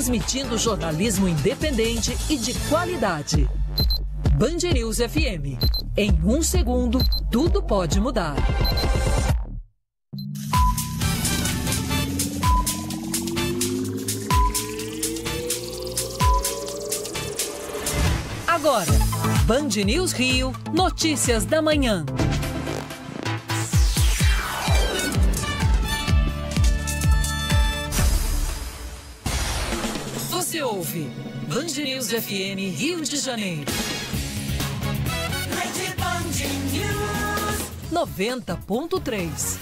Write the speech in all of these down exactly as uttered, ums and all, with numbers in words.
transmitindo jornalismo independente e de qualidade. Band News F M. Em um segundo, tudo pode mudar. Agora, Band News Rio, notícias da manhã. Você ouve Band News F M Rio de Janeiro. Rede Band News noventa ponto três.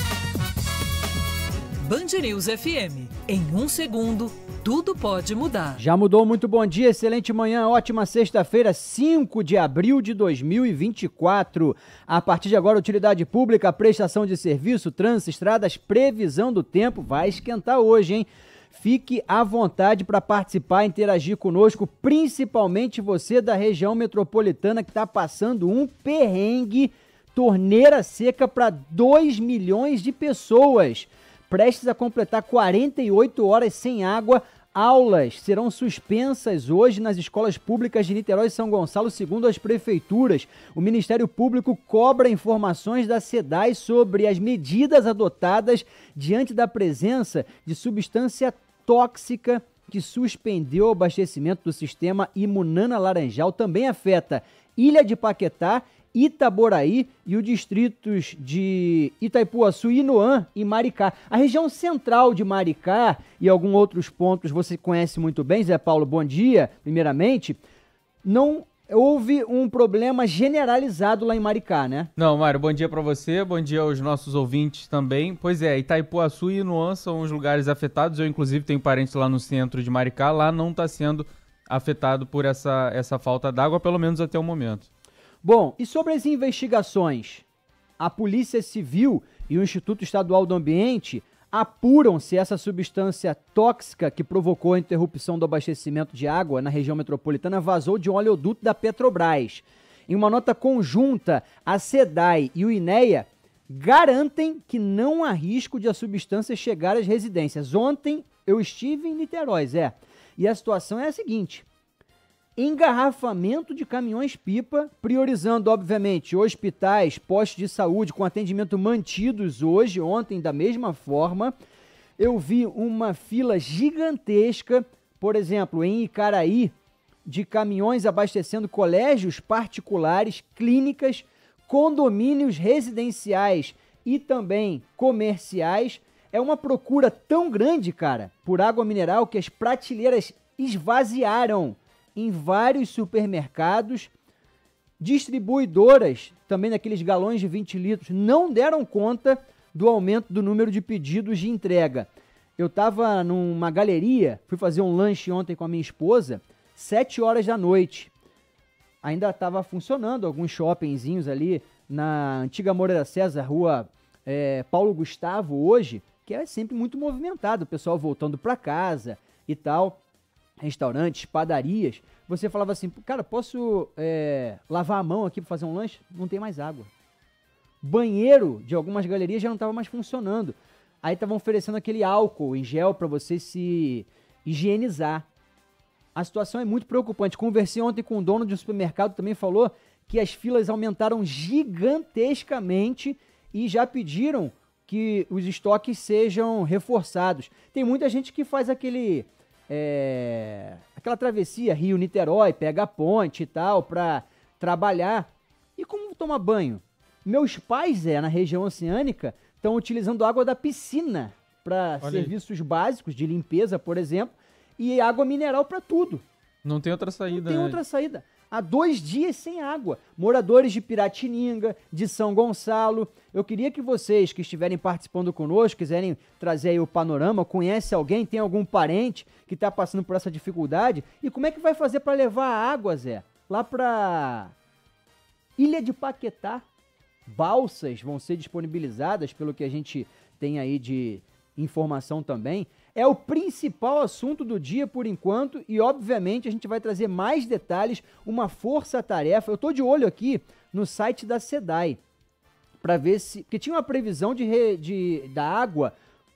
Band News F M. Em um segundo, tudo pode mudar. Já mudou, muito bom dia, excelente manhã, ótima sexta-feira, cinco de abril de dois mil e vinte e quatro. A partir de agora, utilidade pública, prestação de serviço, trânsito, estradas, previsão do tempo, vai esquentar hoje, hein? Fique à vontade para participar, interagir conosco, principalmente você da região metropolitana que está passando um perrengue, torneira seca para dois milhões de pessoas. Prestes a completar quarenta e oito horas sem água, aulas serão suspensas hoje nas escolas públicas de Niterói e São Gonçalo, segundo as prefeituras. O Ministério Público cobra informações da SEDAI sobre as medidas adotadas diante da presença de substância tóxica que suspendeu o abastecimento do sistema Imunana Laranjal. Também afeta Ilha de Paquetá, Itaboraí e os distritos de Itaipuaçu, Inoã e Maricá. A região central de Maricá e alguns outros pontos você conhece muito bem, Zé Paulo, bom dia, primeiramente. Não houve um problema generalizado lá em Maricá, né? Não, Mário, bom dia para você, bom dia aos nossos ouvintes também. Pois é, Itaipuaçu e Inoã são os lugares afetados. Eu, inclusive, tenho parentes lá no centro de Maricá. Lá não está sendo afetado por essa, essa falta d'água, pelo menos até o momento. Bom, e sobre as investigações? A Polícia Civil e o Instituto Estadual do Ambiente apuram se essa substância tóxica que provocou a interrupção do abastecimento de água na região metropolitana vazou de um oleoduto da Petrobras. Em uma nota conjunta, a SEDAI e o INEA garantem que não há risco de a substância chegar às residências. Ontem eu estive em Niterói, Zé, e a situação é a seguinte: engarrafamento de caminhões-pipa, priorizando, obviamente, hospitais, postos de saúde com atendimento mantidos hoje, ontem da mesma forma. Eu vi uma fila gigantesca, por exemplo, em Icaraí, de caminhões abastecendo colégios particulares, clínicas, condomínios residenciais e também comerciais. É uma procura tão grande, cara, por água mineral que as prateleiras esvaziaram em vários supermercados. Distribuidoras, também naqueles galões de vinte litros, não deram conta do aumento do número de pedidos de entrega. Eu estava numa galeria, fui fazer um lanche ontem com a minha esposa, sete horas da noite. Ainda estava funcionando alguns shoppingzinhos ali na antiga Moreira César, rua é, Paulo Gustavo hoje, que é sempre muito movimentado, o pessoal voltando para casa e tal. Restaurantes, padarias, você falava assim, cara, posso é, lavar a mão aqui para fazer um lanche? Não tem mais água. Banheiro de algumas galerias já não estava mais funcionando. Aí estavam oferecendo aquele álcool em gel para você se higienizar. A situação é muito preocupante. Conversei ontem com o dono de um supermercado, também falou que as filas aumentaram gigantescamente e já pediram que os estoques sejam reforçados. Tem muita gente que faz aquele... É, aquela travessia Rio-Niterói, pega a ponte e tal, pra trabalhar. E como tomar banho? Meus pais, é, na região oceânica, estão utilizando água da piscina para serviços básicos de limpeza, por exemplo, e água mineral para tudo. Não tem outra saída, Não tem né? outra saída. Há dois dias sem água. Moradores de Piratininga, de São Gonçalo. Eu queria que vocês que estiverem participando conosco, quiserem trazer aí o panorama, conhece alguém, tem algum parente que está passando por essa dificuldade, e como é que vai fazer para levar a água, Zé? Lá para Ilha de Paquetá. Balsas vão ser disponibilizadas, pelo que a gente tem aí de informação também. É o principal assunto do dia por enquanto e, obviamente, a gente vai trazer mais detalhes, uma força-tarefa. Eu estou de olho aqui no site da SEDAI para ver se... Porque tinha uma previsão de, re, de da água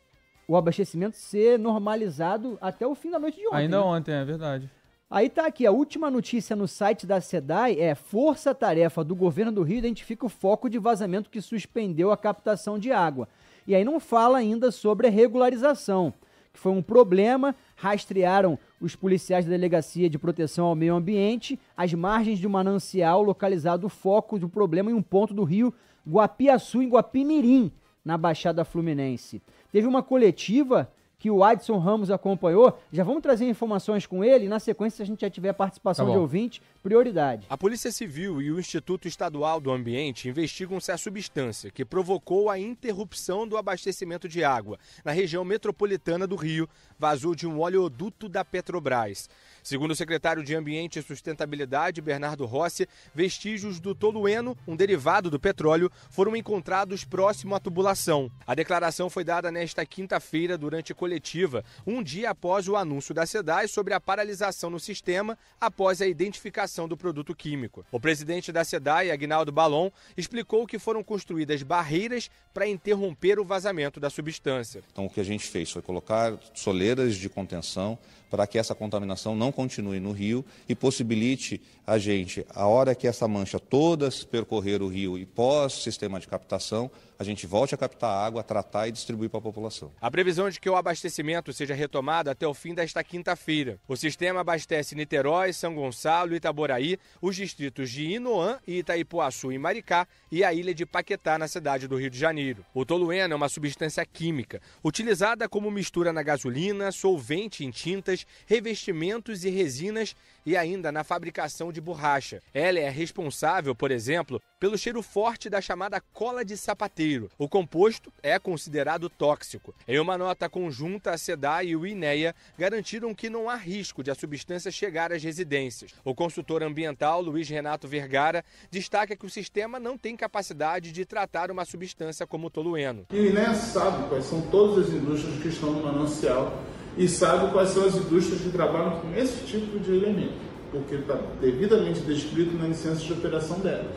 o abastecimento ser normalizado até o fim da noite de ontem. Ainda né? ontem, é verdade. Aí tá aqui, a última notícia no site da SEDAI é: força-tarefa do governo do Rio identifica o foco de vazamento que suspendeu a captação de água. E aí não fala ainda sobre a regularização, que foi um problema. Rastrearam os policiais da Delegacia de Proteção ao Meio Ambiente às margens de um manancial localizado o foco do problema em um ponto do rio Guapiaçu, em Guapimirim, na Baixada Fluminense. Teve uma coletiva que o Adson Ramos acompanhou. Já vamos trazer informações com ele e, na sequência, se a gente já tiver participação Tá de ouvinte, prioridade. A Polícia Civil e o Instituto Estadual do Ambiente investigam se a substância que provocou a interrupção do abastecimento de água na região metropolitana do Rio vazou de um oleoduto da Petrobras. Segundo o secretário de Ambiente e Sustentabilidade, Bernardo Rossi, vestígios do tolueno, um derivado do petróleo, foram encontrados próximo à tubulação. A declaração foi dada nesta quinta-feira durante coletiva, um dia após o anúncio da SEDAI sobre a paralisação no sistema após a identificação do produto químico. O presidente da SEDAI, Aguinaldo Balon, explicou que foram construídas barreiras para interromper o vazamento da substância. Então o que a gente fez foi colocar soleiras de contenção para que essa contaminação não continue no rio e possibilite a gente, a hora que essa mancha toda percorrer o rio e pós-sistema de captação, a gente volte a captar água, tratar e distribuir para a população. A previsão é de que o abastecimento seja retomado até o fim desta quinta-feira. O sistema abastece Niterói, São Gonçalo, Itaboraí, os distritos de Inoã e Itaipuaçu e Maricá e a ilha de Paquetá, na cidade do Rio de Janeiro. O tolueno é uma substância química, utilizada como mistura na gasolina, solvente em tintas, revestimentos e resinas e ainda na fabricação de borracha. Ela é responsável, por exemplo, pelo cheiro forte da chamada cola de sapateiro. O composto é considerado tóxico. Em uma nota conjunta, a SEDAI e o INEA garantiram que não há risco de a substância chegar às residências. O consultor ambiental, Luiz Renato Vergara, destaca que o sistema não tem capacidade de tratar uma substância como o tolueno. E o INEA sabe quais são todas as indústrias que estão no manancial e sabe quais são as indústrias que trabalham com esse tipo de elemento, porque está devidamente descrito na licença de operação dela.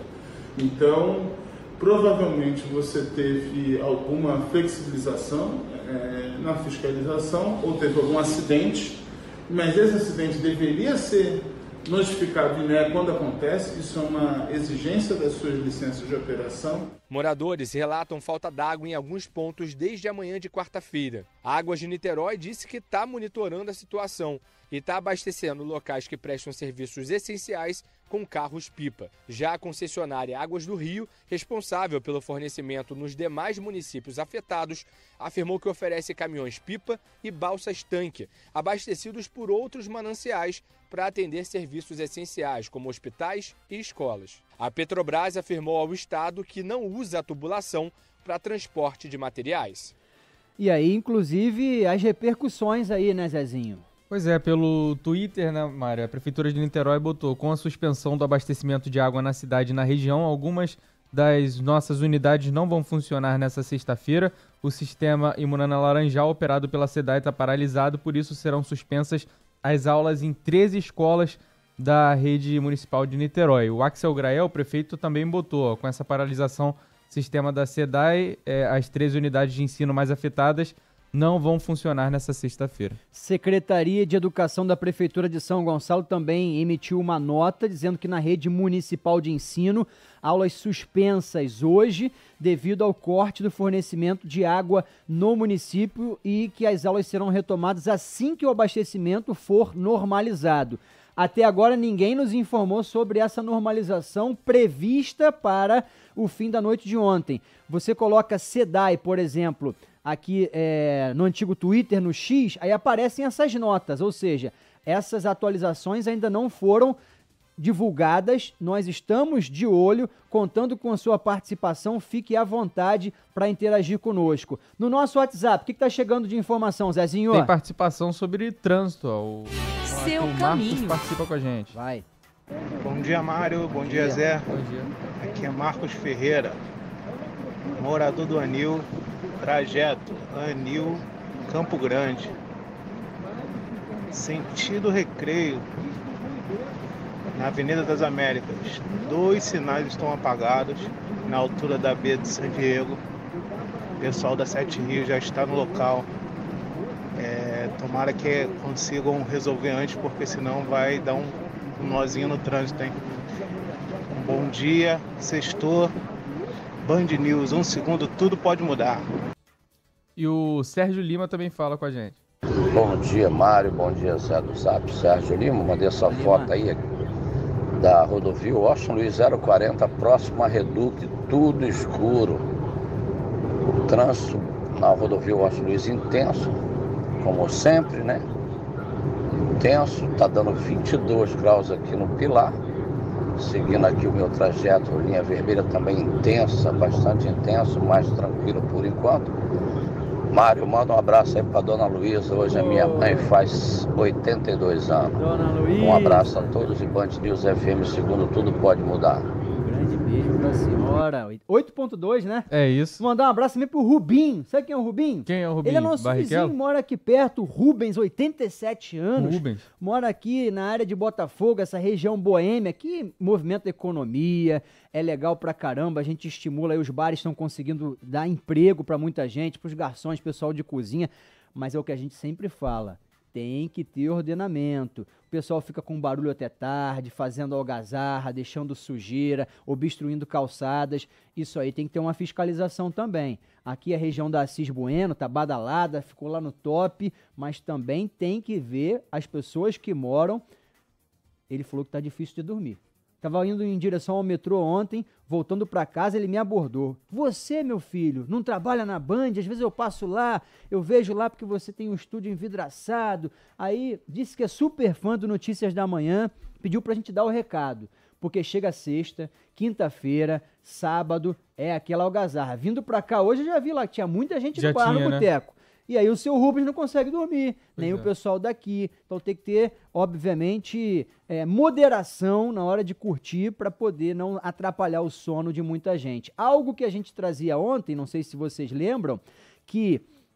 Então, provavelmente você teve alguma flexibilização é, na fiscalização ou teve algum acidente, mas esse acidente deveria ser notificado ao INEA quando acontece. Isso é uma exigência das suas licenças de operação. Moradores relatam falta d'água em alguns pontos desde a manhã de quarta-feira. A Águas de Niterói disse que está monitorando a situação e está abastecendo locais que prestam serviços essenciais com carros-pipa. Já a concessionária Águas do Rio, responsável pelo fornecimento nos demais municípios afetados, afirmou que oferece caminhões-pipa e balsas-tanque, abastecidos por outros mananciais para atender serviços essenciais, como hospitais e escolas. A Petrobras afirmou ao Estado que não usa a tubulação para transporte de materiais. E aí, inclusive, as repercussões aí, né, Zezinho? Pois é, pelo Twitter, né, Mário, a Prefeitura de Niterói botou: com a suspensão do abastecimento de água na cidade e na região, algumas das nossas unidades não vão funcionar nessa sexta-feira. O sistema Imunana Laranjal, operado pela SEDAI, está paralisado, por isso serão suspensas as aulas em treze escolas da rede municipal de Niterói. O Axel Grael, o prefeito, também botou: ó, com essa paralisação, sistema da SEDAI, é, as treze unidades de ensino mais afetadas não vão funcionar nessa sexta-feira. Secretaria de Educação da Prefeitura de São Gonçalo também emitiu uma nota dizendo que na rede municipal de ensino, aulas suspensas hoje devido ao corte do fornecimento de água no município e que as aulas serão retomadas assim que o abastecimento for normalizado. Até agora ninguém nos informou sobre essa normalização prevista para o fim da noite de ontem. Você coloca SEDAI, por exemplo, aqui é, no antigo Twitter, no X, aí aparecem essas notas, ou seja, essas atualizações ainda não foram divulgadas. Nós estamos de olho, contando com a sua participação. Fique à vontade para interagir conosco. No nosso WhatsApp, o que está chegando de informação, Zezinho? Tem participação sobre trânsito. Ó. O, Seu o caminho. Marcos participa com a gente. Vai. Bom dia, Mário. Bom, Bom dia, dia, Zé. Bom dia. Aqui é Marcos Ferreira, morador do Anil, trajeto Anil, Campo Grande. Sentido Recreio, na Avenida das Américas. Dois sinais estão apagados na altura da B de San Diego. O pessoal da Sete Rios já está no local Tomara que consigam resolver antes, porque senão vai dar um, um nozinho no trânsito, hein? Um bom dia, sextou, Band News, um segundo, tudo pode mudar. E o Sérgio Lima também fala com a gente. Bom dia, Mário, bom dia, Zé do Zap, Sérgio Lima, mandei essa foto aí da rodovia Washington Luiz zero quarenta, próximo a Reduc, tudo escuro. O trânsito na rodovia Washington Luiz intenso, como sempre, né? Intenso, tá dando vinte e dois graus aqui no Pilar. Seguindo aqui o meu trajeto, linha vermelha também intensa, bastante intenso, mais tranquilo por enquanto. Mário, manda um abraço aí pra Dona Luísa, hoje a minha mãe faz oitenta e dois anos. Dona Luísa. Um abraço a todos e Band News F M, segundo tudo pode mudar. Um grande beijo pra senhora. oito ponto dois, né? É isso. Vou mandar um abraço também pro Rubim. Sabe quem é o Rubim? Quem é o Rubim? Ele é nosso Barrichello? vizinho, mora aqui perto. Rubens, oitenta e sete anos. Rubens. Mora aqui na área de Botafogo, essa região boêmia. Aqui movimenta a economia, é legal pra caramba. A gente estimula aí, os bares estão conseguindo dar emprego pra muita gente, pros garçons, pessoal de cozinha. Mas é o que a gente sempre fala. Tem que ter ordenamento. O pessoal fica com barulho até tarde, fazendo algazarra, deixando sujeira, obstruindo calçadas. Isso aí tem que ter uma fiscalização também. Aqui a região da Assis Bueno tá badalada, ficou lá no top, mas também tem que ver as pessoas que moram. Ele falou que tá difícil de dormir. Tava indo em direção ao metrô ontem, voltando para casa, ele me abordou. Você, meu filho, não trabalha na Band? Às vezes eu passo lá, eu vejo lá porque você tem um estúdio envidraçado. Aí disse que é super fã do Notícias da Manhã, pediu pra gente dar o recado. Porque chega sexta, quinta-feira, sábado, é aquela algazarra. Vindo pra cá hoje, eu já vi lá que tinha muita gente Já no bar, tinha, no né? boteco. E aí o seu Rubens não consegue dormir, Pois nem é. o pessoal daqui. Então tem que ter, obviamente, é, moderação na hora de curtir para poder não atrapalhar o sono de muita gente. Algo que a gente trazia ontem, não sei se vocês lembram, que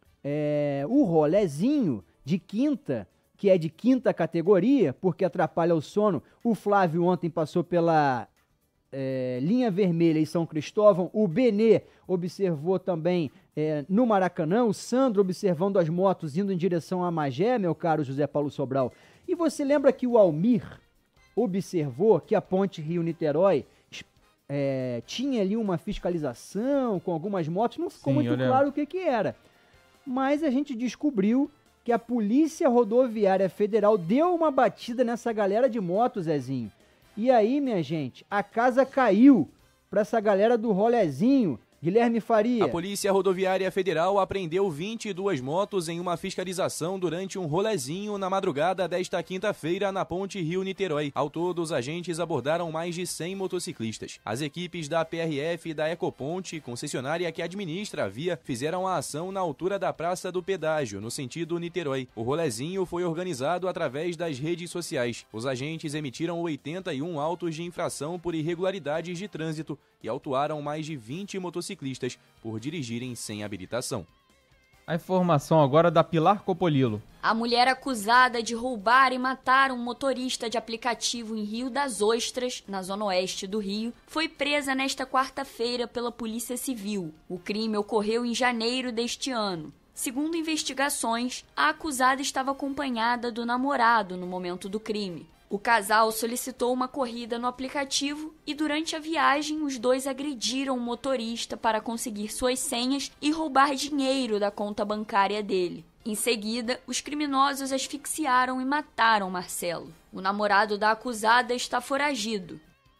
é, o rolezinho de quinta, que é de quinta categoria, porque atrapalha o sono, o Flávio ontem passou pela é, linha vermelha em São Cristóvão, o Benê observou também é, no Maracanã, o Sandro observando as motos indo em direção a Magé, meu caro José Paulo Sobral. E você lembra que o Almir observou que a ponte Rio-Niterói é, tinha ali uma fiscalização com algumas motos, não ficou Sim, muito eu lembro. claro o que que era. Mas a gente descobriu que a Polícia Rodoviária Federal deu uma batida nessa galera de motos, Zezinho. E aí, minha gente, a casa caiu pra essa galera do rolezinho. Guilherme Faria. A Polícia Rodoviária Federal apreendeu vinte e duas motos em uma fiscalização durante um rolezinho na madrugada desta quinta-feira na ponte Rio-Niterói. Ao todo, os agentes abordaram mais de cem motociclistas. As equipes da P R F e da Ecoponte, concessionária que administra a via, fizeram a ação na altura da Praça do Pedágio, no sentido Niterói. O rolezinho foi organizado através das redes sociais. Os agentes emitiram oitenta e um autos de infração por irregularidades de trânsito e autuaram mais de vinte motociclistas por dirigirem sem habilitação. A informação agora da Pilar Copolilo. A mulher acusada de roubar e matar um motorista de aplicativo em Rio das Ostras, na zona oeste do Rio, foi presa nesta quarta-feira pela Polícia Civil. O crime ocorreu em janeiro deste ano. Segundo investigações, a acusada estava acompanhada do namorado no momento do crime. O casal solicitou uma corrida no aplicativo e durante a viagem os dois agrediram o motorista para conseguir suas senhas e roubar dinheiro da conta bancária dele. Em seguida, os criminosos asfixiaram e mataram Marcelo. O namorado da acusada está foragido.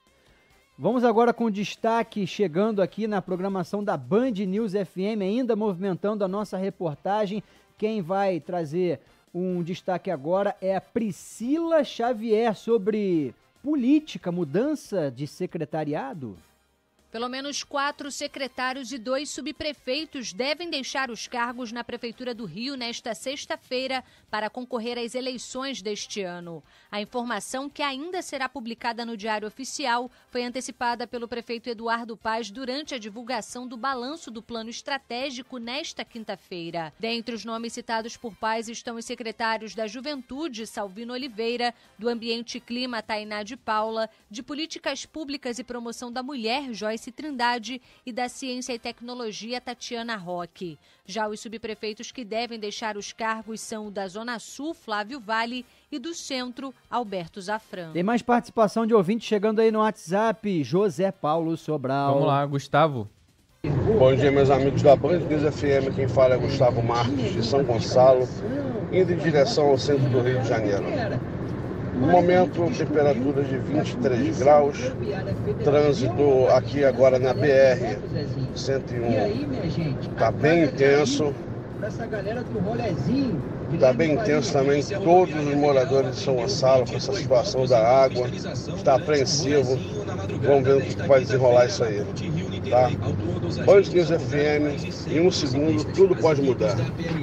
Vamos agora com destaque chegando aqui na programação da Band News F M, ainda movimentando a nossa reportagem. Quem vai trazer um destaque agora é a Priscila Xavier sobre política, mudança de secretariado. Pelo menos quatro secretários e dois subprefeitos devem deixar os cargos na Prefeitura do Rio nesta sexta-feira para concorrer às eleições deste ano. A informação, que ainda será publicada no Diário Oficial, foi antecipada pelo prefeito Eduardo Paz durante a divulgação do balanço do plano estratégico nesta quinta-feira. Dentre os nomes citados por Paz estão os secretários da Juventude, Salvino Oliveira, do Ambiente e Clima, Tainá de Paula, de Políticas Públicas e Promoção da Mulher, Joyce Joyce Trindade e da Ciência e Tecnologia Tatiana Roque. Já os subprefeitos que devem deixar os cargos são o da Zona Sul, Flávio Vale, e do Centro, Alberto Zafran. Tem mais participação de ouvinte chegando aí no WhatsApp, José Paulo Sobral. Vamos lá, Gustavo. Bom dia, meus amigos da Band News F M. Quem fala é Gustavo Marques, de São Gonçalo, indo em direção ao centro do Rio de Janeiro. No momento, temperatura de vinte e três graus, trânsito aqui agora na B R cento e um está bem intenso. Está bem intenso também, todos os moradores de São Gonçalo com essa situação da água, está apreensivo. Vamos ver o que vai desenrolar isso aí, tá? Band News F M, em um segundo tudo pode mudar.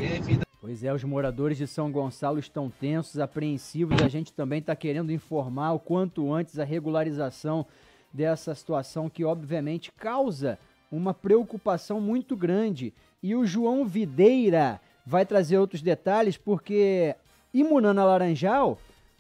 Pois é, os moradores de São Gonçalo estão tensos, apreensivos. A gente também está querendo informar o quanto antes a regularização dessa situação que obviamente causa uma preocupação muito grande. E o João Videira vai trazer outros detalhes, porque Imunana Laranjal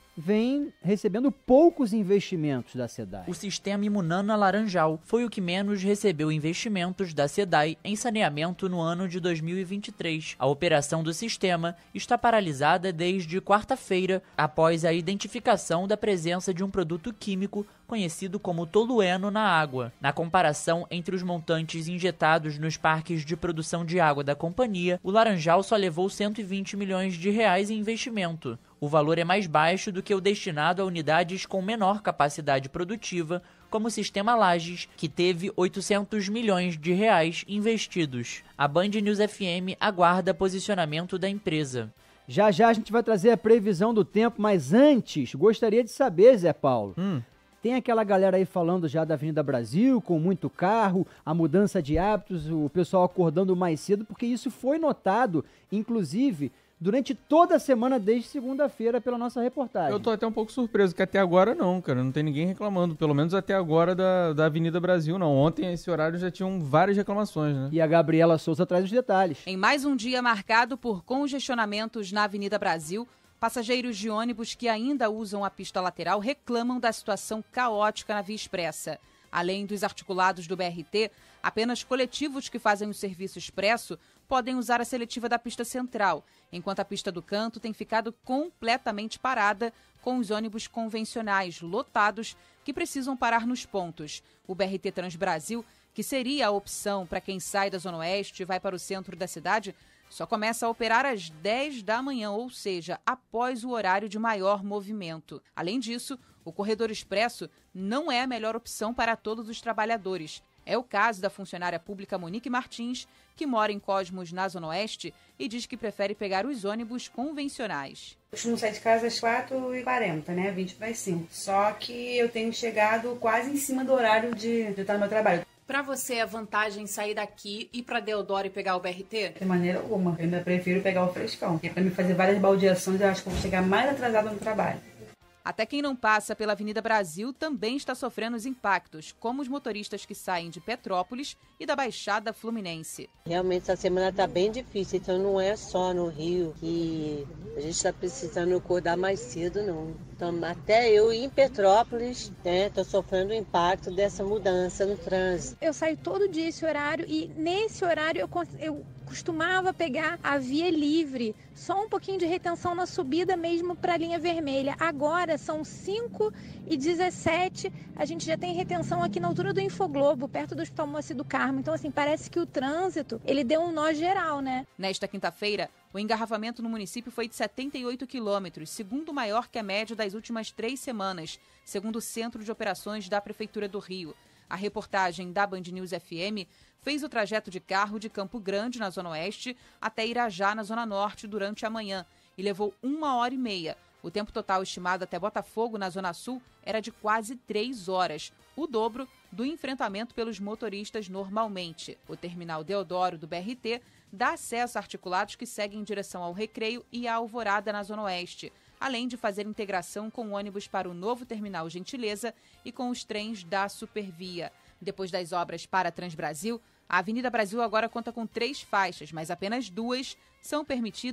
vem recebendo poucos investimentos da SEDAI. O sistema Imunana Laranjal foi o que menos recebeu investimentos da SEDAI em saneamento no ano de dois mil e vinte e três. A operação do sistema está paralisada desde quarta-feira, após a identificação da presença de um produto químico conhecido como tolueno na água. Na comparação entre os montantes injetados nos parques de produção de água da companhia, o Laranjal só levou cento e vinte milhões de reais em investimento. O valor é mais baixo do que o destinado a unidades com menor capacidade produtiva, como o Sistema Lages, que teve oitocentos milhões de reais investidos. A Band News F M aguarda posicionamento da empresa. Já já a gente vai trazer a previsão do tempo, mas antes, gostaria de saber, Zé Paulo, hum. tem aquela galera aí falando já da Avenida Brasil, com muito carro, a mudança de hábitos, o pessoal acordando mais cedo, porque isso foi notado, inclusive, durante toda a semana, desde segunda-feira, pela nossa reportagem. Eu tô até um pouco surpreso, que até agora não, cara. Não tem ninguém reclamando, pelo menos até agora, da, da Avenida Brasil, não. Ontem, a esse horário, já tinham várias reclamações, né? E a Gabriela Souza traz os detalhes. Em mais um dia marcado por congestionamentos na Avenida Brasil, passageiros de ônibus que ainda usam a pista lateral reclamam da situação caótica na Via Expressa. Além dos articulados do B R T, apenas coletivos que fazem o serviço expresso podem usar a seletiva da pista central, enquanto a pista do canto tem ficado completamente parada com os ônibus convencionais lotados que precisam parar nos pontos. O B R T Transbrasil, que seria a opção para quem sai da Zona Oeste e vai para o centro da cidade, só começa a operar às dez da manhã, ou seja, após o horário de maior movimento. Além disso, o corredor expresso não é a melhor opção para todos os trabalhadores. É o caso da funcionária pública Monique Martins, que mora em Cosmos, na Zona Oeste, e diz que prefere pegar os ônibus convencionais. Eu costumo sair de casa às quatro e quarenta, né? vinte para as cinco. Só que eu tenho chegado quase em cima do horário de, de estar no meu trabalho. Para você, é vantagem sair daqui, ir para Deodoro e pegar o B R T? De maneira alguma. Eu ainda prefiro pegar o frescão. Porque para me fazer várias baldeações, eu acho que eu vou chegar mais atrasada no trabalho. Até quem não passa pela Avenida Brasil também está sofrendo os impactos, como os motoristas que saem de Petrópolis e da Baixada Fluminense. Realmente essa semana está bem difícil, então não é só no Rio que a gente está precisando acordar mais cedo, não. Então, até eu em Petrópolis estou né, sofrendo o impacto dessa mudança no trânsito. Eu saio todo dia esse horário e nesse horário eu, eu costumava pegar a via livre, só um pouquinho de retenção na subida mesmo para a linha vermelha. Agora são cinco e dezessete, a gente já tem retenção aqui na altura do Infoglobo, perto do Hospital Moacir do Carmo. Então, assim, parece que o trânsito, ele deu um nó geral, né? Nesta quinta-feira, o engarrafamento no município foi de setenta e oito quilômetros, segundo maior que a média das últimas três semanas, segundo o Centro de Operações da Prefeitura do Rio. A reportagem da Band News F M fez o trajeto de carro de Campo Grande, na Zona Oeste, até Irajá, na Zona Norte, durante a manhã, e levou uma hora e meia. O tempo total estimado até Botafogo, na Zona Sul, era de quase três horas, o dobro do enfrentamento pelos motoristas normalmente. O terminal Deodoro do B R T dá acesso a articulados que seguem em direção ao Recreio e à Alvorada, na Zona Oeste, além de fazer integração com ônibus para o novo terminal Gentileza e com os trens da Supervia. Depois das obras para a Transbrasil, a Avenida Brasil agora conta com três faixas, mas apenas duas são permitidas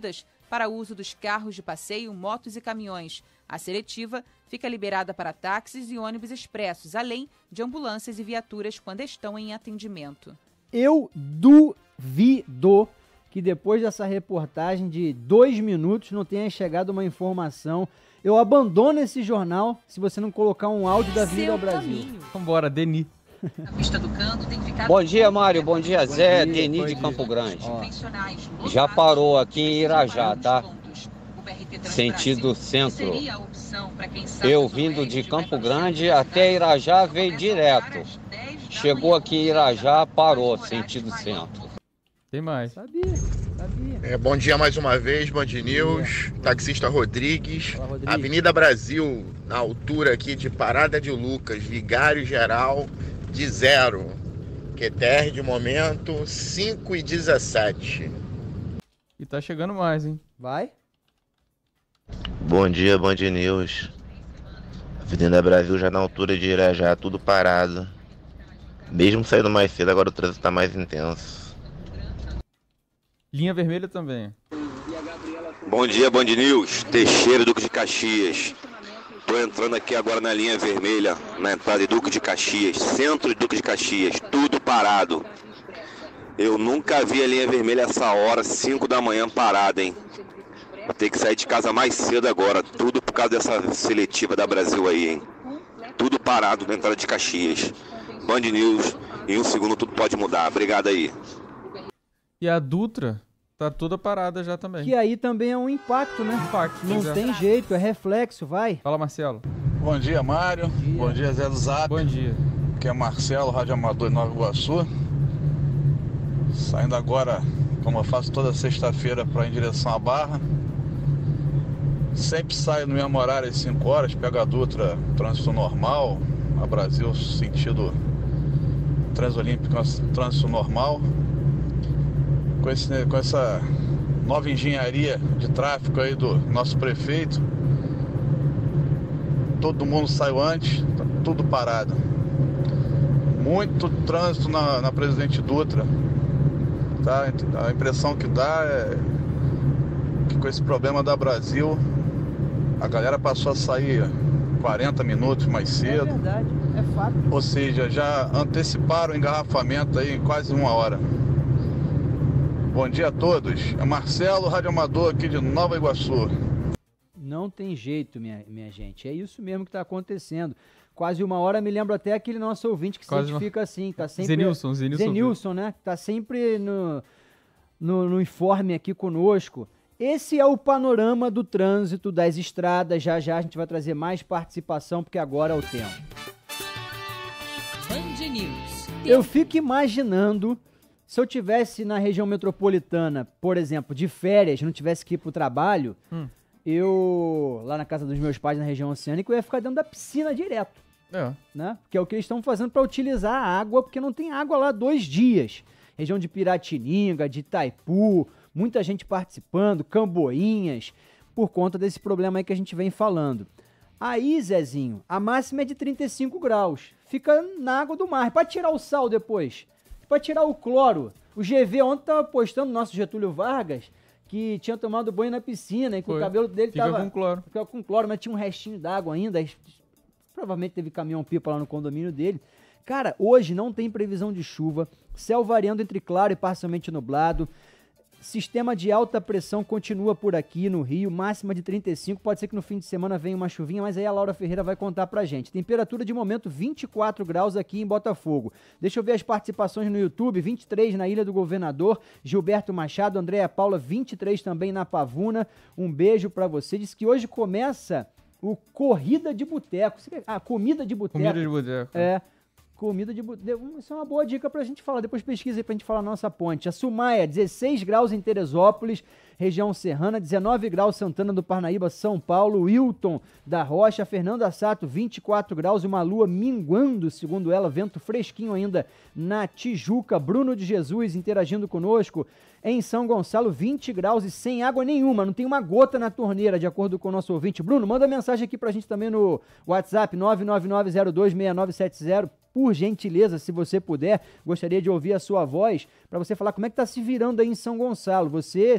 para uso dos carros de passeio, motos e caminhões. A seletiva fica liberada para táxis e ônibus expressos, além de ambulâncias e viaturas quando estão em atendimento. Eu duvido que depois dessa reportagem de dois minutos não tenha chegado uma informação. Eu abandono esse jornal se você não colocar um áudio da Avenida Brasil. Vambora, Deni. A pista do Canto tem ficado... Bom dia, Mário. Bom dia, Bom Zé. dia, Deni bom de dia. Campo Grande. Ó. Já parou aqui em Irajá, tá? Sentido centro. Eu vindo de Campo Grande até Irajá veio direto. Chegou aqui em Irajá, parou, sentido centro. Tem mais. Sabia, sabia. É, bom dia mais uma vez, Band News, taxista Rodrigues, Fala, Rodrigues. Avenida Brasil, na altura aqui de Parada de Lucas, Vigário Geral de zero, Q T R de momento cinco e dezessete. E tá chegando mais, hein? Vai. Bom dia, Band News. Avenida Brasil já na altura de Irajá, tudo parado. Mesmo saindo mais cedo, agora o trânsito tá mais intenso. Linha vermelha também. Bom dia, Band News. Teixeira, Duque de Caxias. Tô entrando aqui agora na linha vermelha, na entrada de Duque de Caxias, centro de Duque de Caxias, tudo parado. Eu nunca vi a linha vermelha essa hora, cinco da manhã parada, hein? Vou ter que sair de casa mais cedo agora, tudo por causa dessa seletiva da Brasil aí, hein? Tudo parado na entrada de Caxias. Band News, em um segundo tudo pode mudar. Obrigado aí. E a Dutra tá toda parada já também. Que aí também é um impacto, né? Impacto, Não é. tem jeito, é reflexo, vai. Fala, Marcelo. Bom dia, Mário. Bom dia, Bom dia Zé do Zap. Bom dia. Aqui é Marcelo, Rádio Amador em Nova Iguaçu. Saindo agora, como eu faço toda sexta-feira, para em direção à Barra. Sempre saio no mesmo horário, às cinco horas, pego a Dutra, trânsito normal. A Brasil, sentido Transolímpico, trânsito normal. Com, esse, com essa nova engenharia de tráfego aí do nosso prefeito, todo mundo saiu antes, tá tudo parado. Muito trânsito na, na Presidente Dutra, tá? A impressão que dá é que com esse problema da Brasil, a galera passou a sair quarenta minutos mais cedo. É verdade, é fato. Ou seja, já anteciparam o engarrafamento aí em quase uma hora. Bom dia a todos. É Marcelo, Rádio Amador aqui de Nova Iguaçu. Não tem jeito, minha, minha gente. É isso mesmo que está acontecendo. Quase uma hora, me lembro até aquele nosso ouvinte que Quase se identifica uma... assim. Tá sempre... Zenilson, Zenilson. Zenilson, né? Tá sempre no, no, no informe aqui conosco. Esse é o panorama do trânsito, das estradas. Já já a gente vai trazer mais participação, porque agora é o tempo. Band News. Eu fico imaginando... Se eu tivesse na região metropolitana, por exemplo, de férias, não tivesse que ir pro trabalho, hum. eu, lá na casa dos meus pais, na região oceânica, eu ia ficar dentro da piscina direto. É. Né? Que é o que eles estão fazendo para utilizar a água, porque não tem água lá dois dias. Região de Piratininga, de Itaipu, muita gente participando, Camboinhas, por conta desse problema aí que a gente vem falando. Aí, Zezinho, a máxima é de trinta e cinco graus. Fica na água do mar. Para tirar o sal depois... Pra tirar o cloro. O G V ontem tava postando, nosso Getúlio Vargas, que tinha tomado banho na piscina e que Foi. o cabelo dele Fica tava... com cloro. Fica com cloro, mas tinha um restinho d'água ainda. Provavelmente teve caminhão-pipa lá no condomínio dele. Cara, hoje não tem previsão de chuva. Céu variando entre claro e parcialmente nublado. Sistema de alta pressão continua por aqui no Rio, máxima de trinta e cinco, pode ser que no fim de semana venha uma chuvinha, mas aí a Laura Ferreira vai contar pra gente. Temperatura de momento vinte e quatro graus aqui em Botafogo. Deixa eu ver as participações no YouTube, vinte e três na Ilha do Governador, Gilberto Machado, Andréa Paula, vinte e três também na Pavuna, um beijo pra você. Diz que hoje começa o Corrida de Boteco, ah, Comida de Boteco. Comida de Boteco. É. Comida de boteco. Isso é uma boa dica pra gente falar. Depois pesquisa aí pra gente falar a nossa ponte. A Sumaia, dezesseis graus em Teresópolis, região serrana, dezenove graus Santana do Parnaíba, São Paulo, Wilton da Rocha, Fernanda Sato, vinte e quatro graus, uma lua minguando, segundo ela, vento fresquinho ainda na Tijuca, Bruno de Jesus interagindo conosco. Em São Gonçalo, vinte graus e sem água nenhuma, não tem uma gota na torneira, de acordo com o nosso ouvinte. Bruno, manda mensagem aqui pra gente também no WhatsApp, nove nove nove zero dois seis nove sete zero, por gentileza, se você puder, gostaria de ouvir a sua voz, para você falar como é que tá se virando aí em São Gonçalo, você, seus vizinhos,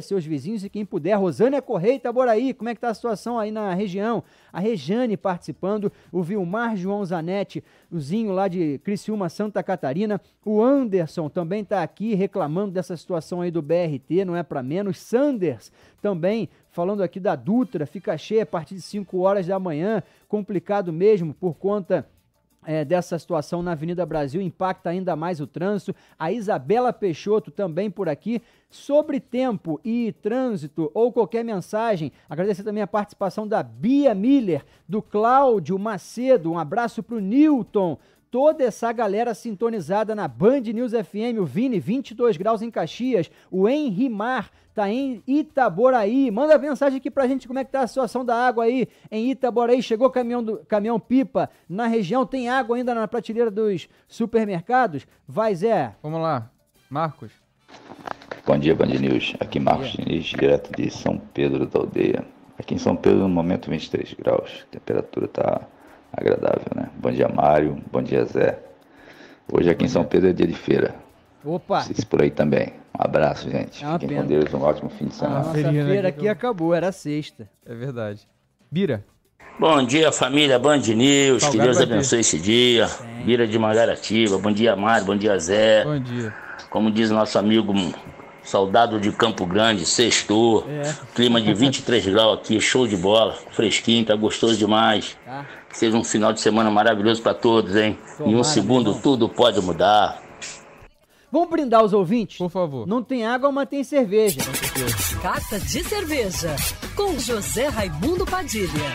vizinhos e quem puder. Rosânia Correia, Itaboraí, como é que tá a situação aí na região? A Rejane participando, o Vilmar João Zanetti, o Zinho lá de Criciúma, Santa Catarina. O Anderson também tá aqui reclamando dessa situação aí do B R T, não é para menos. Sanders também falando aqui da Dutra, fica cheia a partir de cinco horas da manhã, complicado mesmo por conta é, dessa situação na Avenida Brasil, impacta ainda mais o trânsito. A Isabela Peixoto também por aqui. Sobre tempo e trânsito ou qualquer mensagem, agradecer também a participação da Bia Miller, do Cláudio Macedo, um abraço pro Newton, toda essa galera sintonizada na Band News F M, o Vini, vinte e dois graus em Caxias, o Henrimar tá em Itaboraí, manda mensagem aqui pra gente como é que tá a situação da água aí em Itaboraí, chegou caminhão, do, caminhão pipa na região, tem água ainda na prateleira dos supermercados? Vai, Zé. Vamos lá, Marcos. Bom dia, Band News, aqui Marcos Diniz, direto de São Pedro da Aldeia. Aqui em São Pedro no momento vinte e três graus, a temperatura tá agradável, né? Bom dia, Mário, bom dia, Zé. Hoje aqui em São Pedro é dia de feira. Opa! Vocês por aí também. Um abraço, gente. É Fiquem pena. com Deus, um ótimo fim de A semana. nossa feira aqui acabou, era sexta. É verdade. Bira. Bom dia, família Band News. Salgado Que Deus vai ter. abençoe esse dia. Bira de Mangaratiba. Bom dia, Mário. Bom dia, Zé. Bom dia. Como diz nosso amigo soldado de Campo Grande, sextou. É. Clima de vinte e três graus aqui, show de bola. Fresquinho, tá gostoso demais. Tá. Que seja um final de semana maravilhoso pra todos, hein? Em um Tomara, segundo meu irmão. tudo pode mudar. Vamos brindar os ouvintes? Por favor. Não tem água, mas tem cerveja. Carta de cerveja, com José Raimundo Padilha.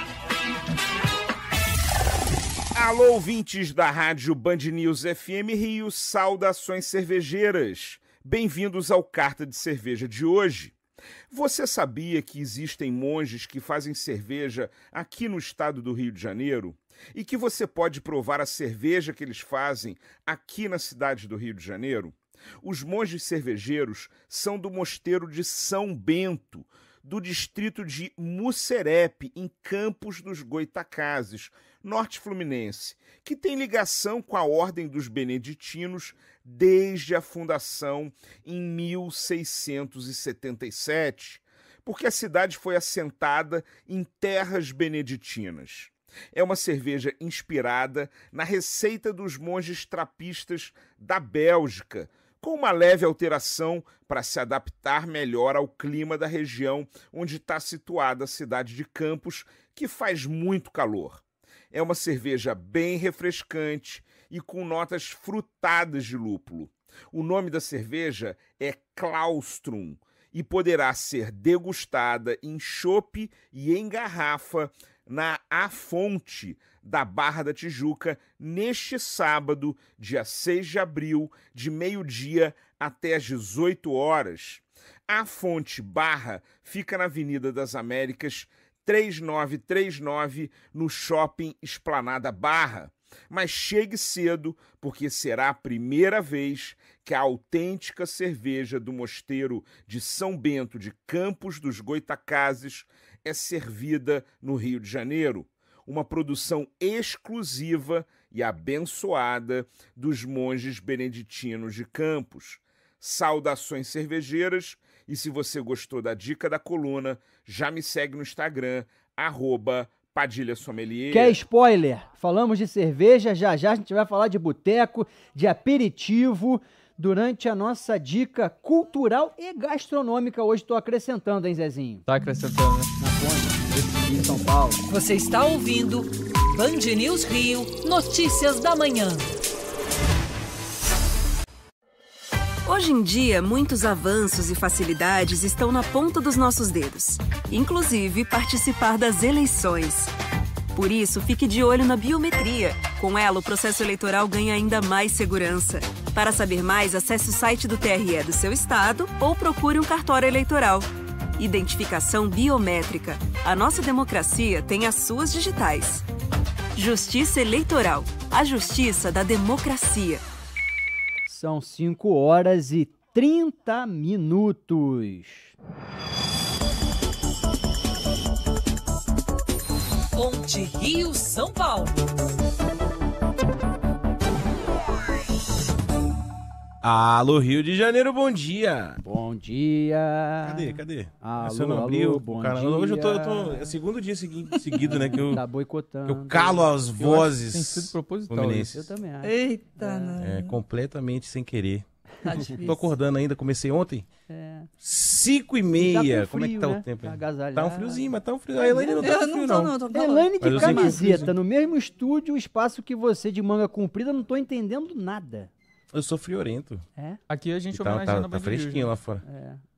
Alô, ouvintes da rádio Band News F M Rio, saudações cervejeiras. Bem-vindos ao Carta de Cerveja de hoje. Você sabia que existem monges que fazem cerveja aqui no estado do Rio de Janeiro? E que você pode provar a cerveja que eles fazem aqui na cidade do Rio de Janeiro? Os monges cervejeiros são do mosteiro de São Bento, do distrito de Musserepe, em Campos dos Goitacazes, norte fluminense, que tem ligação com a Ordem dos Beneditinos desde a fundação em mil seiscentos e setenta e sete, porque a cidade foi assentada em terras beneditinas. É uma cerveja inspirada na receita dos monges trapistas da Bélgica, com uma leve alteração para se adaptar melhor ao clima da região onde está situada a cidade de Campos, que faz muito calor. É uma cerveja bem refrescante e com notas frutadas de lúpulo. O nome da cerveja é Claustrum e poderá ser degustada em chopp e em garrafa na A Fonte da Barra da Tijuca neste sábado, dia seis de abril, de meio-dia até às dezoito horas. A Fonte Barra fica na Avenida das Américas três nove três nove, no Shopping Esplanada Barra. Mas chegue cedo, porque será a primeira vez que a autêntica cerveja do mosteiro de São Bento de Campos dos Goitacazes é servida no Rio de Janeiro, uma produção exclusiva e abençoada dos monges beneditinos de Campos. Saudações cervejeiras, e se você gostou da dica da coluna, já me segue no Instagram, arroba Padilha Sommelier. Quer spoiler? Falamos de cerveja, já já a gente vai falar de boteco, de aperitivo, durante a nossa dica cultural e gastronômica. Hoje estou acrescentando, hein, Zezinho? Tá acrescentando, né? Na ponte, em São Paulo. Você está ouvindo Band News Rio, notícias da manhã. Hoje em dia, muitos avanços e facilidades estão na ponta dos nossos dedos, inclusive participar das eleições. Por isso, fique de olho na biometria. Com ela, o processo eleitoral ganha ainda mais segurança. Para saber mais, acesse o site do T R E do seu estado ou procure um cartório eleitoral. Identificação biométrica. A nossa democracia tem as suas digitais. Justiça Eleitoral. A justiça da democracia. São cinco horas e trinta minutos. Ponte Rio-São Paulo. Alô, Rio de Janeiro, bom dia. Bom dia. Cadê, cadê? Alô, Você não alô, abriu? bom Cara, dia. hoje eu tô, eu tô... É o segundo dia segui- seguido, né? Que eu, Tá boicotando. que eu calo as Eu acho vozes que tem sido proposital fluminenses. Eu também acho. Eita, né? É, completamente sem querer. Tá difícil. Tô acordando ainda, comecei ontem. É. Cinco e E tá meia. com Como é que frio, tá né? o tempo Tá aí? agasalhado. Tá um friozinho, mas tá um frio. A Elaine não tá Eu com não frio, tô, não. não, tô com calor. Elaine Mas de eu sinto camiseta, frio. no mesmo estúdio, o espaço que você de manga comprida, não tô entendendo nada. Eu sou friorento. É? Aqui a gente Tá, homenageia tá, na tá Band News, fresquinho né? lá fora.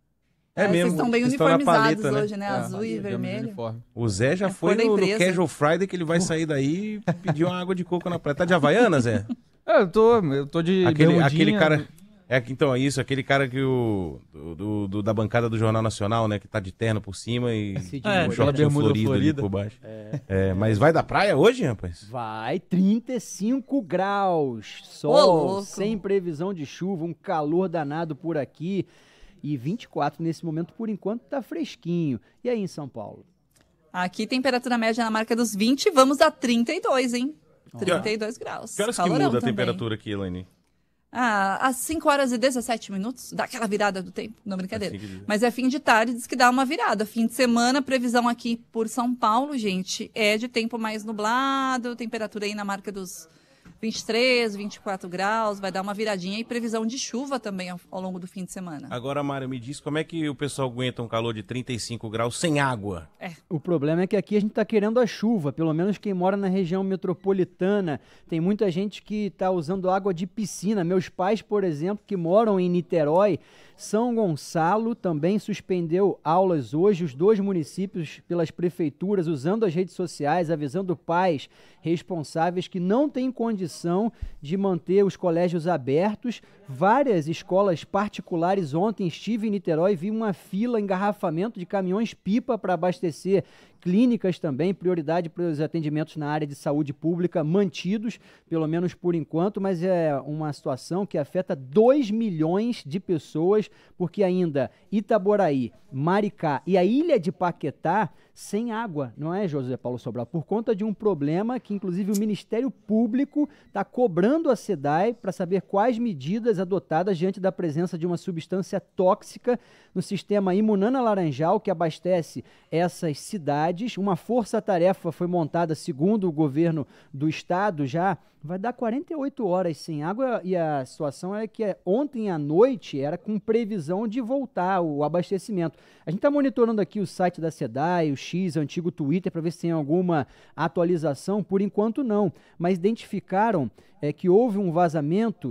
É. É, É, mesmo. vocês estão bem na uniformizados paleta, hoje, né? É, Azul e temos vermelho. uniforme. O Zé já É foi cor da no, no empresa. Casual Friday que ele vai sair daí e pedir uma água de coco na praia. Tá de Havaiana, Zé? É, eu tô, eu tô de Aquele, bermudinha. aquele cara... É, que- então, é isso, aquele cara que o... Do, do- do- da bancada do Jornal Nacional, né? Que tá de terno por cima e Cid um Moreira. aquela shortinho bermuda florido ali florida. por baixo. É. É, mas vai da praia hoje, rapaz? Vai, trinta e cinco graus, Ô, sol, louco. sem previsão de chuva, um calor danado por aqui. E vinte e quatro nesse momento, por enquanto, tá fresquinho. E aí em São Paulo? Aqui, temperatura média na marca dos vinte, vamos a trinta e dois, hein? trinta e dois graus. Que horas que Calorão muda a também. temperatura aqui, Elaine? Ah, às cinco horas e dezessete minutos, dá aquela virada do tempo, não brincadeira. Assim que- Mas é fim de tarde, diz que dá uma virada. Fim de semana, previsão aqui por São Paulo, gente, é de tempo mais nublado, temperatura aí na marca dos vinte e três, vinte e quatro graus, vai dar uma viradinha e previsão de chuva também ao, ao longo do fim de semana. Agora, Mário, me diz como é que o pessoal aguenta um calor de trinta e cinco graus sem água? É. O problema é que aqui a gente está querendo a chuva, pelo menos quem mora na região metropolitana. Tem muita gente que está usando água de piscina. Meus pais, por exemplo, que moram em Niterói, São Gonçalo também suspendeu aulas hoje. Os dois municípios, pelas prefeituras, usando as redes sociais, avisando pais responsáveis que não têm condição de manter os colégios abertos. Várias escolas particulares, ontem estive em Niterói, vi uma fila, engarrafamento de caminhões-pipa para abastecer clínicas também, prioridade para os atendimentos na área de saúde pública mantidos, pelo menos por enquanto, mas é uma situação que afeta dois milhões de pessoas, porque ainda Itaboraí, Maricá e a ilha de Paquetá sem água, não é, José Paulo Sobral? Por conta de um problema que, inclusive, o Ministério Público está cobrando a SEDAI para saber quais medidas adotadas diante da presença de uma substância tóxica no sistema Imunana Laranjal, que abastece essas cidades. Uma força-tarefa foi montada, segundo o governo do estado, já vai dar quarenta e oito horas sem água, e a situação é que ontem à noite era com previsão de voltar o abastecimento. A gente está monitorando aqui o site da SEDAI, o X, o antigo Twitter, para ver se tem alguma atualização. Por enquanto não, mas identificaram é, que houve um vazamento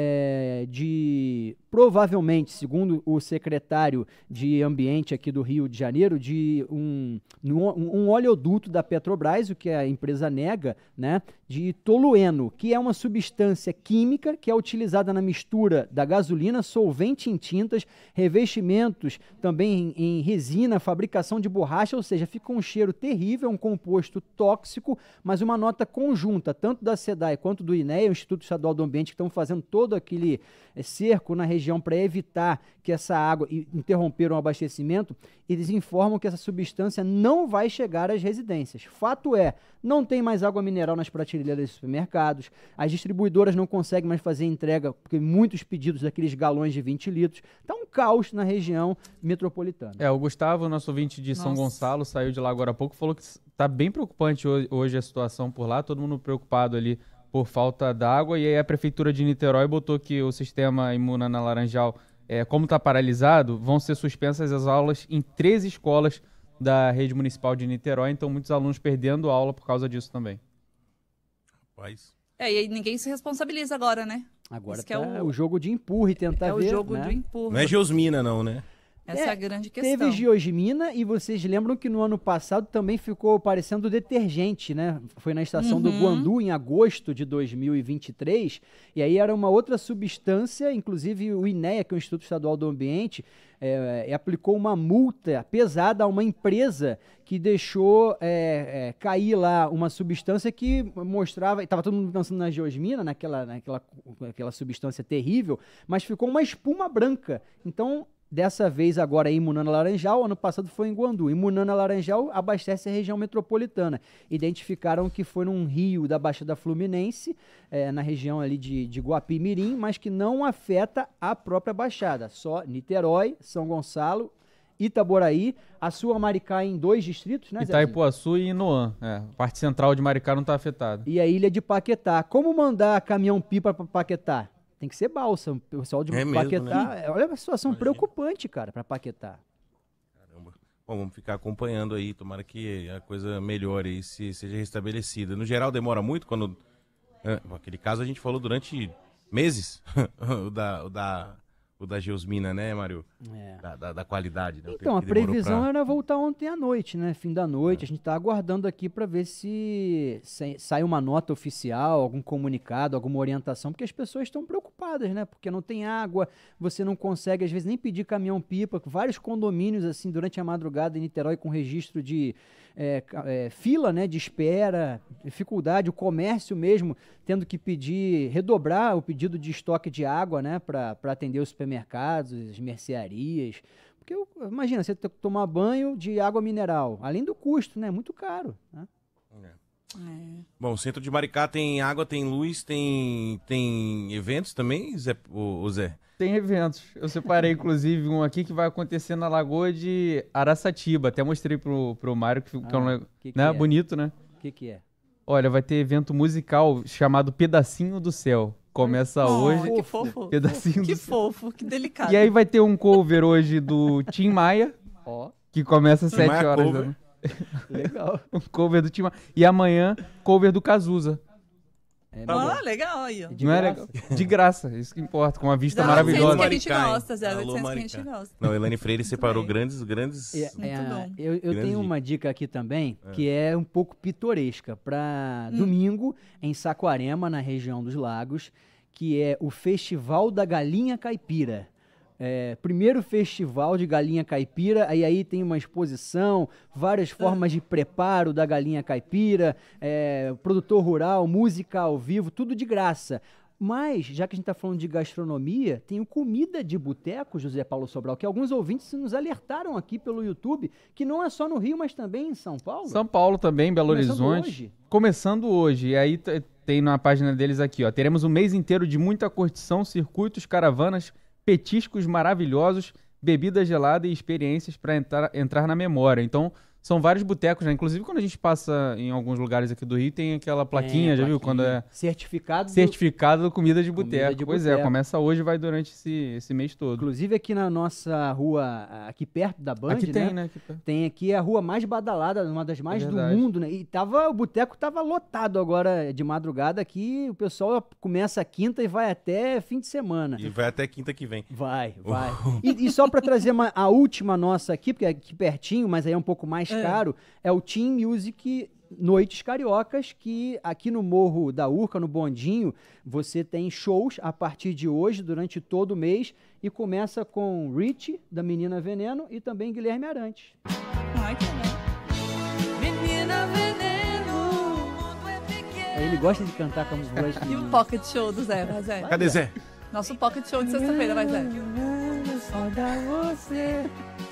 é, de, provavelmente, segundo o secretário de Ambiente aqui do Rio de Janeiro, de um, um, um oleoduto da Petrobras, o que a empresa nega, né, de tolueno, que é uma substância química que é utilizada na mistura da gasolina, solvente em tintas, revestimentos também em, em resina, fabricação de borracha, ou seja, fica um cheiro terrível, um composto tóxico, mas uma nota conjunta, tanto da SEDAI quanto do I N E A, o Instituto Estadual do Ambiente, que estão fazendo todo aquele é, cerco na região para evitar que essa água e interromper o abastecimento, eles informam que essa substância não vai chegar às residências. Fato é, não tem mais água mineral nas prateleiras dos supermercados, as distribuidoras não conseguem mais fazer entrega, porque muitos pedidos daqueles galões de vinte litros. Está um caos na região metropolitana. É, o Gustavo, nosso ouvinte de São Nossa. Gonçalo, saiu de lá agora há pouco, falou que está bem preocupante hoje, hoje a situação por lá, todo mundo preocupado ali por falta d'água, e aí a Prefeitura de Niterói botou que o sistema Imunana Laranjal, é, como está paralisado, vão ser suspensas as aulas em treze escolas da rede municipal de Niterói, então muitos alunos perdendo aula por causa disso também. Rapaz. É, e aí ninguém se responsabiliza agora, né? Agora Isso tá que é o... o- jogo de empurra e tentar É o ver, jogo né? do empurro. Não é Geosmina, não, né? Essa é, É, a grande questão. Teve geosmina e vocês lembram que no ano passado também ficou parecendo detergente, né? Foi na estação do Uhum. Guandu em agosto de dois mil e vinte e três, e aí era uma outra substância, inclusive o I N E A, que é o Instituto Estadual do Ambiente, é, é, aplicou uma multa pesada a uma empresa que deixou é, é, cair lá uma substância que mostrava, estava todo mundo pensando na geosmina, naquela, naquela, naquela substância terrível, mas ficou uma espuma branca. Então, Dessa vez agora em Munana Laranjal, ano passado foi em Guandu. Em Munana Laranjal abastece a região metropolitana. Identificaram que foi num rio da Baixada Fluminense, é, na região ali de, de Guapimirim, mas que não afeta a própria Baixada. Só Niterói, São Gonçalo, Itaboraí, a sua Maricá em dois distritos, né, Zé? Itaipuaçu e Inoã. É, a parte central de Maricá não está afetada. E a ilha de Paquetá. Como mandar caminhão-pipa para Paquetá? Tem que ser balsa. O pessoal de É mesmo, Paquetá. né? Olha a situação preocupante, cara, para Paquetá. Bom, vamos ficar acompanhando aí, tomara que a coisa melhore e se, seja restabelecida. No geral, demora muito quando... É, aquele caso a gente falou durante meses, o, da, o, da, o da Geosmina, né, Mário? É. Da, da, da qualidade. Né? Então, a Que demorou previsão pra- era voltar ontem à noite, né? Fim da noite. A gente tá aguardando aqui para ver se, se sai uma nota oficial, algum comunicado, alguma orientação, porque as pessoas estão preocupadas, né? Porque não tem água, você não consegue, às vezes, nem pedir caminhão-pipa. Vários condomínios, assim, durante a madrugada em Niterói, com registro de é, ca- é, fila, né? De espera, dificuldade, o comércio mesmo tendo que pedir, redobrar o pedido de estoque de água, né? Para atender os supermercados, as mercearias. Porque, eu- imagina, você ter que tomar banho de água mineral, além do custo, né? Muito caro, né? Bom, o centro de Maricá tem água, tem luz, tem, tem eventos também, Zé, o, o Zé? Tem eventos. Eu separei, inclusive, um aqui que vai acontecer na Lagoa de Araçatiba. Até mostrei pro, pro Mário, que, que é um Ah, le- que que né? é? bonito, né? O que que é? Olha, vai ter evento musical chamado Pedacinho do Céu. Começa Oh, hoje. que fofo. Pedacinho Que do Céu. fofo, que delicado. E aí vai ter um cover hoje do Tim Maia, Ó. que começa às Tim sete Maia horas. cover. da noite. Legal. Um cover do Tim Maia. E amanhã, cover do Cazuza. Ah, legal aí, ó. Não é legal? De graça, isso que importa, com uma vista Dá maravilhosa. que a gente gosta, Zé. Alô, oitocentos que a Maricá. gente gosta. Não, Elane Freire separou grandes, grandes... É, é, eu eu Grande tenho dica. uma dica aqui também, É. que é um pouco pitoresca. Para Hum. domingo, em Saquarema, na região dos Lagos, que é o Festival da Galinha Caipira. É, primeiro festival de galinha caipira, aí aí tem uma exposição, várias formas de preparo da galinha caipira, é, produtor rural, música ao vivo, tudo de graça. Mas, já que a gente está falando de gastronomia, tem o Comida de Boteco, José Paulo Sobral, que alguns ouvintes nos alertaram aqui pelo YouTube, que não é só no Rio, mas também em São Paulo. São Paulo também, Belo Começando Horizonte. hoje. Começando hoje. E aí t- tem na página deles aqui, ó. Teremos um mês inteiro de muita curtição, circuitos, caravanas, petiscos maravilhosos, bebida gelada e experiências para entrar, entrar na memória. Então, são vários botecos, né? Inclusive, quando a gente passa em alguns lugares aqui do Rio, tem aquela plaquinha, É, já viu? plaquinha. Quando é Certificado do- certificado de comida de boteco. de Pois é, boteco. começa hoje e vai durante esse, esse mês todo. Inclusive aqui na nossa rua, aqui perto da Band, Aqui né? tem, né? Aqui perto. Tem aqui a rua mais badalada, uma das mais É do verdade. mundo, né? E tava, o boteco tava lotado agora de madrugada aqui, o pessoal começa a quinta e vai até fim de semana. E vai até quinta que vem. Vai, vai. E, e só para trazer uma- a última nossa aqui, porque é aqui pertinho, mas aí é um pouco mais É. caro, é o Team Music Noites Cariocas, que aqui no Morro da Urca, no Bondinho, você tem shows a partir de hoje, durante todo o mês, e começa com Rich, da Menina Veneno, e também Guilherme Arantes. Ai, que legal. Menina Veneno. Ele gosta de cantar com a voz. E o pocket show do Zé, vai, Zé. Cadê Zé? Nosso pocket show de sexta-feira, vai, Zé. Só dá você.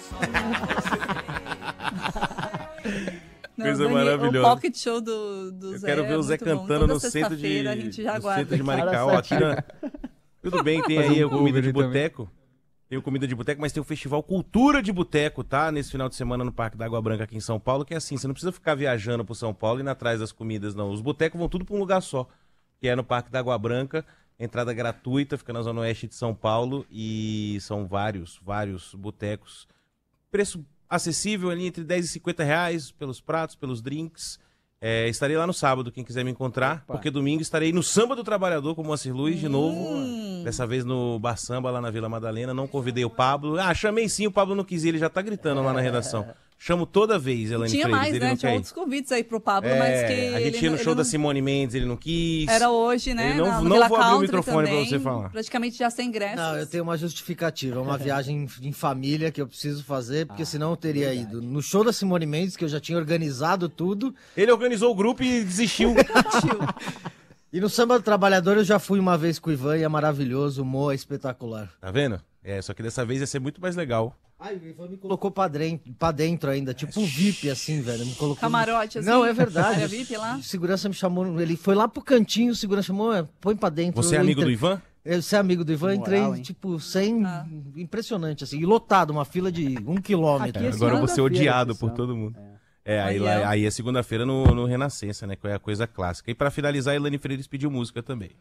Não, Coisa Dani, maravilhosa. O pocket show do, do Eu Zé. quero ver é o Zé muito bom. cantando Toda no centro de, sexta-feira a gente já no aguarda. centro de aqui. Maricá. Ó, tira- Tudo bem, tem Fazer aí um a comida cover de também. boteco. Tem o Comida de Boteco, mas tem o Festival Cultura de Boteco, tá? Nesse final de semana no Parque da Água Branca aqui em São Paulo, que é assim, você não precisa ficar viajando pro São Paulo e indo atrás das comidas, não. Os botecos vão tudo pra um lugar só, que é no Parque da Água Branca, entrada gratuita, fica na zona oeste de São Paulo e são vários, vários botecos. Preço acessível ali entre dez e cinquenta reais pelos pratos, pelos drinks. É, estarei lá no sábado, quem quiser me encontrar, Opa. porque domingo estarei no Samba do Trabalhador com o Moacir Luiz de novo. Dessa vez no Bar Samba, lá na Vila Madalena. Não convidei o Pablo. Ah, chamei sim, o Pablo não quis ir, ele já tá gritando lá na redação. Chamo toda vez, Elane Tinha Freire, mais, ele né? não Tinha quer ir. outros convites aí pro Pablo, É, mas que a gente ele ia no não- show ele da não- Simone Mendes, ele não quis. Era hoje, né? Ele não, na- no não Vila vou abrir o Country microfone pra também, você falar. Praticamente já sem ingressos. Não, eu tenho uma justificativa, uma viagem em família que eu preciso fazer, porque senão eu teria ido no show da Simone Mendes, que eu já tinha organizado tudo. Ele organizou o grupo e desistiu. E no Samba do Trabalhador eu já fui uma vez com o Ivan e é maravilhoso, o Mo é espetacular. Tá vendo? É, só que dessa vez ia ser muito mais legal. Ai, o Ivan me colocou pra dentro, pra dentro ainda, tipo um V I P assim, velho. Me colocou... Camarote, assim? Não, é verdade. Era V I P lá? O segurança me chamou, ele foi lá pro cantinho, o segurança chamou, é, põe pra dentro. Você é Eu amigo entrei- do Ivan? Eu, você é amigo do Ivan, Que moral, entrei, hein? tipo, sem... Impressionante, assim, e lotado, uma fila de um quilômetro. É, agora eu vou ser odiado por todo mundo. É, aí, lá, aí é segunda-feira no, no Renascença, né? Que é a coisa clássica. E pra finalizar, a Elane Freires pediu música também.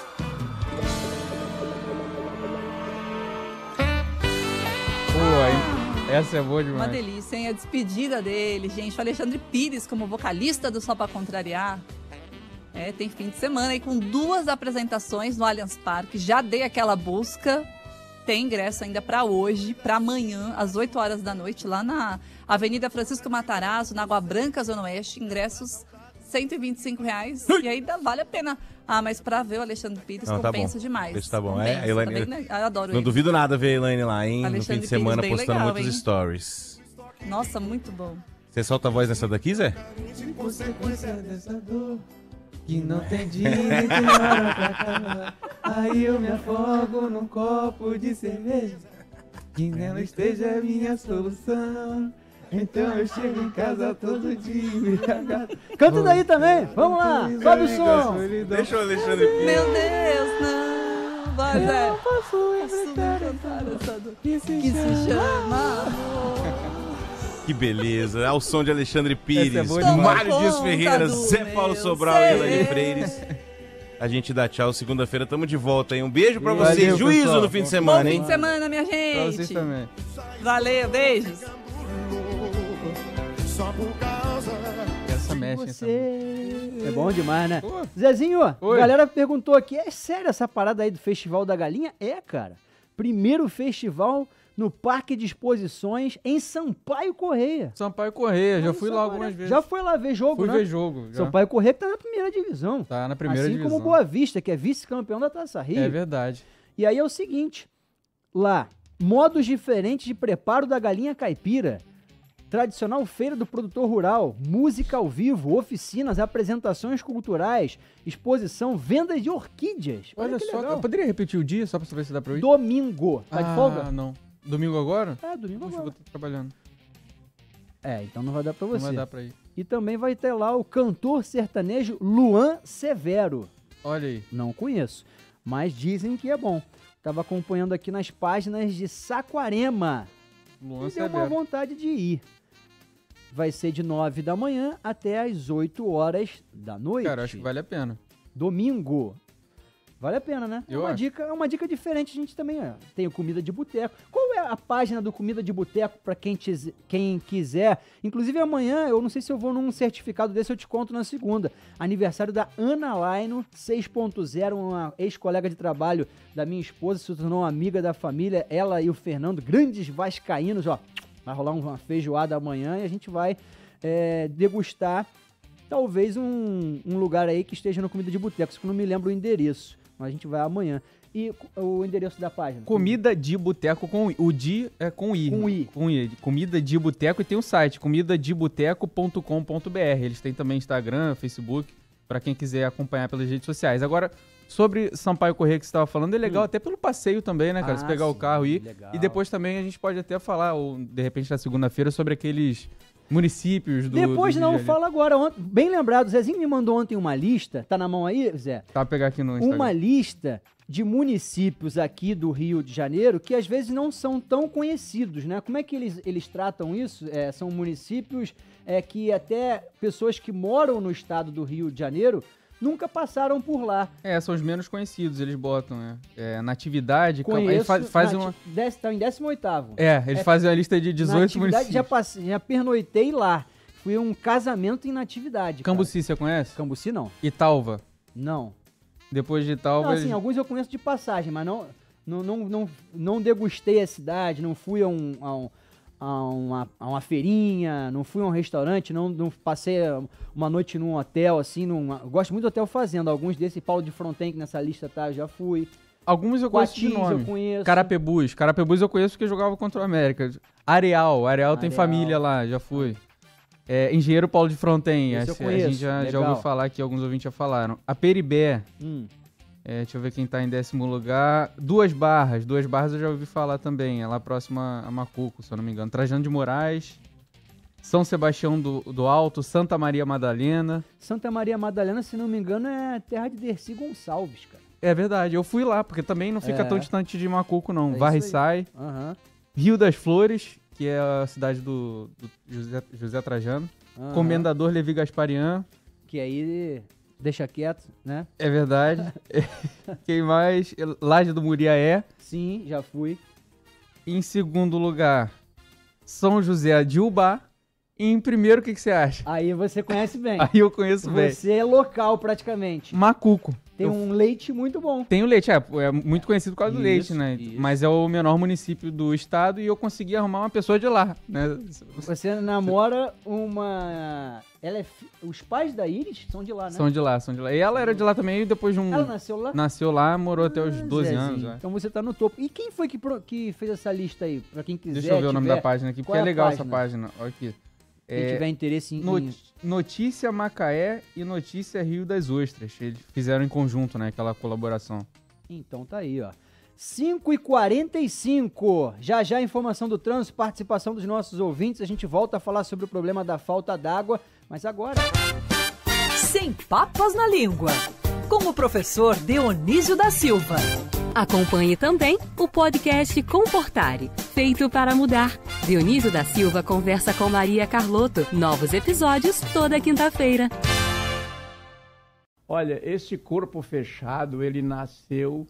Pô, aí, essa é boa demais. Uma delícia, hein? A despedida dele, gente. O Alexandre Pires como vocalista do Só Pra Contrariar. É, tem fim de semana aí com duas apresentações no Allianz Parque. Já dei aquela busca. Tem ingresso ainda para hoje, para amanhã, às oito horas da noite, lá na Avenida Francisco Matarazzo, na Água Branca, Zona Oeste. Ingressos cento e vinte e cinco reais. E ainda vale a pena. Ah, mas para ver o Alexandre Pires Não, tá compensa bom. demais. Isso tá bom. Compensa, É, a Elaine- tá bem, né? Eu adoro Não ele. duvido nada ver a Elaine lá, hein? Alexandre no fim de Pires, semana, bem postando legal, muitos hein? stories. Nossa, muito bom. Você solta a voz nessa daqui, Zé? Consequência dessa dor que não tem dia nem tem hora pra acabar. Aí eu me afogo num copo de cerveja, que nela esteja a minha solução. Então eu chego em casa todo dia embriagado. Canta daí também, vamos lá, sobe o som. Deixa o Alexandre Pires. Meu Deus, não. Vai, Zé. Eu posso enfrentar cantar essa dor que se que se chama chama amor. Que beleza. Ao som de Alexandre Pires, Essa é boa demais. Mário Dias Conta Ferreira, do Zé Paulo meu Sobral e Elaine ser. Freires. A gente dá tchau. Segunda-feira tamo de volta, hein? Um beijo pra Valeu, vocês. Juízo pessoal. no fim de Bom semana, fim hein? de semana, minha gente. Pra vocês também. Valeu, beijos. Essa mexe, essa Você... É bom demais, né? Pô. Zezinho, Oi. a galera perguntou aqui, é sério essa parada aí do Festival da Galinha? É, cara. Primeiro festival no Parque de Exposições em Sampaio Correia. Sampaio Correia, já Olha fui só, lá cara. algumas vezes. Já foi lá ver jogo, Fui né? ver jogo. Já. Sampaio Correia que tá na primeira divisão. Tá na primeira assim divisão. como Boa Vista, que é vice-campeão da Taça Rio. É verdade. E aí é o seguinte, lá, modos diferentes de preparo da galinha caipira, tradicional feira do produtor rural, música ao vivo, oficinas, apresentações culturais, exposição, vendas de orquídeas. Olha que só, legal. eu poderia repetir o dia só pra saber se dá pra eu ir? Domingo. Tá de Ah, folga? não. Domingo agora? É, domingo Puxa, eu agora. vou estar trabalhando. É, então não vai dar pra Não você. vai dar pra ir. E também vai ter lá o cantor sertanejo Luan Severo. Olha aí. Não conheço, mas dizem que é bom. Tava acompanhando aqui nas páginas de Saquarema. Luan E deu uma Severo. vontade de ir. Vai ser de nove da manhã até as oito horas da noite. Cara, acho que vale a pena. Domingo. Vale a pena, né? É Eu uma acho. dica, é uma dica diferente, a gente também ó, tem o Comida de Boteco. Qual é a página do Comida de Boteco para quem, tiz- quem quiser? Inclusive amanhã, eu não sei se eu vou num certificado desse, eu te conto na segunda. Aniversário da Ana Laino, seis ponto zero, uma ex-colega de trabalho da minha esposa, se tornou uma amiga da família, ela e o Fernando, grandes vascaínos, ó. Vai rolar uma feijoada amanhã e a gente vai é, degustar talvez um, um lugar aí que esteja no Comida de Boteco, só que eu não me lembro o endereço. Mas a gente vai amanhã. E o endereço da página? Comida de Boteco com I. O di é com I. Com I. Com I. Comida de Boteco e tem o site comida de boteco ponto com ponto b r. Eles têm também Instagram, Facebook, pra quem quiser acompanhar pelas redes sociais. Agora, sobre Sampaio Corrêa que você estava falando, é legal Hum. até pelo passeio também, né, cara? Ah, Você pegar o sim, carro e ir. legal. E depois também a gente pode até falar, ou de repente na segunda-feira, sobre aqueles municípios do Depois do não, Rio de Janeiro. fala agora. Ont- Bem lembrado, o Zezinho me mandou ontem uma lista. Tá na mão aí, Zé? Tá, pegar aqui no Instagram. Uma lista de municípios aqui do Rio de Janeiro que às vezes não são tão conhecidos, né? Como é que eles, eles tratam isso? É, são municípios é, que até pessoas que moram no estado do Rio de Janeiro nunca passaram por lá. É, são os menos conhecidos, eles botam, né? É, Natividade, Cam- Conheço, eles faz, fazem nati- uma... dez- tá em décimo oitavo. É, eles fazem a lista de dezoito Natividade, municípios. já, passei, já pernoitei lá. Fui a um casamento em Natividade. cara. Cambuci, você conhece? Cambuci não. Italva. Não. Depois de Italva... Não, assim, eles- alguns eu conheço de passagem, mas não, não, não, não, não degustei a cidade, não fui a, um, a, um, a, uma, a uma feirinha, não fui a um restaurante, não, não passei uma noite num hotel, assim, numa, eu gosto muito do Hotel Fazenda, alguns desses, Paulo de Fronten, que nessa lista tá, eu já fui. Alguns eu conheço de Quatis nome. eu conheço. É, Engenheiro Paulo de Fronten, Esse eu essa, a conheço, gente já, já legal. ouviu falar aqui, alguns ouvintes já falaram. A Peribé, Hum. é, deixa eu ver quem tá em décimo lugar. Duas Barras, Duas Barras eu já ouvi falar também, é lá próxima a Macuco, se eu não me engano. Trajano de Moraes, São Sebastião do, do Alto, Santa Maria Madalena. Santa Maria Madalena, se não me engano, é terra de Dercy Gonçalves, cara. É verdade, eu fui lá, porque também não fica É. tão distante de Macuco, não. É Varre e isso aí. sai. Aham. Rio das Flores, que é a cidade do, do José, José Trajano. Aham. Comendador Levi Gasparian. Que aí deixa quieto, né? É verdade. Quem mais? Laje do Muriaé. Sim, já fui. Em segundo lugar, São José de Ubá. E em primeiro, o que, que você acha? Aí você conhece bem. Aí eu conheço bem. Você é local, praticamente. Macuco. Tem Eu- um leite muito bom. Tem o leite, é, é muito conhecido por causa do Isso, leite, né? isso. Mas é o menor município do estado e eu consegui arrumar uma pessoa de lá, né? Você namora uma... Ela é fi- Os pais da Iris são de lá, né? São de lá, são de lá. E ela era de lá também e depois de um... Ela nasceu lá? Nasceu lá, morou até os doze Zezinho. anos. né? Então você tá no topo. E quem foi que, pro- que fez essa lista aí? Pra quem quiser. Deixa eu ver o nome tiver- da página aqui, Qual porque é a legal essa página. Olha aqui. Quem tiver interesse em- Not- Notícia Macaé e Notícia Rio das Ostras. Eles fizeram em conjunto, né? Aquela colaboração. Então tá aí, ó. cinco e quarenta e cinco. Já já a informação do trânsito, participação dos nossos ouvintes. A gente volta a falar sobre o problema da falta d'água, mas agora... Sem papas na língua. Com o professor Dionísio da Silva. Acompanhe também o podcast Comportare, feito para mudar. Dionísio da Silva conversa com Maria Carlotto. Novos episódios toda quinta-feira. Olha, esse corpo fechado, ele nasceu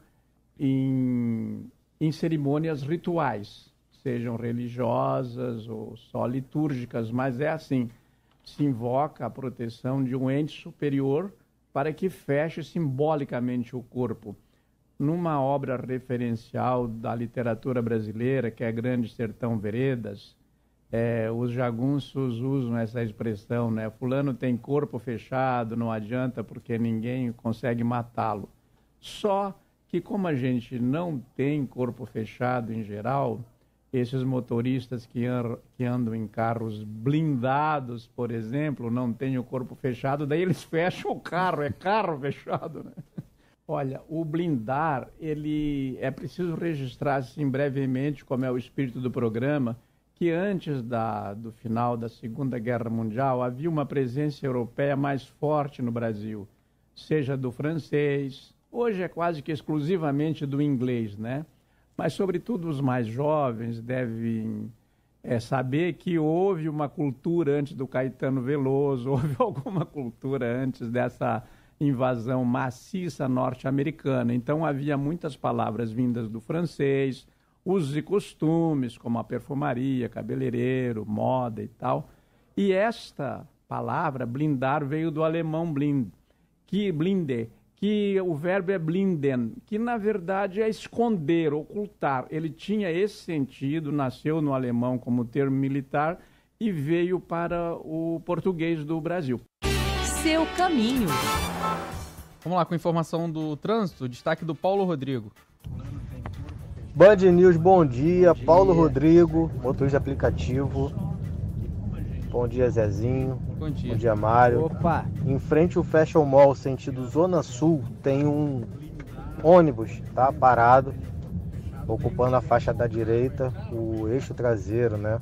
em, em cerimônias rituais, sejam religiosas ou só litúrgicas, mas é assim, se invoca a proteção de um ente superior para que feche simbolicamente o corpo. Numa obra referencial da literatura brasileira, que é Grande Sertão Veredas, é, os jagunços usam essa expressão, né? Fulano tem corpo fechado, não adianta porque ninguém consegue matá-lo. Só que como a gente não tem corpo fechado em geral, esses motoristas que, an- que andam em carros blindados, por exemplo, não têm o corpo fechado, daí eles fecham o carro, é carro fechado, né? Olha, o blindar, ele é preciso registrar assim brevemente, como é o espírito do programa, que antes da, do final da Segunda Guerra Mundial havia uma presença europeia mais forte no Brasil, seja do francês, hoje é quase que exclusivamente do inglês, né? Mas, sobretudo, os mais jovens devem é, saber que houve uma cultura antes do Caetano Veloso, houve alguma cultura antes dessa invasão maciça norte-americana. Então, havia muitas palavras vindas do francês, usos e costumes, como a perfumaria, cabeleireiro, moda e tal. E esta palavra, blindar, veio do alemão blind, que blinde, que o verbo é blinden, que na verdade é esconder, ocultar. Ele tinha esse sentido, nasceu no alemão como termo militar e veio para o português do Brasil. Seu caminho. Vamos lá com a informação do trânsito, destaque do Paulo Rodrigo. Band News, bom dia. Paulo Rodrigo, motorista de aplicativo. Bom dia, Zezinho. Bom dia. Bom dia, Mário. Opa. Em frente ao Fashion Mall, sentido Zona Sul, tem um ônibus, tá? Parado, ocupando a faixa da direita, o eixo traseiro, né?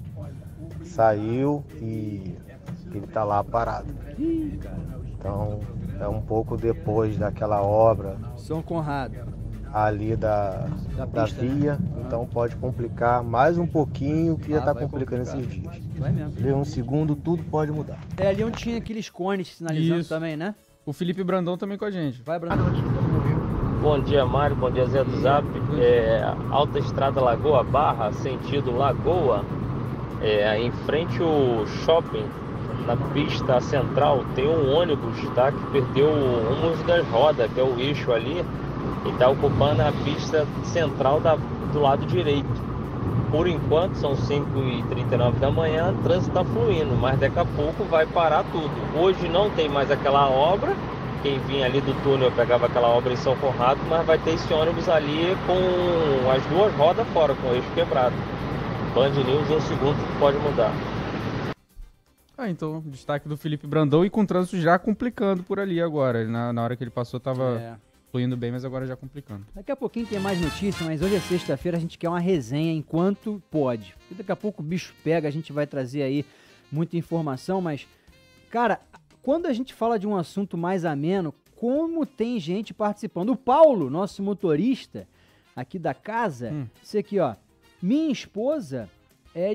Saiu e ele tá lá parado. Então, é um pouco depois daquela obra São Conrado. ali da, Da da pista, né? via, então pode complicar mais um pouquinho, que já Ah, está vai complicando complicar. esses dias. Vai mesmo. Vê um segundo, tudo pode mudar. É ali onde tinha aqueles cones sinalizando Isso. também, né? O Felipe Brandão também com a gente. Vai, Brandão. Bom dia, Mário. Bom dia, Zé do Zap. É, Autoestrada Lagoa Barra, sentido Lagoa, é, em frente ao shopping, na pista central, tem um ônibus, tá, que perdeu uma das rodas, que é o eixo ali, e está ocupando a pista central da, do lado direito. Por enquanto, são cinco e trinta e nove da manhã, o trânsito está fluindo, mas daqui a pouco vai parar tudo. Hoje não tem mais aquela obra, quem vinha ali do túnel pegava aquela obra em São Conrado, mas vai ter esse ônibus ali com as duas rodas fora, com o eixo quebrado. Band News, um segundo que pode mudar. Ah, então, destaque do Felipe Brandão e com o trânsito já complicando por ali agora. Na, na hora que ele passou tava É. fluindo bem, mas agora já complicando. Daqui a pouquinho tem mais notícia, mas hoje é sexta-feira, a gente quer uma resenha enquanto pode. E daqui a pouco o bicho pega, a gente vai trazer aí muita informação, mas, cara, quando a gente fala de um assunto mais ameno, como tem gente participando. O Paulo, nosso motorista aqui da casa, Hum. isso aqui, ó, minha esposa é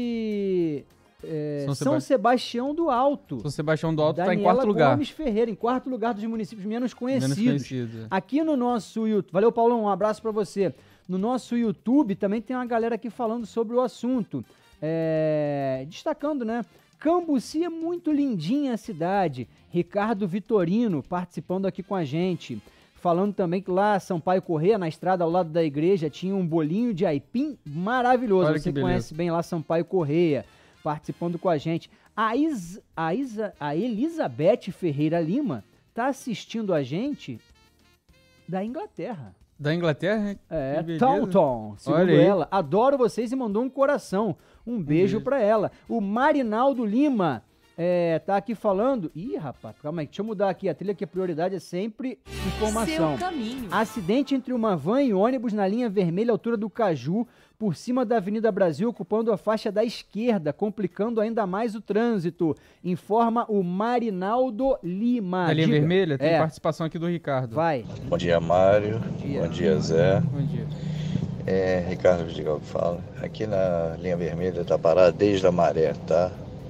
de é, São São, Seba- Sebastião do Alto. São Sebastião do Alto tá em Daniela quarto lugar. Gomes Ferreira, em quarto lugar dos municípios menos conhecidos. Menos conhecidos, é. Aqui no nosso YouTube, valeu Paulão, um abraço pra você. No nosso YouTube também tem uma galera aqui falando sobre o assunto. É, destacando, né? Cambuci é muito lindinha a cidade. Ricardo Vitorino participando aqui com a gente. Falando também que lá, Sampaio Corrêa, na estrada ao lado da igreja, tinha um bolinho de aipim maravilhoso. Olha que Você beleza. conhece bem lá Sampaio Corrêa, participando com a gente. A, Is, a, Isa, a Elizabeth Ferreira Lima tá assistindo a gente da Inglaterra. Da Inglaterra? É, Que beleza. Taunton, segundo Olha aí. ela. Adoro vocês e mandou um coração. Um beijo beijo. pra ela. O Marinaldo Lima é, tá aqui falando. Ih, rapaz, calma aí, deixa eu mudar aqui. A trilha que a prioridade é sempre informação. Seu caminho. Acidente entre uma van e ônibus na linha vermelha, altura do Caju, por cima da Avenida Brasil, ocupando a faixa da esquerda, complicando ainda mais o trânsito. Informa o Marinaldo Lima. Na linha Diga. vermelha tem É, participação aqui do Ricardo. vai. Bom dia, Mário. dia. Bom dia, Zé. Bom dia. É Ricardo Vidigal que fala. Aqui na linha vermelha tá parado desde a Maré, tá?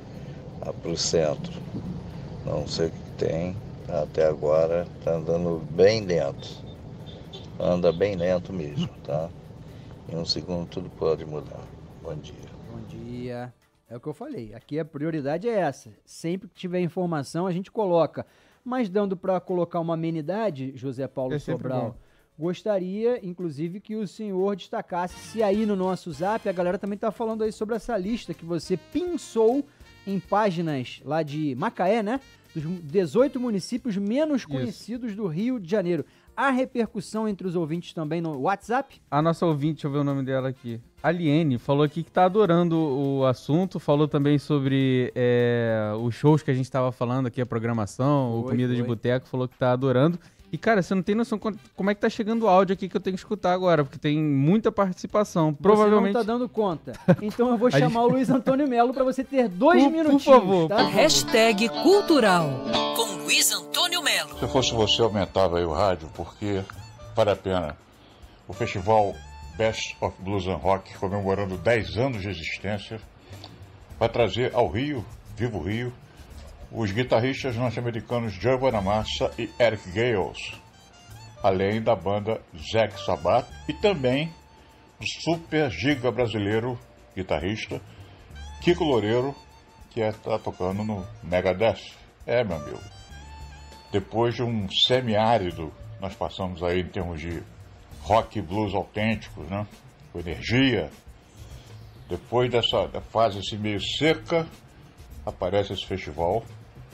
Lá pro centro. Não sei o que tem. Até agora tá andando bem lento. Anda bem lento mesmo, tá? Em um segundo tudo pode mudar. Bom dia. Bom dia. É o que eu falei. Aqui a prioridade é essa. Sempre que tiver informação, a gente coloca. Mas dando para colocar uma amenidade, José Paulo É sempre Sobral, bom. gostaria, inclusive, que o senhor destacasse se aí no nosso zap, a galera também tá falando aí sobre essa lista que você pinçou em páginas lá de Macaé, né? Dos dezoito municípios menos conhecidos do Rio de Janeiro. Há repercussão entre os ouvintes também no WhatsApp? A nossa ouvinte, deixa eu ver o nome dela aqui. Aliene, falou aqui que tá adorando o assunto, falou também sobre é, os shows que a gente tava falando aqui, a programação, o Foi, Comida de foi. Boteco, falou que tá adorando. E, cara, você não tem noção quant- como é que tá chegando o áudio aqui que eu tenho que escutar agora, porque tem muita participação. Provavelmente... Você não tá dando conta. Então eu vou A chamar gente- o Luiz Antônio Melo para você ter dois Por- por minutinhos, favor, tá? Hashtag Cultural com Luiz Antônio Melo. Se eu fosse você, eu aumentava aí o rádio, porque vale a pena. O festival Best of Blues and Rock, comemorando dez anos de existência, vai trazer ao Rio, Vivo Rio, os guitarristas norte-americanos Joe Bonamassa e Eric Gales, além da banda Zack Sabbath e também o super giga brasileiro guitarrista Kiko Loureiro, que está tocando no Megadeth. É, meu amigo. Depois de um semiárido, nós passamos aí em termos de rock e blues autênticos, né? Com energia. Depois dessa fase assim meio seca, aparece esse festival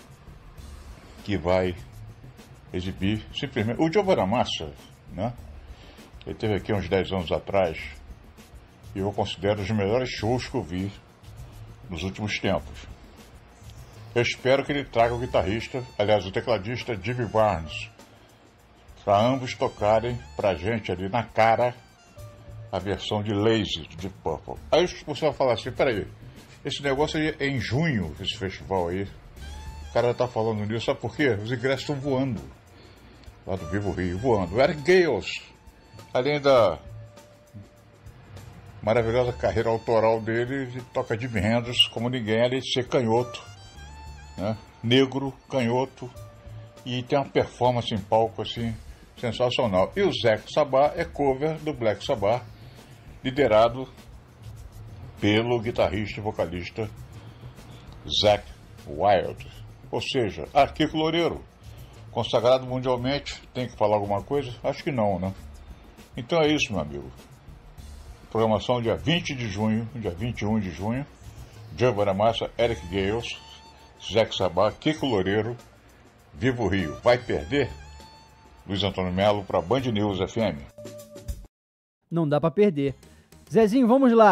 que vai exibir simplesmente... O Joe Bonamassa, né? Ele teve aqui uns dez anos atrás e eu considero os melhores shows que eu vi nos últimos tempos. Eu espero que ele traga o guitarrista, aliás, o tecladista Jimmy Barnes, para ambos tocarem pra gente ali na cara a versão de Lazy de Deep Purple. Aí você vai falar assim, peraí, esse negócio aí é em junho, esse festival aí. O cara tá falando nisso, sabe por quê? Os ingressos estão voando. Lá do Vivo Rio, voando. O Eric Gales, além da maravilhosa carreira autoral dele, ele toca Jimi Hendrix como ninguém, além de ser canhoto, né? Negro, canhoto, e tem uma performance em palco assim sensacional. E o Zack Sabbath é cover do Black Sabbath, liderado pelo guitarrista e vocalista Zakk Wylde. Ou seja, ah, Kiko Loureiro, consagrado mundialmente, tem que falar alguma coisa? Acho que não, né? Então é isso, meu amigo. Programação dia vinte de junho, dia vinte e um de junho. Joe Bonamassa, Eric Gales, Zack Sabbath, Kiko Loureiro, Vivo Rio. Vai perder? Luiz Antônio Melo para Band News F M. Não dá pra perder. Zezinho, vamos lá.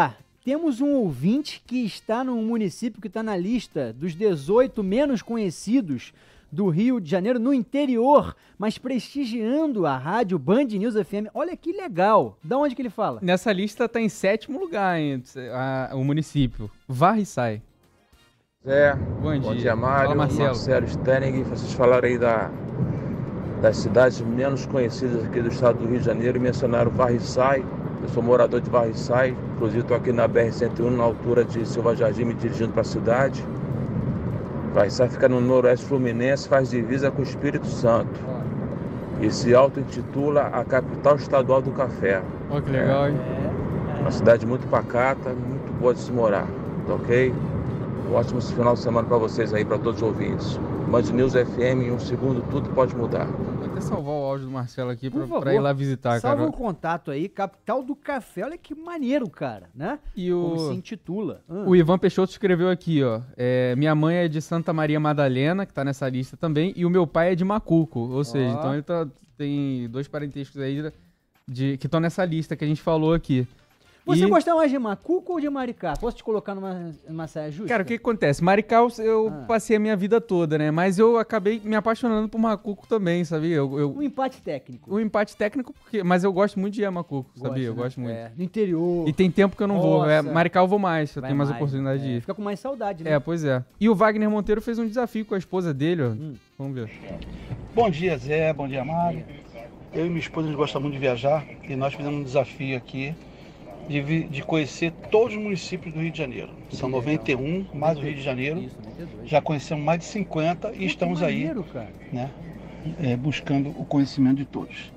temos um ouvinte que está num município que está na lista dos dezoito menos conhecidos do Rio de Janeiro, no interior, mas prestigiando a rádio Band News F M. Olha que legal. Da onde que ele fala? Nessa lista tá em sétimo lugar, hein, a, o município. Varre-Sai. Zé, bom dia, bom dia Mário, Fala, Marcelo. Marcelo Stenning. Vocês falaram aí da, das cidades menos conhecidas aqui do estado do Rio de Janeiro e mencionaram Varre-Sai. Eu sou morador de Varre-Sai, inclusive estou aqui na B R cento e um, na altura de Silva Jardim, me dirigindo para a cidade. Varre-Sai fica no noroeste fluminense, faz divisa com o Espírito Santo. E se auto-intitula a capital estadual do café. Olha que legal, é, hein? Uma cidade muito pacata, muito boa de se morar, tá ok? Um ótimo final de semana para vocês aí, para todos os ouvintes. Band News F M, em um segundo tudo pode mudar. Vou até salvar o áudio do Marcelo aqui Por pra, favor, pra ir lá visitar, salva cara. o contato aí, capital do café. Olha que maneiro, cara, né? E o... Como se intitula. Ah. O Ivan Peixoto escreveu aqui, ó. É, minha mãe é de Santa Maria Madalena, que tá nessa lista também, e o meu pai é de Macuco. Ou seja, então ele tá, tem dois parentescos aí de, que estão nessa lista que a gente falou aqui. Você e... gosta mais de Macuco ou de Maricá? Posso te colocar numa, numa saia justa? Cara, o que, que acontece? Maricá eu Ah. passei a minha vida toda, né? Mas eu acabei me apaixonando por Macuco também, sabia? Eu, eu... Um empate técnico. Um empate técnico, porque... mas eu gosto muito de ir a Macuco, Gosta, sabia? Eu né? gosto muito. É, no interior. E tem tempo que eu não vou. É, Nossa. Maricá eu vou mais, eu Vai tenho mais, mais, oportunidade é. de ir. Fica com mais saudade, né? É, pois é. E o Wagner Monteiro fez um desafio com a esposa dele, ó. Hum. Vamos ver. Bom dia, Zé. Bom dia, Mário. Eu e minha esposa, a gente gosta muito de viajar e nós fizemos um desafio aqui de, vi- de conhecer todos os municípios do Rio de Janeiro. São noventa e um, mais o Rio de Janeiro. Já conhecemos mais de cinquenta e estamos aí, maneiro, cara. né, é, buscando o conhecimento de todos.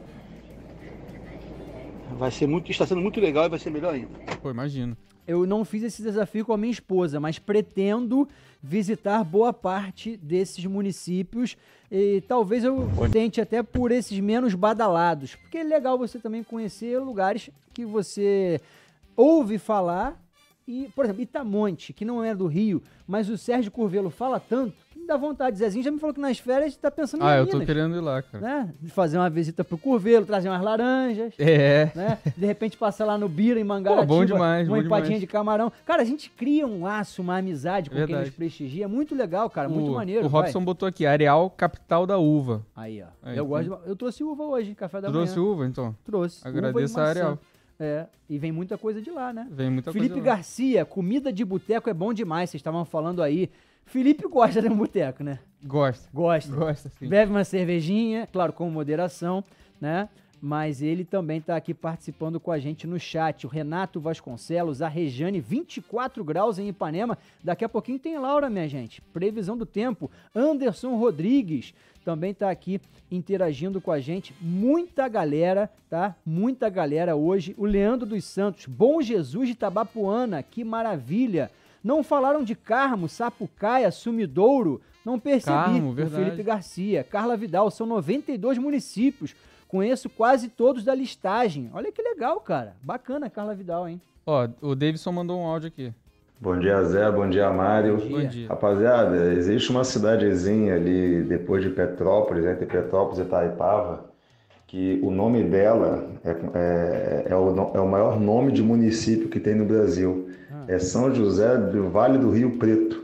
Vai ser muito, está sendo muito legal e vai ser melhor ainda. Pô, imagino. Eu não fiz esse desafio com a minha esposa, mas pretendo visitar boa parte desses municípios e talvez eu tente até por esses menos badalados, porque é legal você também conhecer lugares que você ouve falar e, por exemplo, Itamonte, que não é do Rio, mas o Sérgio Curvelo fala tanto que me dá vontade. Zezinho já me falou que nas férias tá pensando Ah, em eu tô Minas, querendo ir lá, cara. né? De fazer uma visita pro Curvelo, trazer umas laranjas. É. Né? De repente passar lá no Bira, em Mangaratiba, Pô, bom demais, uma bom empadinha demais. de camarão. Cara, a gente cria um laço, uma amizade com quem Verdade. nos prestigia. É muito legal, cara, muito o, maneiro. O Robson vai. botou aqui, Areal, capital da uva. Aí, ó. Aí, eu, então. gosto de- eu trouxe uva hoje, café da Tu manhã. trouxe uva, então? Trouxe. Agradeço uva e a maçã. Areal. É, e vem muita coisa de lá, né? Vem muita Felipe coisa lá. Garcia, comida de boteco é bom demais, vocês estavam falando aí. Felipe gosta de um boteco, né? Gosta. Gosta. Gosta, sim. Bebe uma cervejinha, claro, com moderação, né? Mas ele também está aqui participando com a gente no chat. O Renato Vasconcelos, a Rejane, vinte e quatro graus em Ipanema. Daqui a pouquinho tem Laura, minha gente. Previsão do tempo. Anderson Rodrigues também está aqui interagindo com a gente. Muita galera, tá? Muita galera hoje. O Leandro dos Santos, Bom Jesus de Tabapuana, que maravilha. Não falaram de Carmo, Sapucaia, Sumidouro. Não percebi. Carmo, O verdade. Felipe Garcia, Carla Vidal, são noventa e dois municípios. Conheço quase todos da listagem. Olha que legal, cara. Bacana, Carla Vidal, hein? Ó, o Davidson mandou um áudio aqui. Bom dia, Zé. Bom dia, Mário. Bom dia. Rapaziada, existe uma cidadezinha ali depois de Petrópolis, entre Petrópolis e Itaipava, que o nome dela é, é, é, o, no- é o maior nome de município que tem no Brasil. É São José do Vale do Rio Preto.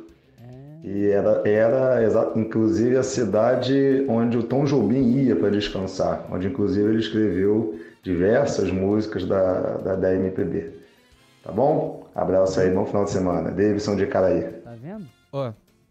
E era, era exa- inclusive a cidade onde o Tom Jobim ia para descansar, onde inclusive ele escreveu diversas músicas da, da, da M P B. Tá bom? Abraço aí, bom final de semana. Davidson de Caraí. Tá vendo? Ó,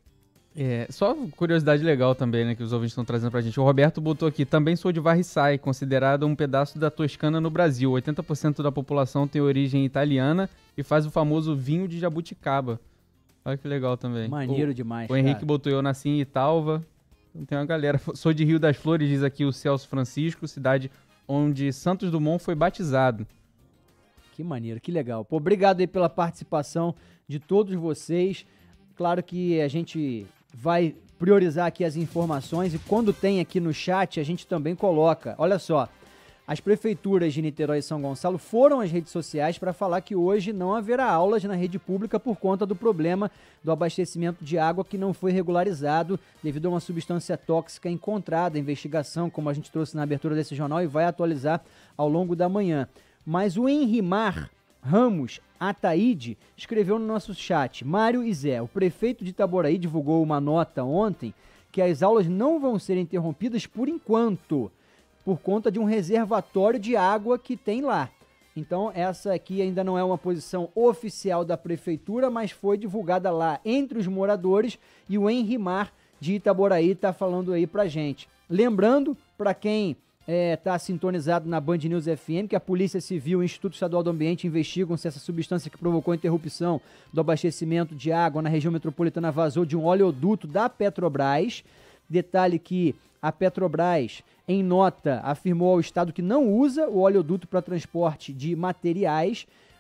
é, só curiosidade legal também, né, que os ouvintes estão trazendo pra gente. O Roberto botou aqui, também sou de Varre-Sai, considerado um pedaço da Toscana no Brasil. oitenta por cento da população tem origem italiana e faz o famoso vinho de jabuticaba. Olha que legal também. Maneiro o, demais, O Henrique cara. botou, eu nasci em Italva. Então tem uma galera. Sou de Rio das Flores, diz aqui o Celso Francisco, cidade onde Santos Dumont foi batizado. Que maneiro, que legal. Pô, obrigado aí pela participação de todos vocês. Claro que a gente vai priorizar aqui as informações e quando tem aqui no chat a gente também coloca. Olha só, as prefeituras de Niterói e São Gonçalo foram às redes sociais para falar que hoje não haverá aulas na rede pública por conta do problema do abastecimento de água que não foi regularizado devido a uma substância tóxica encontrada. A investigação, como a gente trouxe na abertura desse jornal, e vai atualizar ao longo da manhã. Mas o Henrimar Ramos Ataíde escreveu no nosso chat: Mário e Zé, o prefeito de Itaboraí divulgou uma nota ontem que as aulas não vão ser interrompidas por enquanto, por conta de um reservatório de água que tem lá. Então, essa aqui ainda não é uma posição oficial da prefeitura, mas foi divulgada lá entre os moradores, e o Henrimar de Itaboraí está falando aí pra gente. Lembrando, para quem está é, sintonizado na Band News F M, que a Polícia Civil e o Instituto Estadual do Ambiente investigam se essa substância que provocou a interrupção do abastecimento de água na região metropolitana vazou de um oleoduto da Petrobras. Detalhe que a Petrobras, em nota, afirmou ao Estado que não usa o oleoduto para transporte de materiais.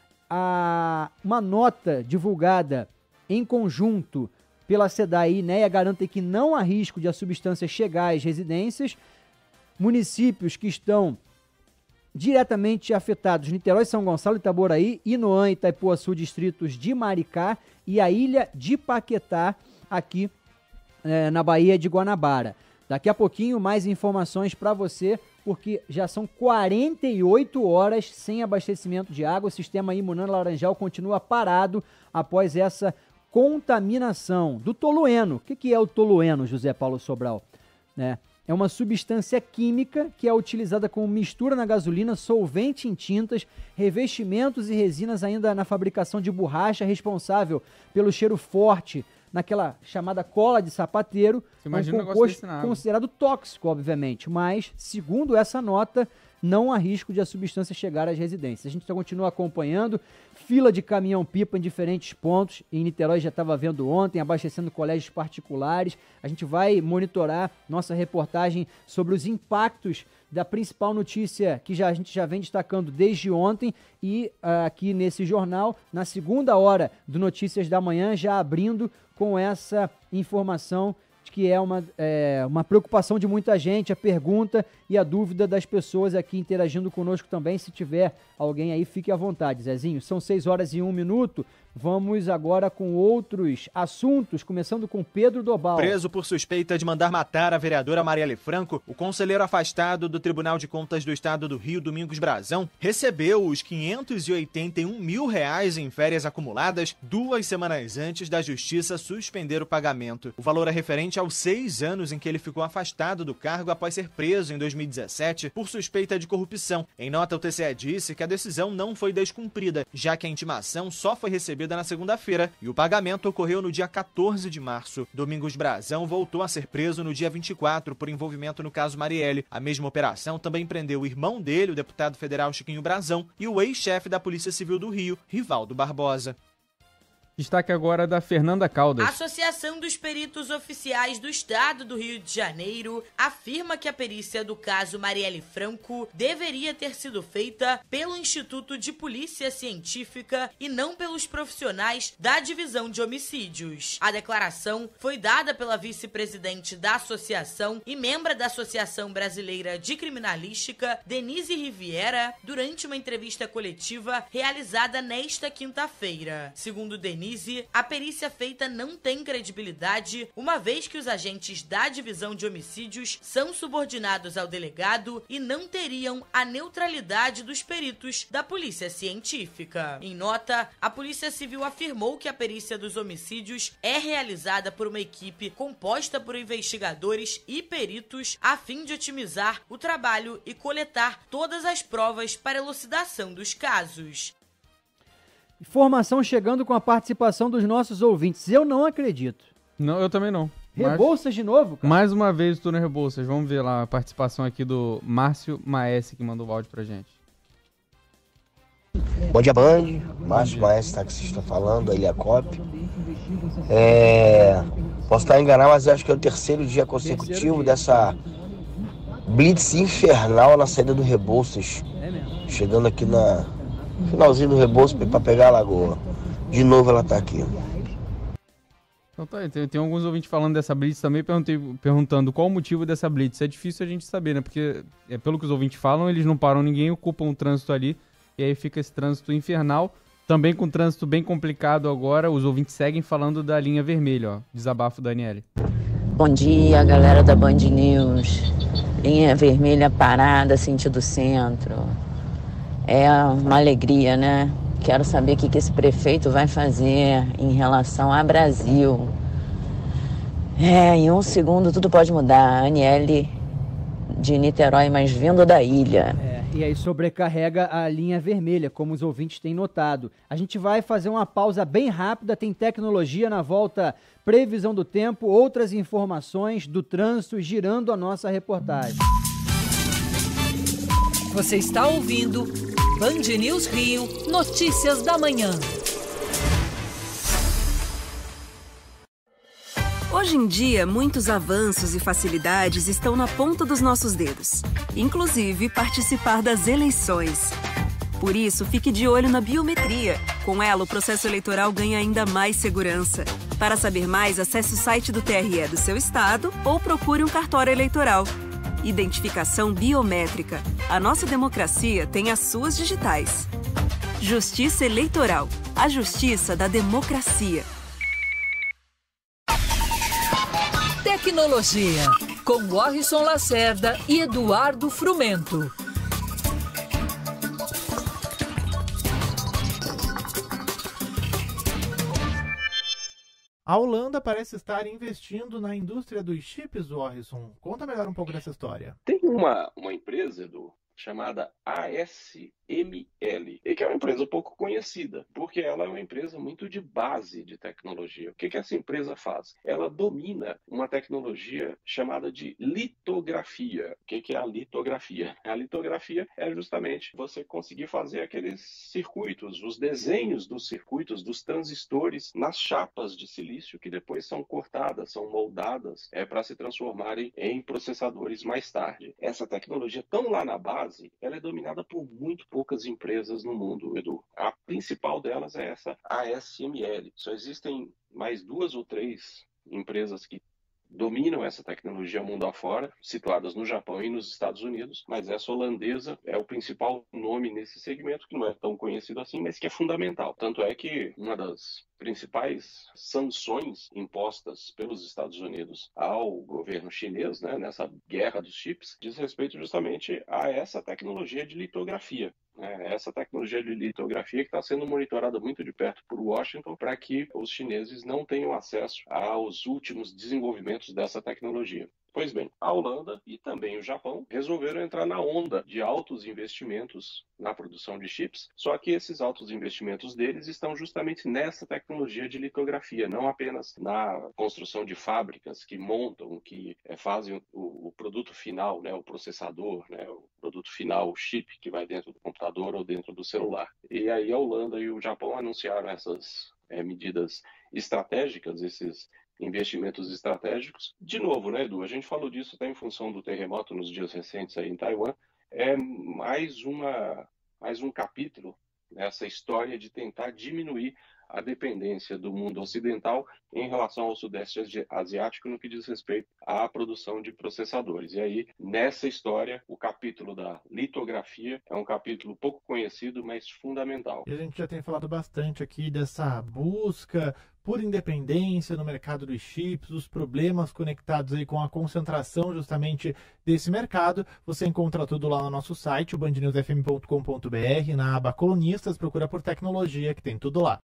A, uma nota divulgada em conjunto pela SEDAI e INEA garante que não há risco de a substância chegar às residências. Municípios que estão diretamente afetados: Niterói, São Gonçalo, Itaboraí, Inoã e Itaipuaçu, distritos de Maricá, e a ilha de Paquetá, aqui é, na Baía de Guanabara. Daqui a pouquinho mais informações para você, porque já são quarenta e oito horas sem abastecimento de água. O sistema Imunã Laranjal continua parado após essa contaminação do tolueno. O que, que é o tolueno, José Paulo Sobral? Né? É uma substância química que é utilizada como mistura na gasolina, solvente em tintas, revestimentos e resinas ainda na fabricação de borracha, responsável pelo cheiro forte naquela chamada cola de sapateiro. Você imagina um um negócio composto desse na água. Considerado tóxico, obviamente, mas, segundo essa nota, não há risco de a substância chegar às residências. A gente continua acompanhando, fila de caminhão-pipa em diferentes pontos, em Niterói já estava vendo ontem, abastecendo colégios particulares. A gente vai monitorar nossa reportagem sobre os impactos da principal notícia que já, a gente já vem destacando desde ontem, e uh, aqui nesse jornal, na segunda hora do Notícias da Manhã, já abrindo com essa informação de que é uma, é uma preocupação de muita gente, a pergunta e a dúvida das pessoas aqui interagindo conosco também. Se tiver alguém aí, fique à vontade, Zezinho. São seis horas e um minuto. Vamos agora com outros assuntos, começando com Pedro Dobal. Preso por suspeita de mandar matar a vereadora Marielle Franco, o conselheiro afastado do Tribunal de Contas do Estado do Rio, Domingos Brazão, recebeu os quinhentos e oitenta e um mil reais em férias acumuladas duas semanas antes da Justiça suspender o pagamento. O valor é referente aos seis anos em que ele ficou afastado do cargo após ser preso em dois mil e dezessete por suspeita de corrupção. Em nota, o T C E disse que a decisão não foi descumprida, já que a intimação só foi recebida na segunda-feira e o pagamento ocorreu no dia quatorze de março. Domingos Brazão voltou a ser preso no dia vinte e quatro por envolvimento no caso Marielle. A mesma operação também prendeu o irmão dele, o deputado federal Chiquinho Brazão, e o ex-chefe da Polícia Civil do Rio, Rivaldo Barbosa. Destaque agora da Fernanda Caldas. A Associação dos Peritos Oficiais do Estado do Rio de Janeiro afirma que a perícia do caso Marielle Franco deveria ter sido feita pelo Instituto de Polícia Científica e não pelos profissionais da Divisão de Homicídios. A declaração foi dada pela vice-presidente da associação e membra da Associação Brasileira de Criminalística, Denise Riviera, durante uma entrevista coletiva realizada nesta quinta-feira. Segundo Denise, a perícia feita não tem credibilidade, uma vez que os agentes da Divisão de Homicídios são subordinados ao delegado e não teriam a neutralidade dos peritos da Polícia Científica. Em nota, a Polícia Civil afirmou que a perícia dos homicídios é realizada por uma equipe composta por investigadores e peritos a fim de otimizar o trabalho e coletar todas as provas para elucidação dos casos. Informação chegando com a participação dos nossos ouvintes. Eu não acredito. Não, eu também não. Rebouças Mas, de novo, cara? Mais uma vez o Túnel Rebouças. Vamos ver lá a participação aqui do Márcio Maesse, que mandou o áudio pra gente. Bom dia, Band. Márcio Maesse, taxista falando, aí a Cop. É... Posso estar enganado, mas acho que é o terceiro dia consecutivo dessa blitz infernal na saída do Rebouças. É mesmo. Chegando aqui na... finalzinho do Rebouças para pegar a lagoa. De novo ela tá aqui. Então tá aí, tem, tem alguns ouvintes falando dessa blitz também, perguntando qual o motivo dessa blitz. É difícil a gente saber, né? Porque, é, pelo que os ouvintes falam, eles não param ninguém, ocupam o trânsito ali, e aí fica esse trânsito infernal. Também com trânsito bem complicado agora, os ouvintes seguem falando da linha vermelha, ó. Desabafo, Daniele. Bom dia, galera da Band News. Linha vermelha parada, sentido centro. É uma alegria, né? quero saber o que, que esse prefeito vai fazer em relação a Brasil. É, em um segundo tudo pode mudar. Aniele de Niterói, mas vindo da ilha. É, e aí sobrecarrega a linha vermelha, como os ouvintes têm notado. A gente vai fazer uma pausa bem rápida, tem tecnologia na volta, previsão do tempo, outras informações do trânsito girando a nossa reportagem. Você está ouvindo Band News Rio, notícias da manhã. Hoje em dia, muitos avanços e facilidades estão na ponta dos nossos dedos, inclusive participar das eleições. Por isso, fique de olho na biometria. Com ela, o processo eleitoral ganha ainda mais segurança. Para saber mais, acesse o site do T R E do seu estado ou procure um cartório eleitoral. Identificação biométrica. A nossa democracia tem as suas digitais. Justiça Eleitoral. A justiça da democracia. Tecnologia, com Warrison Lacerda e Eduardo Frumento. A Holanda parece estar investindo na indústria dos chips, Warrison. Conta melhor um pouco dessa história. Tem uma, uma empresa, Edu, chamada A S M L, e que é uma empresa pouco conhecida, porque ela é uma empresa muito de base de tecnologia. O que, que essa empresa faz? Ela domina uma tecnologia chamada de litografia. O que, que é a litografia? A litografia é justamente você conseguir fazer aqueles circuitos, os desenhos dos circuitos, dos transistores nas chapas de silício, que depois são cortadas, são moldadas é, para se transformarem em processadores mais tarde. Essa tecnologia tão lá na base, ela é dominada por muito poucas empresas no mundo, Edu. A principal delas é essa A S M L. Só existem mais duas ou três empresas que dominam essa tecnologia mundo afora, situadas no Japão e nos Estados Unidos, mas essa holandesa é o principal nome nesse segmento, que não é tão conhecido assim, mas que é fundamental. Tanto é que uma das principais sanções impostas pelos Estados Unidos ao governo chinês, né, nessa guerra dos chips, diz respeito justamente a essa tecnologia de litografia. É essa tecnologia de litografia que está sendo monitorada muito de perto por Washington para que os chineses não tenham acesso aos últimos desenvolvimentos dessa tecnologia. Pois bem, a Holanda e também o Japão resolveram entrar na onda de altos investimentos na produção de chips, só que esses altos investimentos deles estão justamente nessa tecnologia de litografia, não apenas na construção de fábricas que montam, que é, fazem o, o produto final, né, o processador, né, o produto final, o chip que vai dentro do computador ou dentro do celular. E aí a Holanda e o Japão anunciaram essas é, medidas estratégicas, esses investimentos estratégicos. De novo, né, Edu? A gente falou disso até em função do terremoto nos dias recentes aí em Taiwan. É mais, uma, mais um capítulo nessa história de tentar diminuir a dependência do mundo ocidental em relação ao Sudeste Asiático no que diz respeito à produção de processadores. E aí, nessa história, o capítulo da litografia é um capítulo pouco conhecido, mas fundamental. E a gente já tem falado bastante aqui dessa busca por independência no mercado dos chips, os problemas conectados aí com a concentração justamente desse mercado. Você encontra tudo lá no nosso site, o band news f m ponto com ponto b r, na aba Colunistas, procura por tecnologia, que tem tudo lá.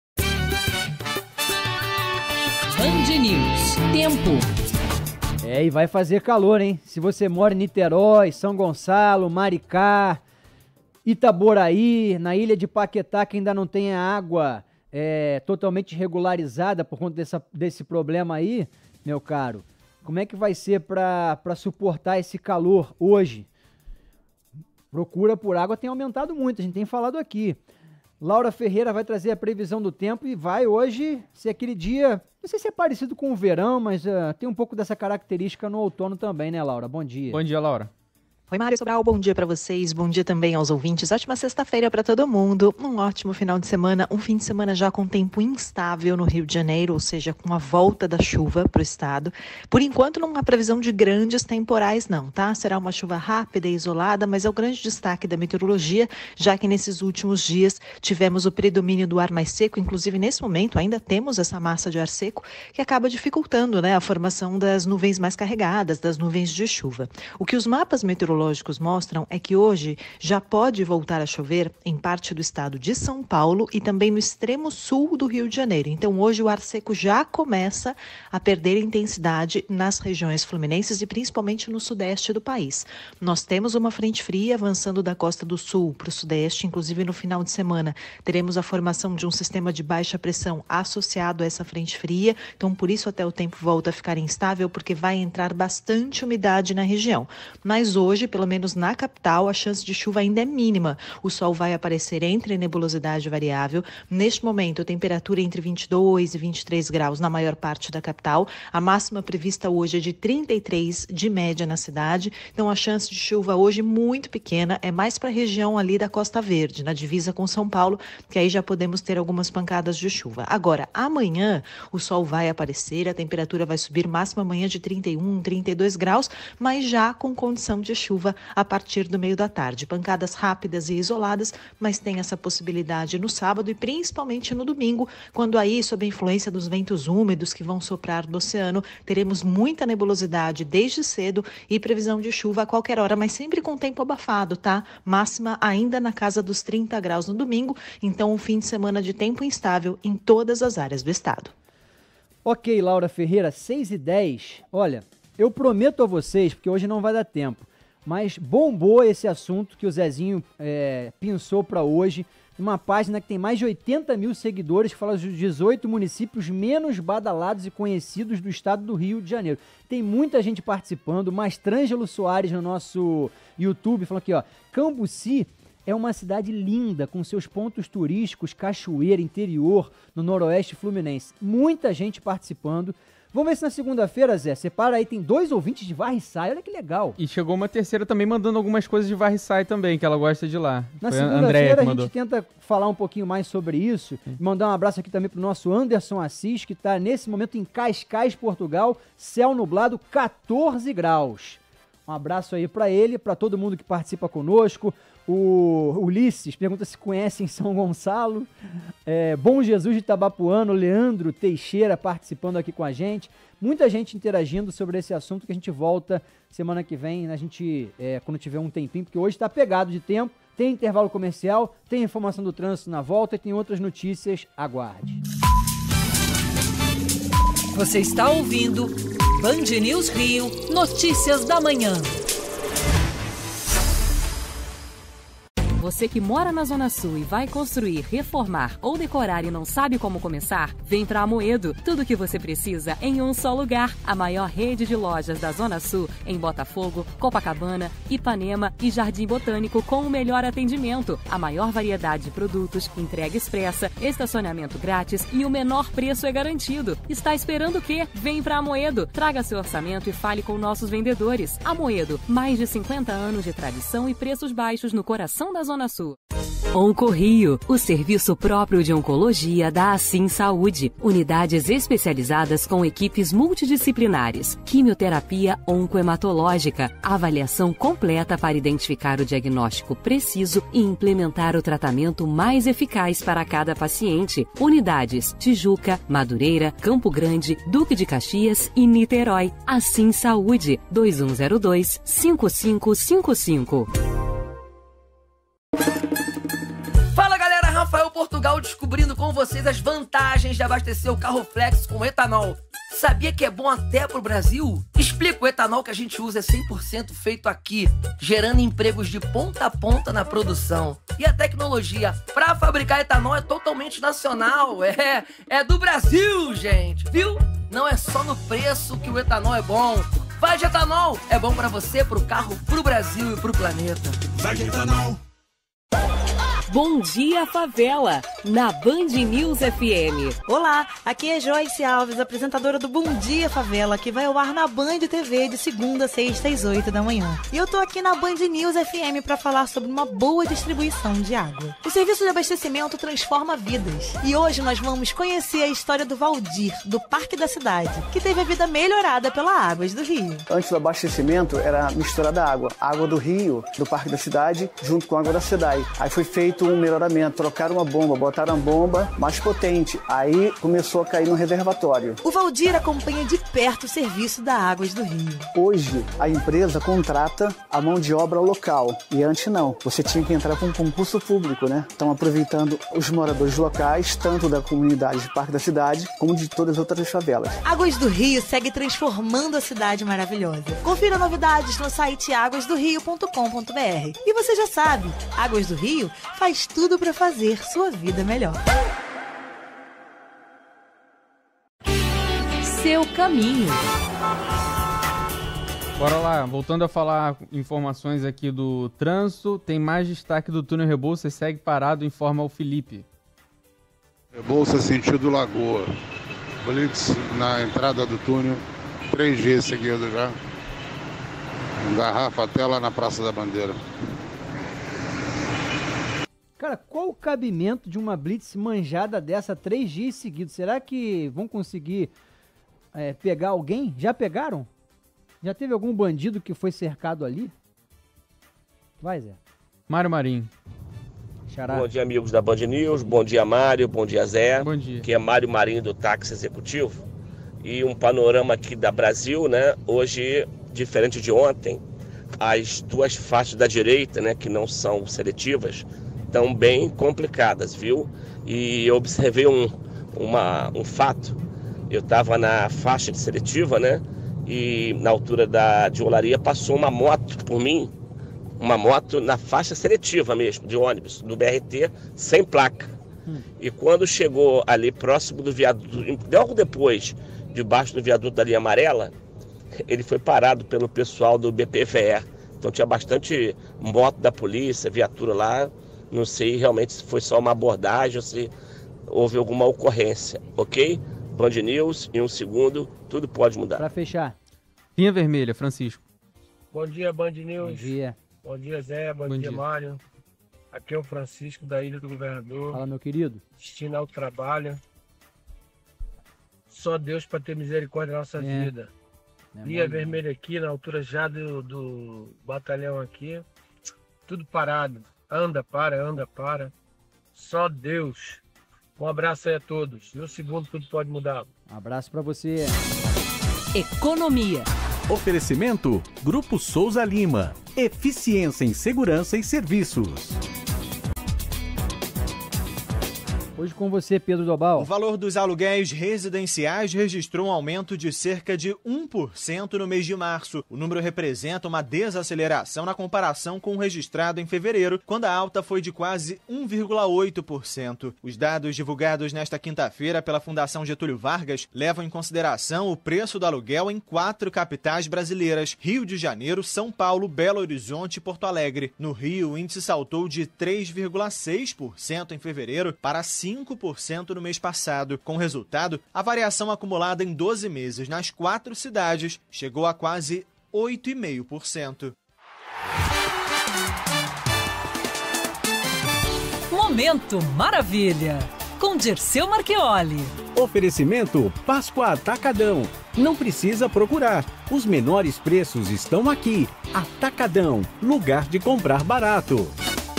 Band News, tempo. É, e vai fazer calor, hein? Se você mora em Niterói, São Gonçalo, Maricá, Itaboraí, na ilha de Paquetá, que ainda não tem a água é, totalmente regularizada por conta dessa, desse problema aí, meu caro, como é que vai ser para suportar esse calor hoje? Procura por água tem aumentado muito, a gente tem falado aqui. Laura Ferreira vai trazer a previsão do tempo e vai hoje ser aquele dia, não sei se é parecido com o verão, mas uh, tem um pouco dessa característica no outono também, né, Laura? Bom dia. Bom dia, Laura. Oi, Mário Sobral, bom dia para vocês, bom dia também aos ouvintes, ótima sexta-feira para todo mundo, um ótimo final de semana, um fim de semana já com tempo instável no Rio de Janeiro, ou seja, com a volta da chuva para o estado. Por enquanto não há previsão de grandes temporais não, tá? Será uma chuva rápida e isolada, mas é o grande destaque da meteorologia, já que nesses últimos dias tivemos o predomínio do ar mais seco, inclusive nesse momento ainda temos essa massa de ar seco que acaba dificultando, né, a formação das nuvens mais carregadas, das nuvens de chuva. O que os mapas meteorológicos meteorológicos mostram é que hoje já pode voltar a chover em parte do estado de São Paulo e também no extremo sul do Rio de Janeiro. Então hoje o ar seco já começa a perder intensidade nas regiões fluminenses e principalmente no sudeste do país. Nós temos uma frente fria avançando da costa do sul para o sudeste, inclusive no final de semana teremos a formação de um sistema de baixa pressão associado a essa frente fria, então por isso até o tempo volta a ficar instável, porque vai entrar bastante umidade na região. Mas hoje, pelo menos na capital, a chance de chuva ainda é mínima. O sol vai aparecer entre nebulosidade variável. Neste momento, a temperatura entre vinte e dois e vinte e três graus na maior parte da capital. A máxima prevista hoje é de trinta e três de média na cidade. Então a chance de chuva hoje muito pequena, é mais para a região ali da Costa Verde, na divisa com São Paulo, que aí já podemos ter algumas pancadas de chuva. Agora, amanhã o sol vai aparecer, a temperatura vai subir, máxima amanhã de trinta e um, trinta e dois graus, mas já com condição de chuva a partir do meio da tarde. Pancadas rápidas e isoladas, mas tem essa possibilidade no sábado e principalmente no domingo, quando aí, sob a influência dos ventos úmidos que vão soprar do oceano, teremos muita nebulosidade desde cedo e previsão de chuva a qualquer hora, mas sempre com tempo abafado, tá? Máxima ainda na casa dos trinta graus no domingo, então um fim de semana de tempo instável em todas as áreas do estado. Ok, Laura Ferreira, seis e dez. Olha, eu prometo a vocês, porque hoje não vai dar tempo, mas bombou esse assunto que o Zezinho é, pensou para hoje, numa página que tem mais de oitenta mil seguidores, que fala dos dezoito municípios menos badalados e conhecidos do estado do Rio de Janeiro. Tem muita gente participando, Mastrângelo Soares no nosso YouTube, falando aqui, ó, Cambuci é uma cidade linda, com seus pontos turísticos, cachoeira, interior, no noroeste fluminense. Muita gente participando. Vamos ver se na segunda-feira, Zé, separa aí, tem dois ouvintes de Varriçai, olha que legal. E chegou uma terceira também mandando algumas coisas de Varriçai também, que ela gosta de lá. Na Foi segunda-feira a, a gente tenta falar um pouquinho mais sobre isso. Sim. Mandar um abraço aqui também pro nosso Anderson Assis, que está nesse momento em Cascais, Portugal, céu nublado, quatorze graus. Um abraço aí para ele, para todo mundo que participa conosco. O Ulisses pergunta se conhecem São Gonçalo. É, Bom Jesus de Itabapuano, Leandro Teixeira participando aqui com a gente. Muita gente interagindo sobre esse assunto, que a gente volta semana que vem, né? A gente, é, quando tiver um tempinho, porque hoje está pegado de tempo. Tem intervalo comercial, tem informação do trânsito na volta e tem outras notícias. Aguarde. Você está ouvindo Band News Rio, notícias da manhã. Você que mora na Zona Sul e vai construir, reformar ou decorar e não sabe como começar, vem para Amoedo. Tudo o que você precisa em um só lugar. A maior rede de lojas da Zona Sul em Botafogo, Copacabana, Ipanema e Jardim Botânico, com o melhor atendimento, a maior variedade de produtos, entrega expressa, estacionamento grátis e o menor preço é garantido. Está esperando o quê? Vem para Amoedo. Traga seu orçamento e fale com nossos vendedores. Amoedo, mais de cinquenta anos de tradição e preços baixos no coração da Zona Sul. Oncorrio, o serviço próprio de oncologia da Assim Saúde. Unidades especializadas com equipes multidisciplinares. Quimioterapia oncohematológica. Avaliação completa para identificar o diagnóstico preciso e implementar o tratamento mais eficaz para cada paciente. Unidades Tijuca, Madureira, Campo Grande, Duque de Caxias e Niterói. Assim Saúde, dois um zero dois, cinco cinco cinco cinco. Fala galera, Rafael Portugal descobrindo com vocês as vantagens de abastecer o carro Flex com etanol. Sabia que é bom até pro Brasil? Explica, o etanol que a gente usa é cem por cento feito aqui, gerando empregos de ponta a ponta na produção. E a tecnologia para fabricar etanol é totalmente nacional, é, é do Brasil, gente, viu? Não é só no preço que o etanol é bom. Vai de etanol, é bom para você, pro carro, pro Brasil e pro planeta. Vai de etanol. Bom Dia Favela, na Band News F M. Olá, aqui é Joyce Alves, apresentadora do Bom Dia Favela, que vai ao ar na Band T V de segunda, sexta às oito da manhã. E eu tô aqui na Band News F M para falar sobre uma boa distribuição de água. O serviço de abastecimento transforma vidas. E hoje nós vamos conhecer a história do Valdir, do Parque da Cidade, que teve a vida melhorada pela Águas do Rio. Antes do abastecimento era misturada água. Água do Rio, do Parque da Cidade, junto com a água da SEDAI. Aí foi feito um melhoramento, trocaram uma bomba, botaram a bomba mais potente, aí começou a cair no reservatório. O Valdir acompanha de perto o serviço da Águas do Rio. Hoje, a empresa contrata a mão de obra local. E antes não. Você tinha que entrar com um concurso público, né? Estão aproveitando os moradores locais, tanto da comunidade de Parque da Cidade, como de todas as outras favelas. Águas do Rio segue transformando a cidade maravilhosa. Confira novidades no site águas do rio ponto com ponto b r. E você já sabe, Águas do Rio faz tudo para fazer sua vida melhor. Seu caminho. Bora lá, voltando a falar informações aqui do trânsito, tem mais destaque do túnel Rebouças, segue parado, informa o Felipe. Rebouças sentido Lagoa, blitz na entrada do túnel, três dias seguidos já, garrafa até lá na Praça da Bandeira. Cara, qual o cabimento de uma blitz manjada dessa três dias seguidos? Será que vão conseguir é, pegar alguém? Já pegaram? Já teve algum bandido que foi cercado ali? Vai, Zé. Mário Marinho. Xará. Bom dia, amigos da Band News. Bom dia, Mário. Bom dia, Zé. Bom dia. Aqui é Mário Marinho do Táxi Executivo. E um panorama aqui da Brasil, né? Hoje, diferente de ontem, as duas faixas da direita, né, que não são seletivas, estão bem complicadas, viu? E eu observei um, uma, um fato. Eu estava na faixa de seletiva, né? E na altura da de Olaria passou uma moto por mim, uma moto na faixa seletiva mesmo, de ônibus, do B R T, sem placa. Hum. E quando chegou ali próximo do viaduto, logo depois, debaixo do viaduto da linha amarela, ele foi parado pelo pessoal do B P V E. Então tinha bastante moto da polícia, viatura lá. Não sei realmente se foi só uma abordagem ou se houve alguma ocorrência, ok? Band News, em um segundo, tudo pode mudar. Pra fechar. Linha Vermelha, Francisco. Bom dia, Band News. Bom dia. Bom dia, Zé. Bom, Bom dia, dia, Mário. Aqui é o Francisco, da Ilha do Governador. Fala, meu querido. Destino ao trabalho. Só Deus para ter misericórdia da nossa é. vida. É Linha Vermelha aqui, na altura já do, do batalhão aqui. Tudo parado. Anda, para, anda, para. Só Deus. Um abraço aí a todos. E o segundo, tudo pode mudar. Um abraço para você. Economia. Oferecimento Grupo Souza Lima. Eficiência em segurança e serviços. Hoje com você, Pedro Dobal. O valor dos aluguéis residenciais registrou um aumento de cerca de um por cento no mês de março. O número representa uma desaceleração na comparação com o registrado em fevereiro, quando a alta foi de quase um vírgula oito por cento. Os dados divulgados nesta quinta-feira pela Fundação Getúlio Vargas levam em consideração o preço do aluguel em quatro capitais brasileiras: Rio de Janeiro, São Paulo, Belo Horizonte e Porto Alegre. No Rio, o índice saltou de três vírgula seis por cento em fevereiro para cinco por cento no mês passado. Com o resultado, a variação acumulada em doze meses nas quatro cidades chegou a quase oito vírgula cinco por cento. Momento Maravilha, com Dirceu Marchioli. Oferecimento Páscoa Atacadão. Não precisa procurar. Os menores preços estão aqui. Atacadão, lugar de comprar barato.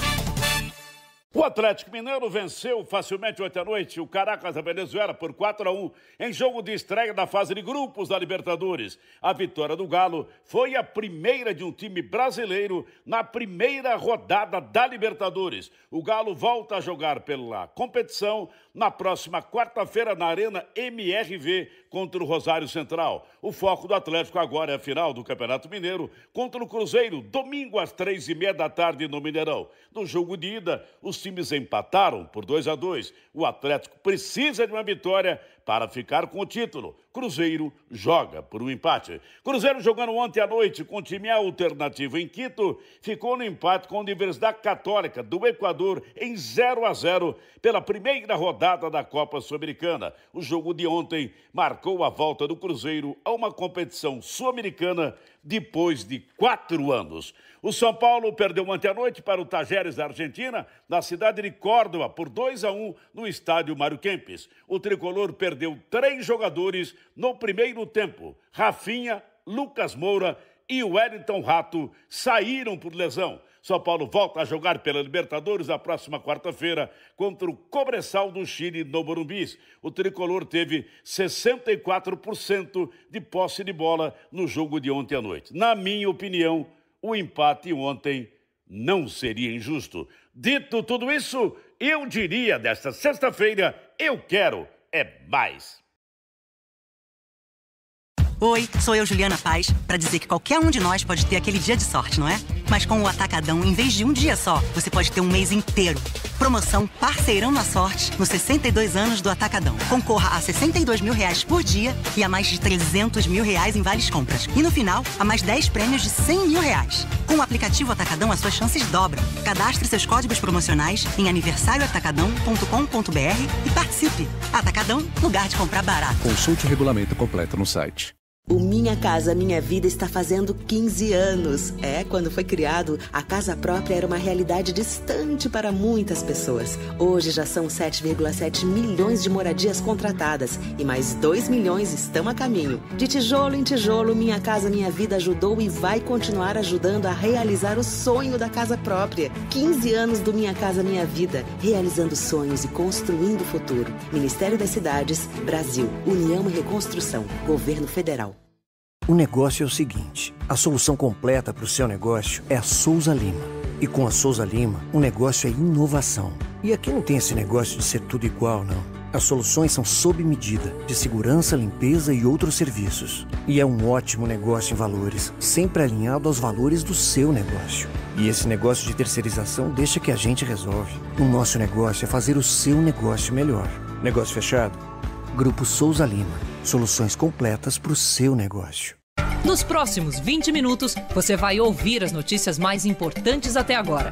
O Atlético Mineiro venceu facilmente ontem à noite o Caracas da Venezuela por quatro a um em jogo de estreia da fase de grupos da Libertadores. A vitória do Galo foi a primeira de um time brasileiro na primeira rodada da Libertadores. O Galo volta a jogar pela competição na próxima quarta-feira na Arena M R V contra o Rosário Central. O foco do Atlético agora é a final do Campeonato Mineiro contra o Cruzeiro, domingo às três e meia da tarde no Mineirão. No jogo de ida, os times empataram por dois a dois. O Atlético precisa de uma vitória para ficar com o título. Cruzeiro joga por um empate. Cruzeiro jogando ontem à noite com time alternativo em Quito, ficou no empate com a Universidade Católica do Equador em zero a zero pela primeira rodada da Copa Sul-Americana. O jogo de ontem marcou a volta do Cruzeiro a uma competição sul-americana depois de quatro anos. O São Paulo perdeu ontem à noite para o Tajeres da Argentina, na cidade de Córdoba, por dois a um no estádio Mário Kempes. O tricolor perdeu três jogadores no primeiro tempo: Rafinha, Lucas Moura e o Wellington Rato saíram por lesão. São Paulo volta a jogar pela Libertadores na próxima quarta-feira contra o Cobressal do Chile no Morumbi. O tricolor teve sessenta e quatro por cento de posse de bola no jogo de ontem à noite. Na minha opinião, o empate ontem não seria injusto. Dito tudo isso, eu diria desta sexta-feira, eu quero é mais. Oi, sou eu, Juliana Paz, para dizer que qualquer um de nós pode ter aquele dia de sorte, não é? Mas com o Atacadão, em vez de um dia só, você pode ter um mês inteiro. Promoção Parceirão na Sorte, nos sessenta e dois anos do Atacadão. Concorra a sessenta e dois mil reais por dia e a mais de trezentos mil reais em vales compras. E no final, a mais dez prêmios de cem mil reais. Com o aplicativo Atacadão, as suas chances dobram. Cadastre seus códigos promocionais em aniversário atacadão ponto com ponto b r e participe. Atacadão, lugar de comprar barato. Consulte o regulamento completo no site. O Minha Casa Minha Vida está fazendo quinze anos. É, quando foi criado, a casa própria era uma realidade distante para muitas pessoas. Hoje já são sete vírgula sete milhões de moradias contratadas e mais dois milhões estão a caminho. De tijolo em tijolo, Minha Casa Minha Vida ajudou e vai continuar ajudando a realizar o sonho da casa própria. quinze anos do Minha Casa Minha Vida, realizando sonhos e construindo o futuro. Ministério das Cidades, Brasil, União e Reconstrução, Governo Federal. O negócio é o seguinte, a solução completa para o seu negócio é a Souza Lima. E com a Souza Lima, o negócio é inovação. E aqui não tem esse negócio de ser tudo igual, não. As soluções são sob medida, de segurança, limpeza e outros serviços. E é um ótimo negócio em valores, sempre alinhado aos valores do seu negócio. E esse negócio de terceirização deixa que a gente resolve. O nosso negócio é fazer o seu negócio melhor. Negócio fechado? Grupo Souza Lima. Soluções completas para o seu negócio. Nos próximos vinte minutos, você vai ouvir as notícias mais importantes até agora.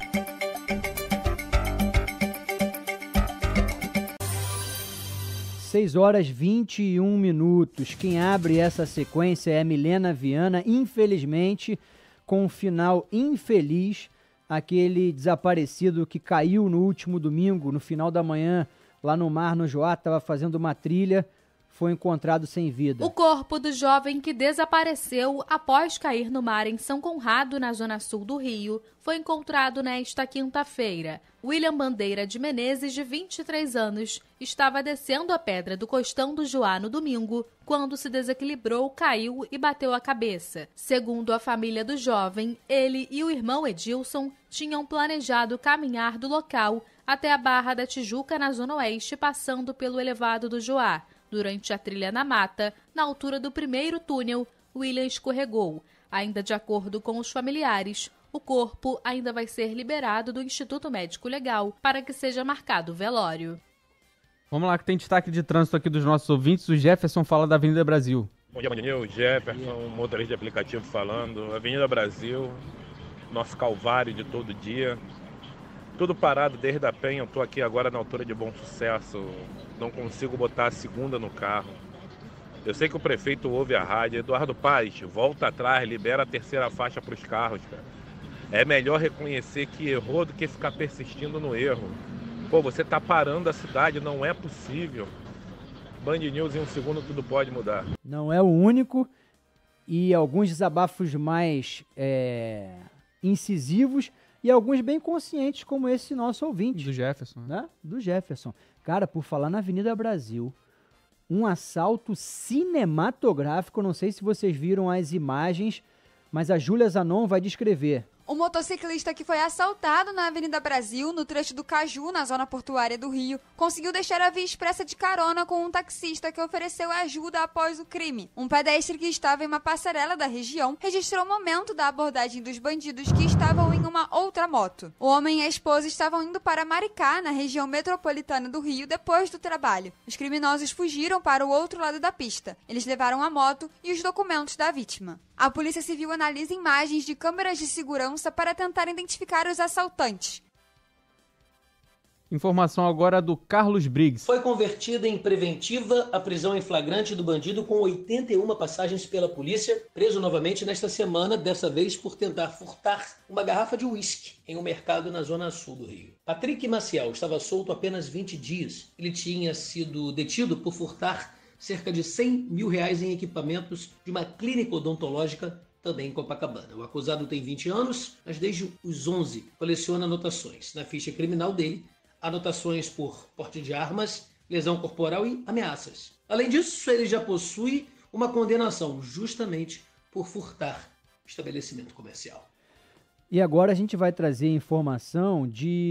seis horas e vinte e um minutos. Quem abre essa sequência é a Milena Viana, infelizmente, com um final infeliz. Aquele desaparecido que caiu no último domingo, no final da manhã, lá no mar, no Joá, estava fazendo uma trilha, foi encontrado sem vida. O corpo do jovem que desapareceu após cair no mar em São Conrado, na zona sul do Rio, foi encontrado nesta quinta-feira. William Bandeira de Menezes, de vinte e três anos, estava descendo a pedra do costão do Joá no domingo, quando se desequilibrou, caiu e bateu a cabeça. Segundo a família do jovem, ele e o irmão Edilson tinham planejado caminhar do local até a Barra da Tijuca, na zona oeste, passando pelo elevado do Joá. Durante a trilha na mata, na altura do primeiro túnel, William escorregou. Ainda de acordo com os familiares, o corpo ainda vai ser liberado do Instituto Médico Legal para que seja marcado o velório. Vamos lá, que tem destaque de trânsito aqui dos nossos ouvintes. O Jefferson fala da Avenida Brasil. Bom dia, Band News. Jefferson, motorista de aplicativo falando. Avenida Brasil, nosso calvário de todo dia. Tudo parado desde a Penha, eu estou aqui agora na altura de Bom Sucesso, não consigo botar a segunda no carro. Eu sei que o prefeito ouve a rádio. Eduardo Paz, volta atrás, libera a terceira faixa para os carros, cara. É melhor reconhecer que errou do que ficar persistindo no erro. Pô, você tá parando a cidade, não é possível. Band News, em um segundo tudo pode mudar. Não é o único, e alguns desabafos mais é, incisivos, e alguns bem conscientes, como esse nosso ouvinte. Do Jefferson. Né? Do Jefferson. Cara, por falar na Avenida Brasil, um assalto cinematográfico, não sei se vocês viram as imagens, mas a Júlia Zanon vai descrever. O motociclista que foi assaltado na Avenida Brasil, no trecho do Caju, na zona portuária do Rio, conseguiu deixar a via expressa de carona com um taxista que ofereceu ajuda após o crime. Um pedestre que estava em uma passarela da região registrou o momento da abordagem dos bandidos que estavam em uma outra moto. O homem e a esposa estavam indo para Maricá, na região metropolitana do Rio, depois do trabalho. Os criminosos fugiram para o outro lado da pista. Eles levaram a moto e os documentos da vítima. A Polícia Civil analisa imagens de câmeras de segurança para tentar identificar os assaltantes. Informação agora do Carlos Briggs. Foi convertida em preventiva a prisão em flagrante do bandido com oitenta e uma passagens pela polícia, preso novamente nesta semana, dessa vez por tentar furtar uma garrafa de uísque em um mercado na zona sul do Rio. Patrick Maciel estava solto há apenas vinte dias. Ele tinha sido detido por furtar cerca de cem mil reais em equipamentos de uma clínica odontológica também em Copacabana. O acusado tem vinte anos, mas desde os onze coleciona anotações. Na ficha criminal dele, anotações por porte de armas, lesão corporal e ameaças. Além disso, ele já possui uma condenação justamente por furtar estabelecimento comercial. E agora a gente vai trazer informação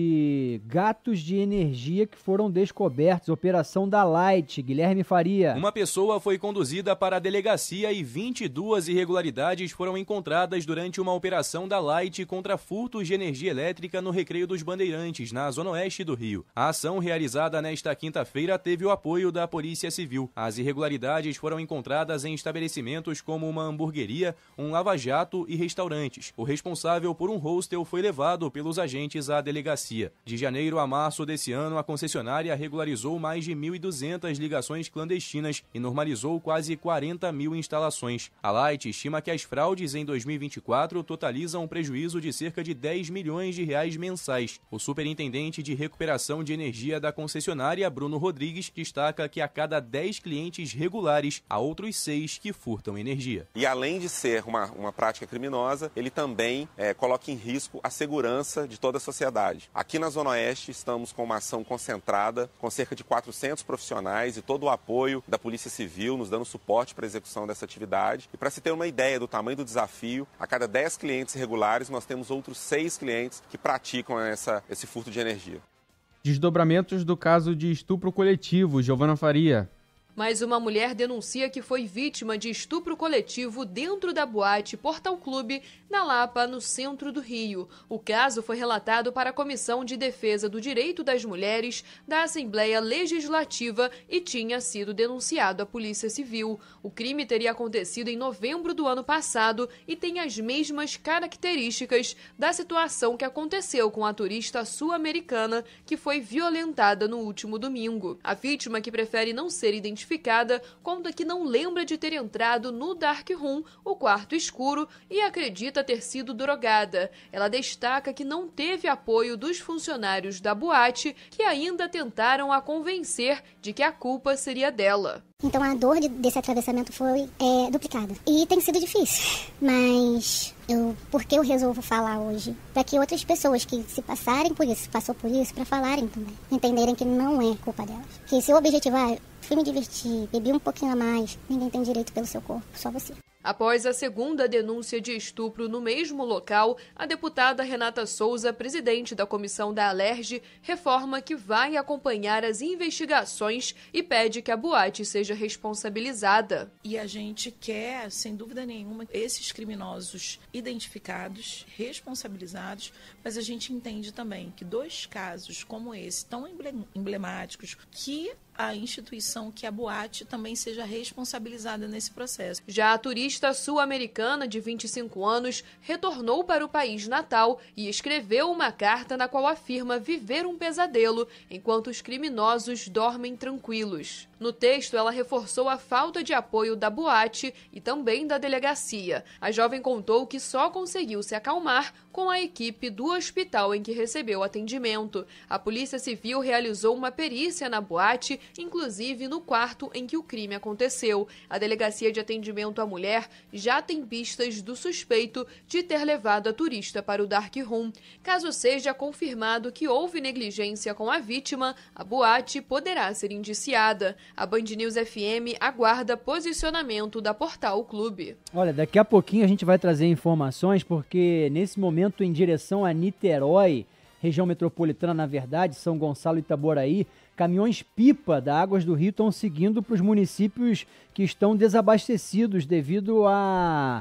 de gatos de energia que foram descobertos. Operação da Light. Guilherme Faria. Uma pessoa foi conduzida para a delegacia e vinte e duas irregularidades foram encontradas durante uma operação da Light contra furtos de energia elétrica no Recreio dos Bandeirantes, na zona oeste do Rio. A ação realizada nesta quinta-feira teve o apoio da Polícia Civil. As irregularidades foram encontradas em estabelecimentos como uma hamburgueria, um lava-jato e restaurantes. O responsável por um hostel foi levado pelos agentes à delegacia. De janeiro a março desse ano, a concessionária regularizou mais de mil e duzentas ligações clandestinas e normalizou quase quarenta mil instalações. A Light estima que as fraudes em dois mil e vinte e quatro totalizam um prejuízo de cerca de dez milhões de reais mensais. O superintendente de recuperação de energia da concessionária, Bruno Rodrigues, destaca que a cada dez clientes regulares, há outros seis que furtam energia. E além de ser uma, uma prática criminosa, ele também é, coloca em risco a segurança de toda a sociedade. Aqui na Zona Oeste estamos com uma ação concentrada, com cerca de quatrocentos profissionais e todo o apoio da Polícia Civil, nos dando suporte para a execução dessa atividade. E para se ter uma ideia do tamanho do desafio, a cada dez clientes regulares nós temos outros seis clientes que praticam essa, esse furto de energia. Desdobramentos do caso de estupro coletivo. Giovana Faria. Mas uma mulher denuncia que foi vítima de estupro coletivo dentro da boate Portal Clube, na Lapa, no centro do Rio. O caso foi relatado para a Comissão de Defesa do Direito das Mulheres da Assembleia Legislativa e tinha sido denunciado à Polícia Civil. O crime teria acontecido em novembro do ano passado e tem as mesmas características da situação que aconteceu com a turista sul-americana que foi violentada no último domingo. A vítima, que prefere não ser identificada, conta que não lembra de ter entrado no Dark Room, o quarto escuro, e acredita ter sido drogada. Ela destaca que não teve apoio dos funcionários da boate, que ainda tentaram a convencer de que a culpa seria dela. Então a dor de, desse atravessamento foi é, duplicada. E tem sido difícil, mas eu, por que eu resolvo falar hoje? Para que outras pessoas que se passarem por isso, passou por isso, para falarem também, entenderem que não é culpa delas. Que se o objetivo é, fui me divertir, bebi um pouquinho a mais, ninguém tem direito pelo seu corpo, só você. Após a segunda denúncia de estupro no mesmo local, a deputada Renata Souza, presidente da comissão da Alerj, reforma que vai acompanhar as investigações e pede que a boate seja responsabilizada. E a gente quer, sem dúvida nenhuma, esses criminosos identificados, responsabilizados, mas a gente entende também que dois casos como esse, tão emblemáticos, que a instituição, que a boate também seja responsabilizada nesse processo. Já a turista sul-americana de vinte e cinco anos retornou para o país natal e escreveu uma carta na qual afirma viver um pesadelo enquanto os criminosos dormem tranquilos. No texto, ela reforçou a falta de apoio da boate e também da delegacia. A jovem contou que só conseguiu se acalmar com a equipe do hospital em que recebeu atendimento. A Polícia Civil realizou uma perícia na boate, inclusive no quarto em que o crime aconteceu. A Delegacia de Atendimento à Mulher já tem pistas do suspeito de ter levado a turista para o Dark Room. Caso seja confirmado que houve negligência com a vítima, a boate poderá ser indiciada. A Band News F M aguarda posicionamento da Portal Clube. Olha, daqui a pouquinho a gente vai trazer informações, porque nesse momento em direção a Niterói, região metropolitana, na verdade, São Gonçalo e Itaboraí, caminhões-pipa da Águas do Rio estão seguindo para os municípios que estão desabastecidos devido a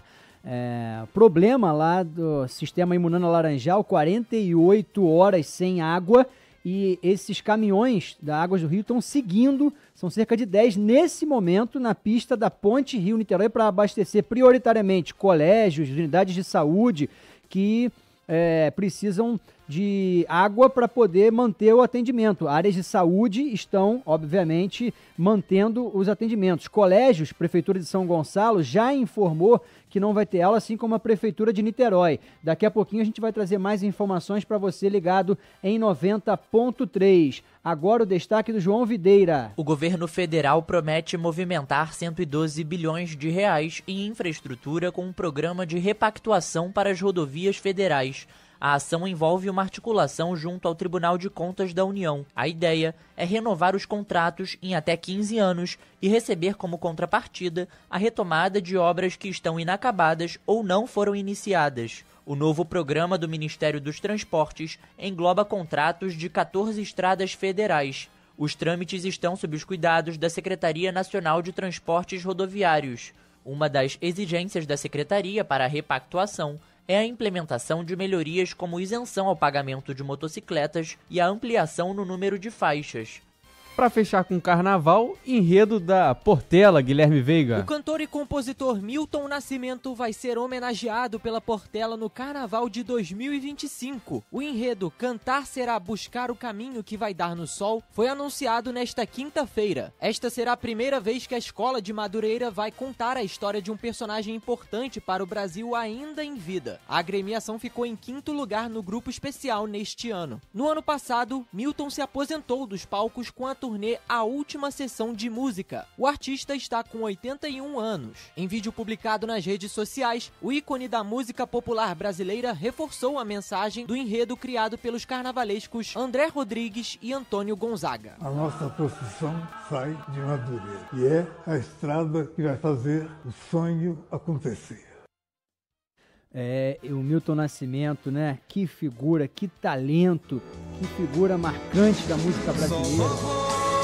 é, problema lá do sistema Imunana Laranjal, quarenta e oito horas sem água, e esses caminhões da Águas do Rio estão seguindo, são cerca de dez nesse momento, na pista da Ponte Rio-Niterói para abastecer prioritariamente colégios, unidades de saúde que é, precisam de água para poder manter o atendimento. Áreas de saúde estão, obviamente, mantendo os atendimentos. Colégios, Prefeitura de São Gonçalo já informou que não vai ter aula, assim como a Prefeitura de Niterói. Daqui a pouquinho a gente vai trazer mais informações para você ligado em noventa ponto três. Agora o destaque do João Videira. O governo federal promete movimentar cento e doze bilhões de reais em infraestrutura com um programa de repactuação para as rodovias federais. A ação envolve uma articulação junto ao Tribunal de Contas da União. A ideia é renovar os contratos em até quinze anos e receber como contrapartida a retomada de obras que estão inacabadas ou não foram iniciadas. O novo programa do Ministério dos Transportes engloba contratos de quatorze estradas federais. Os trâmites estão sob os cuidados da Secretaria Nacional de Transportes Rodoviários. Uma das exigências da Secretaria para a repactuação é a implementação de melhorias como isenção ao pagamento de motocicletas e a ampliação no número de faixas. Para fechar com o carnaval, enredo da Portela, Guilherme Veiga. O cantor e compositor Milton Nascimento vai ser homenageado pela Portela no Carnaval de dois mil e vinte e cinco. O enredo Cantar Será Buscar o Caminho que Vai Dar no Sol foi anunciado nesta quinta-feira. Esta será a primeira vez que a Escola de Madureira vai contar a história de um personagem importante para o Brasil ainda em vida. A agremiação ficou em quinto lugar no grupo especial neste ano. No ano passado, Milton se aposentou dos palcos com a turnê A Última Sessão de Música. O artista está com oitenta e um anos. Em vídeo publicado nas redes sociais, o ícone da música popular brasileira reforçou a mensagem do enredo criado pelos carnavalescos André Rodrigues e Antônio Gonzaga. A nossa profissão sai de Madureira e é a estrada que vai fazer o sonho acontecer. É, o Milton Nascimento, né? Que figura, que talento, que figura marcante da música brasileira.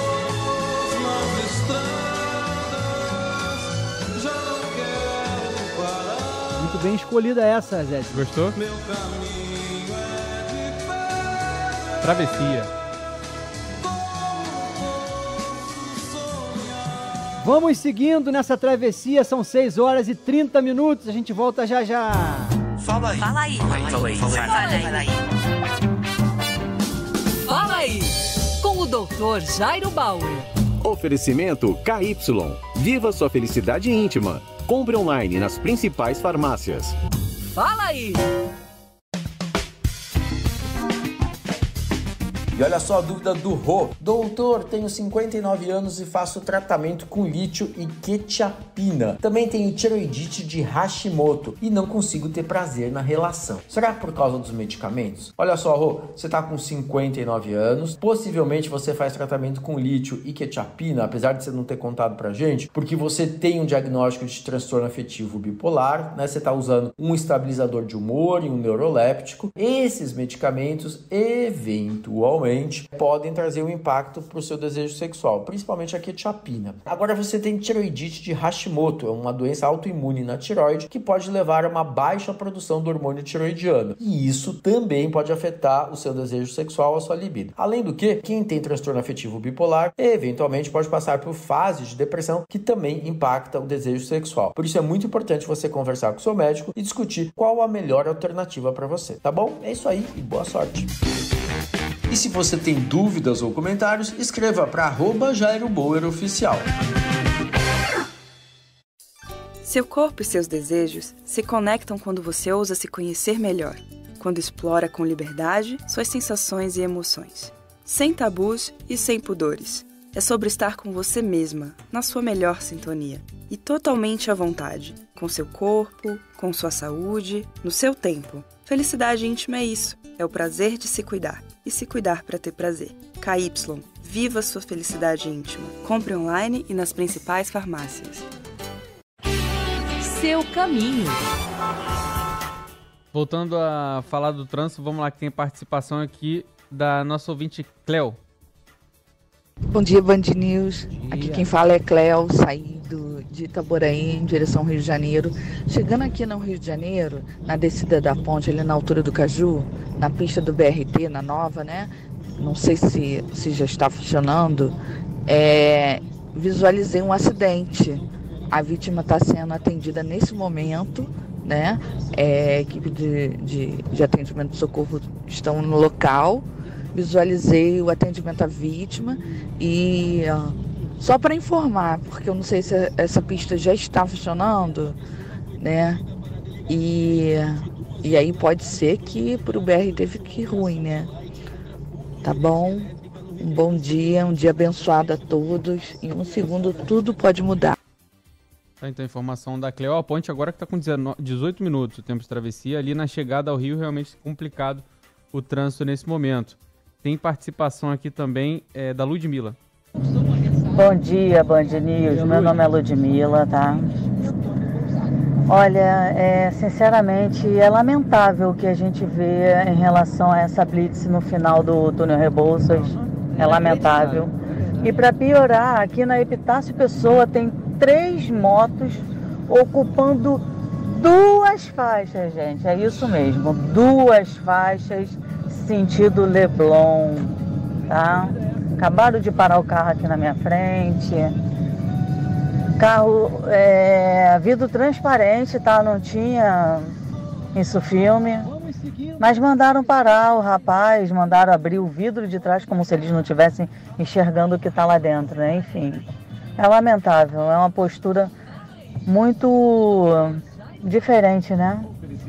Muito bem escolhida essa, Zé. Gostou? Travessia. Vamos seguindo nessa travessia, são seis horas e trinta minutos, a gente volta já já. Fala aí. Fala aí. Fala aí. Fala aí. Fala aí. Fala aí. Fala aí. Com o doutor Jairo Bauer. Oferecimento K Y. Viva sua felicidade íntima. Compre online nas principais farmácias. Fala aí. E olha só a dúvida do Rô. Doutor, tenho cinquenta e nove anos e faço tratamento com lítio e quetiapina. Também tenho tiroidite de Hashimoto e não consigo ter prazer na relação. Será por causa dos medicamentos? Olha só, Rô, você está com cinquenta e nove anos, possivelmente você faz tratamento com lítio e quetiapina, apesar de você não ter contado pra gente, porque você tem um diagnóstico de transtorno afetivo bipolar, né? Você está usando um estabilizador de humor e um neuroléptico. Esses medicamentos, eventualmente, podem trazer um impacto para o seu desejo sexual, principalmente a quetiapina. Agora você tem tiroidite de Hashimoto, é uma doença autoimune na tiroide que pode levar a uma baixa produção do hormônio tiroidiano. E isso também pode afetar o seu desejo sexual, a sua libido. Além do que, quem tem transtorno afetivo bipolar, eventualmente pode passar por fases de depressão que também impacta o desejo sexual. Por isso é muito importante você conversar com o seu médico e discutir qual a melhor alternativa para você, tá bom? É isso aí e boa sorte! E se você tem dúvidas ou comentários, escreva para arroba Jairo Bauer Oficial. Seu corpo e seus desejos se conectam quando você ousa se conhecer melhor, quando explora com liberdade suas sensações e emoções, sem tabus e sem pudores. É sobre estar com você mesma, na sua melhor sintonia, e totalmente à vontade, com seu corpo, com sua saúde, no seu tempo. Felicidade íntima é isso, é o prazer de se cuidar. E se cuidar para ter prazer. K Y. Viva sua felicidade íntima. Compre online e nas principais farmácias. Seu caminho. Voltando a falar do trânsito, vamos lá que tem participação aqui da nossa ouvinte Cleo. Bom dia, Band News. Aqui quem fala é Cleo, saindo de Itaboraí em direção ao Rio de Janeiro. Chegando aqui no Rio de Janeiro, na descida da ponte, ali na altura do Caju, na pista do B R T, na nova, né? Não sei se, se já está funcionando. É, visualizei um acidente. A vítima está sendo atendida nesse momento né? É, a equipe de, de, de atendimento de socorro estão no local. Visualizei o atendimento à vítima e ó, só para informar, porque eu não sei se essa pista já está funcionando, né? E, e aí pode ser que para o B R teve que ir ruim, né? Tá bom? Um bom dia, um dia abençoado a todos. Em um segundo tudo pode mudar. Tá, então a informação da Cleo, a ponte agora que está com dezoito minutos o tempo de travessia, ali na chegada ao Rio realmente complicado o trânsito nesse momento. Tem participação aqui também é, da Ludmila. Bom dia, Band News. Meu nome é Ludmila, tá? Olha, é, sinceramente, é lamentável o que a gente vê em relação a essa blitz no final do túnel Rebouças. É lamentável. E para piorar, aqui na Epitácio Pessoa tem três motos ocupando duas faixas, gente. É isso mesmo, duas faixas sentido Leblon, tá? Acabaram de parar o carro aqui na minha frente. Carro, é, vidro transparente, tá? Não tinha isso filme. Mas mandaram parar o rapaz, mandaram abrir o vidro de trás como se eles não estivessem enxergando o que tá lá dentro, né? Enfim, é lamentável, é uma postura muito diferente, né?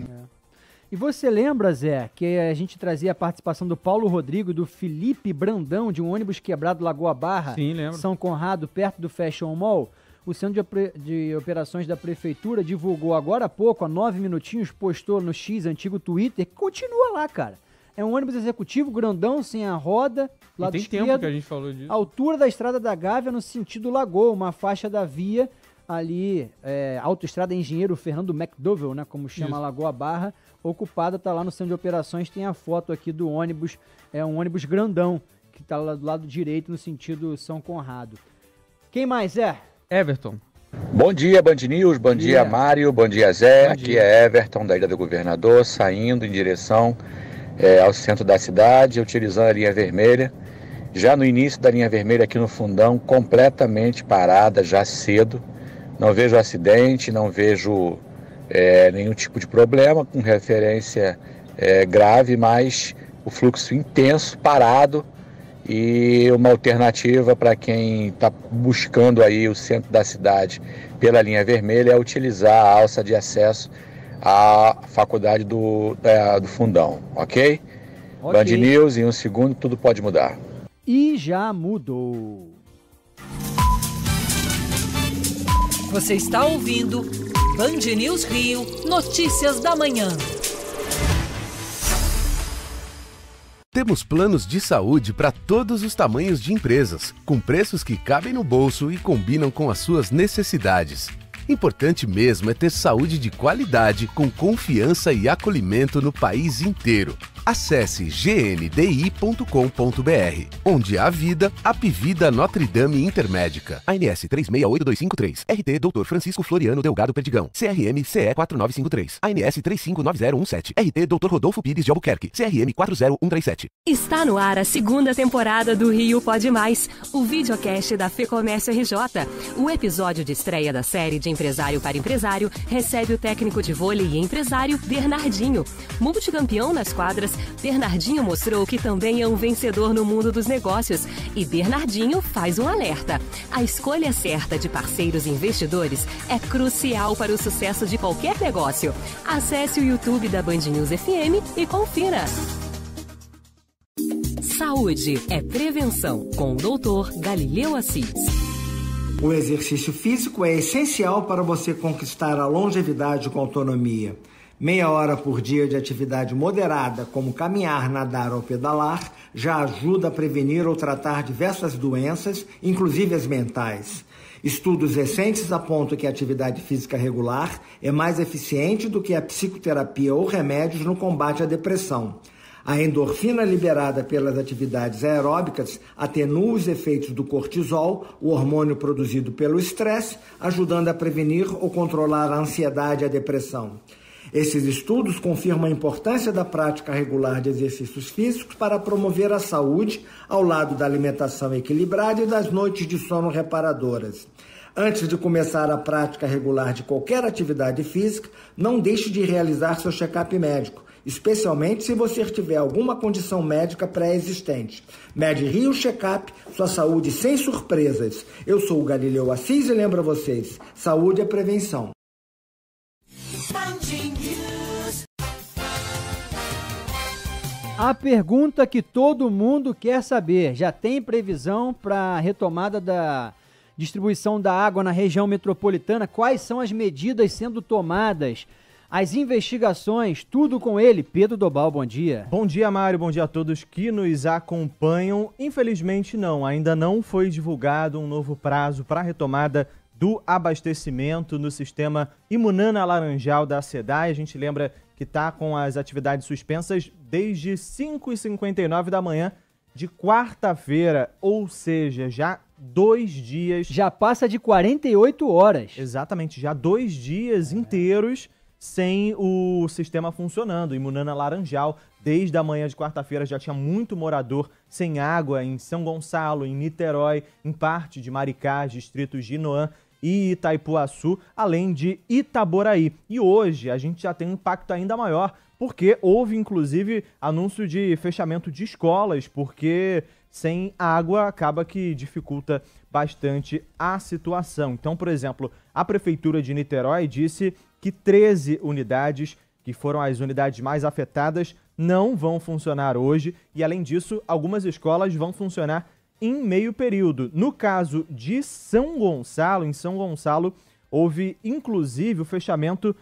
E você lembra, Zé, que a gente trazia a participação do Paulo Rodrigo e do Felipe Brandão, de um ônibus quebrado Lagoa Barra, Sim, lembro. São Conrado, perto do Fashion Mall? O Centro de, de Operações da Prefeitura divulgou agora há pouco, há nove minutinhos, postou no X, antigo Twitter, que continua lá, cara. É um ônibus executivo grandão, sem a roda, lado tem esquerdo. tempo que a gente falou disso. Altura da Estrada da Gávea, no sentido Lagoa, uma faixa da via ali, é, Autoestrada Engenheiro Fernando McDowell, né, como chama a Lagoa Barra, ocupada, tá lá no Centro de Operações, tem a foto aqui do ônibus, é um ônibus grandão, que tá lá do lado direito, no sentido São Conrado. Quem mais é? Everton. Bom dia, Band News, bom dia, dia Mário, bom dia, Zé. Bom Aqui dia. é Everton, da Ilha do Governador, saindo em direção é, ao centro da cidade, utilizando a linha vermelha. Já no início da linha vermelha, aqui no fundão, completamente parada, já cedo. Não vejo acidente, não vejo é, nenhum tipo de problema, com referência é, grave, mas o fluxo intenso, parado. E uma alternativa para quem está buscando aí o centro da cidade pela linha vermelha é utilizar a alça de acesso à faculdade do, é, do Fundão, ok? Ok. Band News, em um segundo tudo pode mudar. E já mudou. Você está ouvindo Band News Rio, notícias da manhã. Temos planos de saúde para todos os tamanhos de empresas, com preços que cabem no bolso e combinam com as suas necessidades. Importante mesmo é ter saúde de qualidade, com confiança e acolhimento no país inteiro. Acesse g n d i ponto com ponto b r, onde há vida, Apivida Notre Dame Intermédica. A N S três seis oito dois cinco três, R T doutor Francisco Floriano Delgado Perdigão, C R M C E quatro nove cinco três, A N S três cinco nove zero um sete, R T doutor Rodolfo Pires de Albuquerque, C R M quatro zero um três sete. Está no ar a segunda temporada do Rio Pode Mais, o videocast da FEComércio R J. O episódio de estreia da série de Empresário para Empresário recebe o técnico de vôlei e empresário Bernardinho. Multicampeão nas quadras, Bernardinho mostrou que também é um vencedor no mundo dos negócios. E Bernardinho faz um alerta. A escolha certa de parceiros investidores é crucial para o sucesso de qualquer negócio. Acesse o YouTube da Band News F M e confira. Saúde é prevenção, com o doutor Galileu Assis. O exercício físico é essencial para você conquistar a longevidade com autonomia. Meia hora por dia de atividade moderada, como caminhar, nadar ou pedalar, já ajuda a prevenir ou tratar diversas doenças, inclusive as mentais. Estudos recentes apontam que a atividade física regular é mais eficiente do que a psicoterapia ou remédios no combate à depressão. A endorfina liberada pelas atividades aeróbicas atenua os efeitos do cortisol, o hormônio produzido pelo estresse, ajudando a prevenir ou controlar a ansiedade e a depressão. Esses estudos confirmam a importância da prática regular de exercícios físicos para promover a saúde, ao lado da alimentação equilibrada e das noites de sono reparadoras. Antes de começar a prática regular de qualquer atividade física, não deixe de realizar seu check-up médico, especialmente se você tiver alguma condição médica pré-existente. MedRio Check-up, sua saúde sem surpresas. Eu sou o Galileu Assis e lembro a vocês, saúde é prevenção. A pergunta que todo mundo quer saber, já tem previsão para a retomada da distribuição da água na região metropolitana? Quais são as medidas sendo tomadas? As investigações, tudo com ele. Pedro Dobal, bom dia. Bom dia, Mário. Bom dia a todos que nos acompanham. Infelizmente não, ainda não foi divulgado um novo prazo para a retomada do abastecimento no sistema Imunana Laranjal da SEDAI. A gente lembra que está com as atividades suspensas desde cinco e cinquenta e nove da manhã de quarta-feira, ou seja, já dois dias... Já passa de quarenta e oito horas. Exatamente, já dois dias inteiros sem o sistema funcionando. Imunana Laranjal, desde a manhã de quarta-feira já tinha muito morador sem água em São Gonçalo, em Niterói, em parte de Maricá, distritos de Inoã e Itaipuaçu, além de Itaboraí. E hoje a gente já tem um impacto ainda maior, porque houve inclusive anúncio de fechamento de escolas, porque sem água acaba que dificulta bastante a situação. Então, por exemplo, a Prefeitura de Niterói disse que treze unidades, que foram as unidades mais afetadas, não vão funcionar hoje e, além disso, algumas escolas vão funcionar em meio período. No caso de São Gonçalo, em São Gonçalo, houve inclusive o fechamento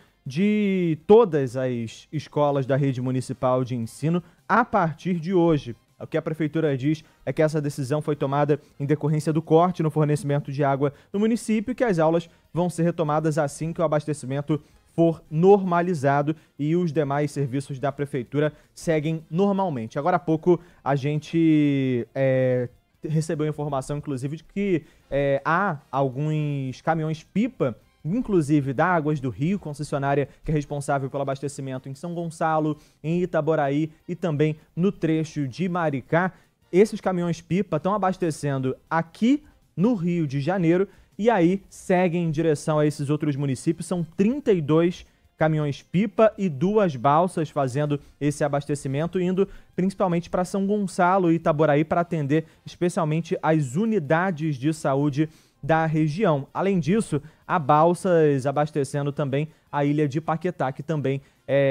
de todas as escolas da rede municipal de ensino a partir de hoje. O que a prefeitura diz é que essa decisão foi tomada em decorrência do corte no fornecimento de água no município e que as aulas vão ser retomadas assim que o abastecimento for normalizado e os demais serviços da prefeitura seguem normalmente. Agora há pouco a gente é, recebeu informação, inclusive, de que é, há alguns caminhões-pipa, inclusive da Águas do Rio, concessionária que é responsável pelo abastecimento em São Gonçalo, em Itaboraí e também no trecho de Maricá. Esses caminhões-pipa estão abastecendo aqui no Rio de Janeiro e aí seguem em direção a esses outros municípios. São trinta e dois caminhões-pipa e duas balsas fazendo esse abastecimento, indo principalmente para São Gonçalo e Itaboraí para atender especialmente as unidades de saúde da região. Além disso, há balsas abastecendo também a ilha de Paquetá, que também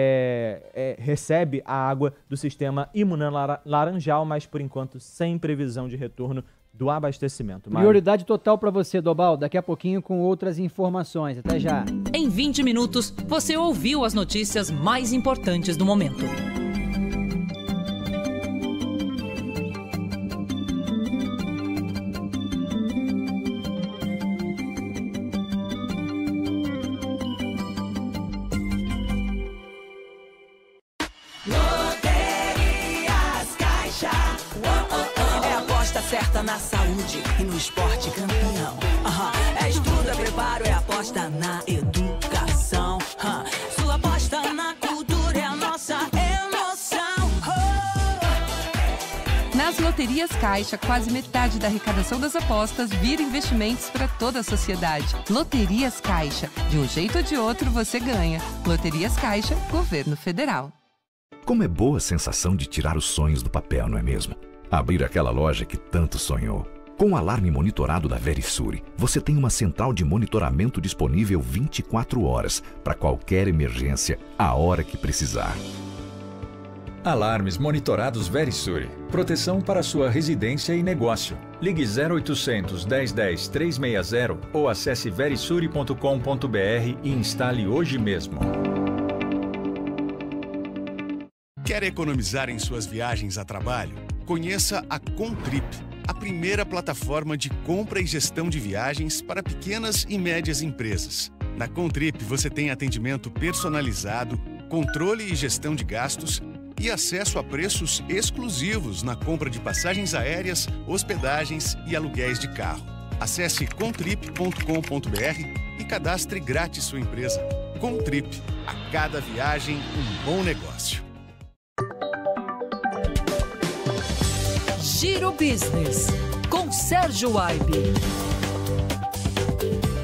é, é, recebe a água do sistema Imunana Laranjal, mas por enquanto sem previsão de retorno do abastecimento. Mário. Prioridade total para você, Dobal, daqui a pouquinho com outras informações. Até já. Em vinte minutos, você ouviu as notícias mais importantes do momento. Certa na saúde e no esporte campeão. Uhum. É estudo, é preparo, é aposta na educação. Uhum. Sua aposta na cultura é a nossa emoção. Oh! Nas loterias Caixa, quase metade da arrecadação das apostas vira investimentos para toda a sociedade. Loterias Caixa. De um jeito ou de outro, você ganha. Loterias Caixa, Governo Federal. Como é boa a sensação de tirar os sonhos do papel, não é mesmo? Abrir aquela loja que tanto sonhou. Com o alarme monitorado da Verisure, você tem uma central de monitoramento disponível vinte e quatro horas para qualquer emergência, a hora que precisar. Alarmes monitorados Verisure. Proteção para sua residência e negócio. Ligue zero oitocentos, dez dez, trezentos e sessenta ou acesse verisure ponto com ponto br e instale hoje mesmo. Quer economizar em suas viagens a trabalho? Conheça a Contrip, a primeira plataforma de compra e gestão de viagens para pequenas e médias empresas. Na Contrip você tem atendimento personalizado, controle e gestão de gastos e acesso a preços exclusivos na compra de passagens aéreas, hospedagens e aluguéis de carro. Acesse contrip ponto com ponto br e cadastre grátis sua empresa. Contrip, a cada viagem um bom negócio. Giro Business, com Sérgio Aibe.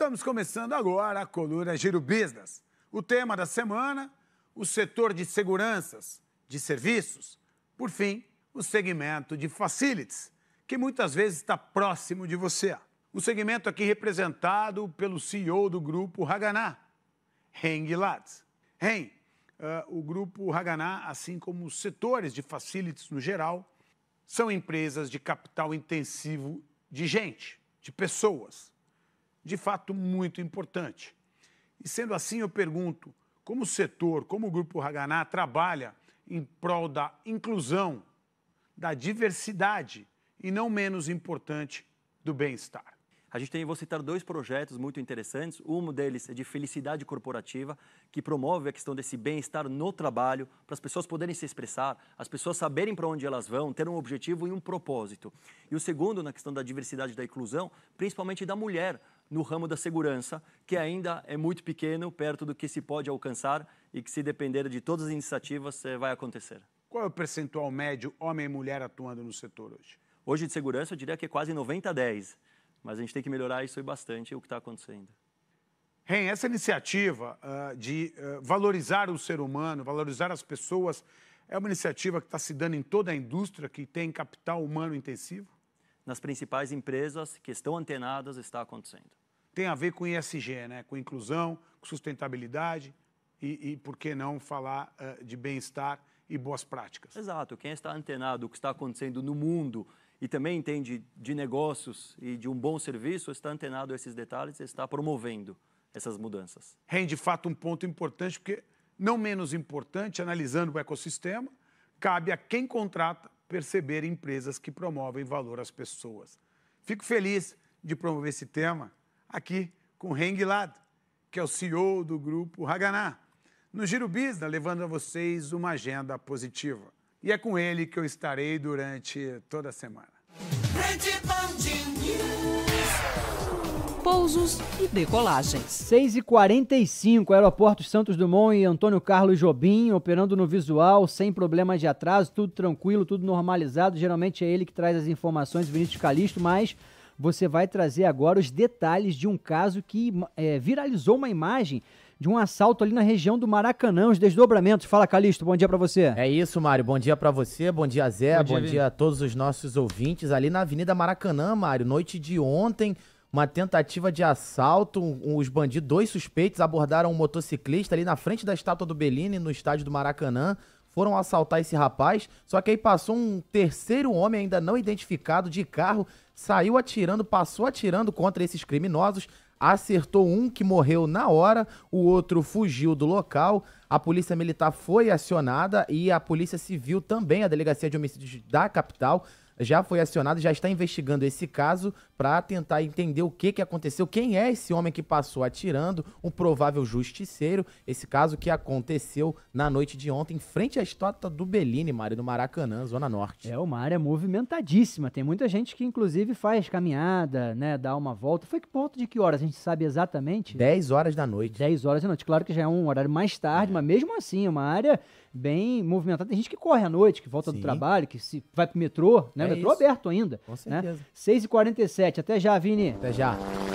Estamos começando agora a coluna Giro Business. O tema da semana, o setor de seguranças, de serviços. Por fim, o segmento de facilities, que muitas vezes está próximo de você. O segmento aqui representado pelo C E O do grupo Haganah, Ren Gilad. Ren, uh, o grupo Haganah, assim como os setores de facilities no geral, são empresas de capital intensivo de gente, de pessoas. De fato, muito importante. E sendo assim, eu pergunto, como o setor, como o grupo Haganah trabalha em prol da inclusão, da diversidade e, não menos importante, do bem-estar? A gente tem, vou citar dois projetos muito interessantes. Um deles é de felicidade corporativa, que promove a questão desse bem-estar no trabalho, para as pessoas poderem se expressar, as pessoas saberem para onde elas vão, ter um objetivo e um propósito. E o segundo, na questão da diversidade e da inclusão, principalmente da mulher, no ramo da segurança, que ainda é muito pequeno, perto do que se pode alcançar e que, se depender de todas as iniciativas, vai acontecer. Qual é o percentual médio homem e mulher atuando no setor hoje? Hoje, de segurança, eu diria que é quase noventa a dez. Mas a gente tem que melhorar isso aí bastante, o que está acontecendo. Ren, essa iniciativa uh, de uh, valorizar o ser humano, valorizar as pessoas, é uma iniciativa que está se dando em toda a indústria que tem capital humano intensivo? Nas principais empresas que estão antenadas, está acontecendo. Tem a ver com I S G, né? Com inclusão, com sustentabilidade e, e por que não, falar uh, de bem-estar e boas práticas? Exato. Quem está antenado o que está acontecendo no mundo e também entende de negócios e de um bom serviço, está antenado a esses detalhes e está promovendo essas mudanças. Ren, de fato, um ponto importante, porque, não menos importante, analisando o ecossistema, cabe a quem contrata perceber empresas que promovem valor às pessoas. Fico feliz de promover esse tema aqui com Ren Gilad, que é o C E O do grupo Haganah, no Giro Business, levando a vocês uma agenda positiva. E é com ele que eu estarei durante toda a semana. Pousos e decolagens. seis e quarenta e cinco, Aeroporto Santos Dumont e Antônio Carlos Jobim, operando no visual, sem problemas de atraso, tudo tranquilo, tudo normalizado. Geralmente é ele que traz as informações, Vinícius Calixto, mas você vai trazer agora os detalhes de um caso que é, viralizou uma imagem de um assalto ali na região do Maracanã, os desdobramentos. Fala, Calixto, bom dia pra você. É isso, Mário, bom dia pra você, bom dia, Zé, bom, Bom dia, dia, a todos os nossos ouvintes. Ali na Avenida Maracanã, Mário, noite de ontem, uma tentativa de assalto, os bandidos, dois suspeitos abordaram um motociclista ali na frente da estátua do Bellini, no estádio do Maracanã, foram assaltar esse rapaz, só que aí passou um terceiro homem ainda não identificado de carro, saiu atirando, passou atirando contra esses criminosos, acertou um que morreu na hora, o outro fugiu do local, a polícia militar foi acionada e a polícia civil também, a delegacia de homicídios da capital, já foi acionada, já está investigando esse caso para tentar entender o que, que aconteceu, quem é esse homem que passou atirando, um provável justiceiro, esse caso que aconteceu na noite de ontem, em frente à estátua do Bellini, Mário, no Maracanã, Zona Norte. É uma área movimentadíssima, tem muita gente que inclusive faz caminhada, né, dá uma volta. Foi que ponto de que horas? A gente sabe exatamente? dez horas da noite. dez horas da noite, claro que já é um horário mais tarde, é. mas mesmo assim, é uma área bem movimentada. Tem gente que corre à noite, que volta Sim. do trabalho, que se vai pro metrô, né? É metrô isso. aberto ainda. Com certeza. Né? seis e quarenta e sete, até já, Vini. Até já.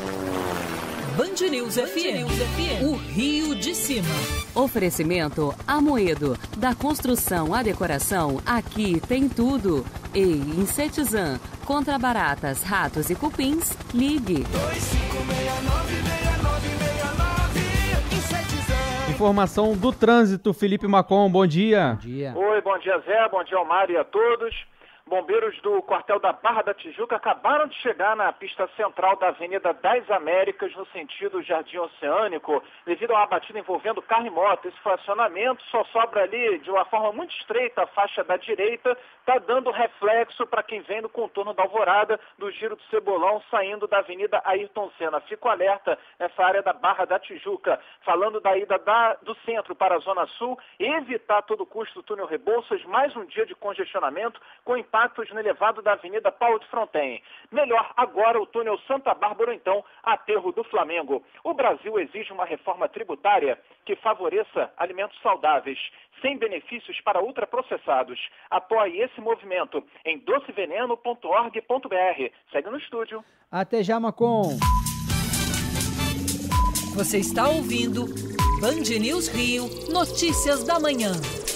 Band News F M, o Rio de Cima. Oferecimento Amoedo, da construção à decoração, aqui tem tudo. E Insetizan, contra baratas, ratos e cupins, ligue. dois cinco seis nove seis nove seis nove Insetizan. Informação do trânsito, Felipe Macon, bom dia. Bom dia. Oi, bom dia, Zé, bom dia, Omar e a todos. Bombeiros do quartel da Barra da Tijuca acabaram de chegar na pista central da Avenida das Américas, no sentido Jardim Oceânico, devido a uma batida envolvendo carro e moto. Esse fracionamento só sobra ali de uma forma muito estreita a faixa da direita, está dando reflexo para quem vem no contorno da Alvorada, do Giro do Cebolão, saindo da Avenida Ayrton Senna. Fico alerta nessa área da Barra da Tijuca. Falando da ida da, do centro para a Zona Sul, evitar a todo custo o túnel Rebouças, mais um dia de congestionamento com impactos no elevado da Avenida Paulo de Fronten. Melhor agora o túnel Santa Bárbara, ou então Aterro do Flamengo. O Brasil exige uma reforma tributária que favoreça alimentos saudáveis, sem benefícios para ultraprocessados. Apoie esse movimento em doceveneno ponto org ponto br. Segue no estúdio. Até já, Macon. Você está ouvindo Band News Rio, notícias da manhã.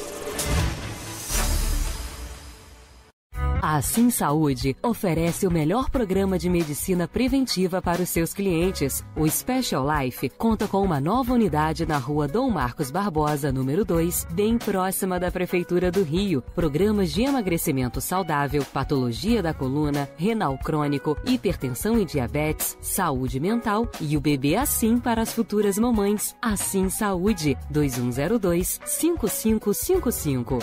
A Assim Saúde oferece o melhor programa de medicina preventiva para os seus clientes. O Special Life conta com uma nova unidade na rua Dom Marcos Barbosa, número dois, bem próxima da Prefeitura do Rio. Programas de emagrecimento saudável, patologia da coluna, renal crônico, hipertensão e diabetes, saúde mental e o bebê assim para as futuras mamães. Assim Saúde, dois um zero dois, cinco cinco cinco cinco.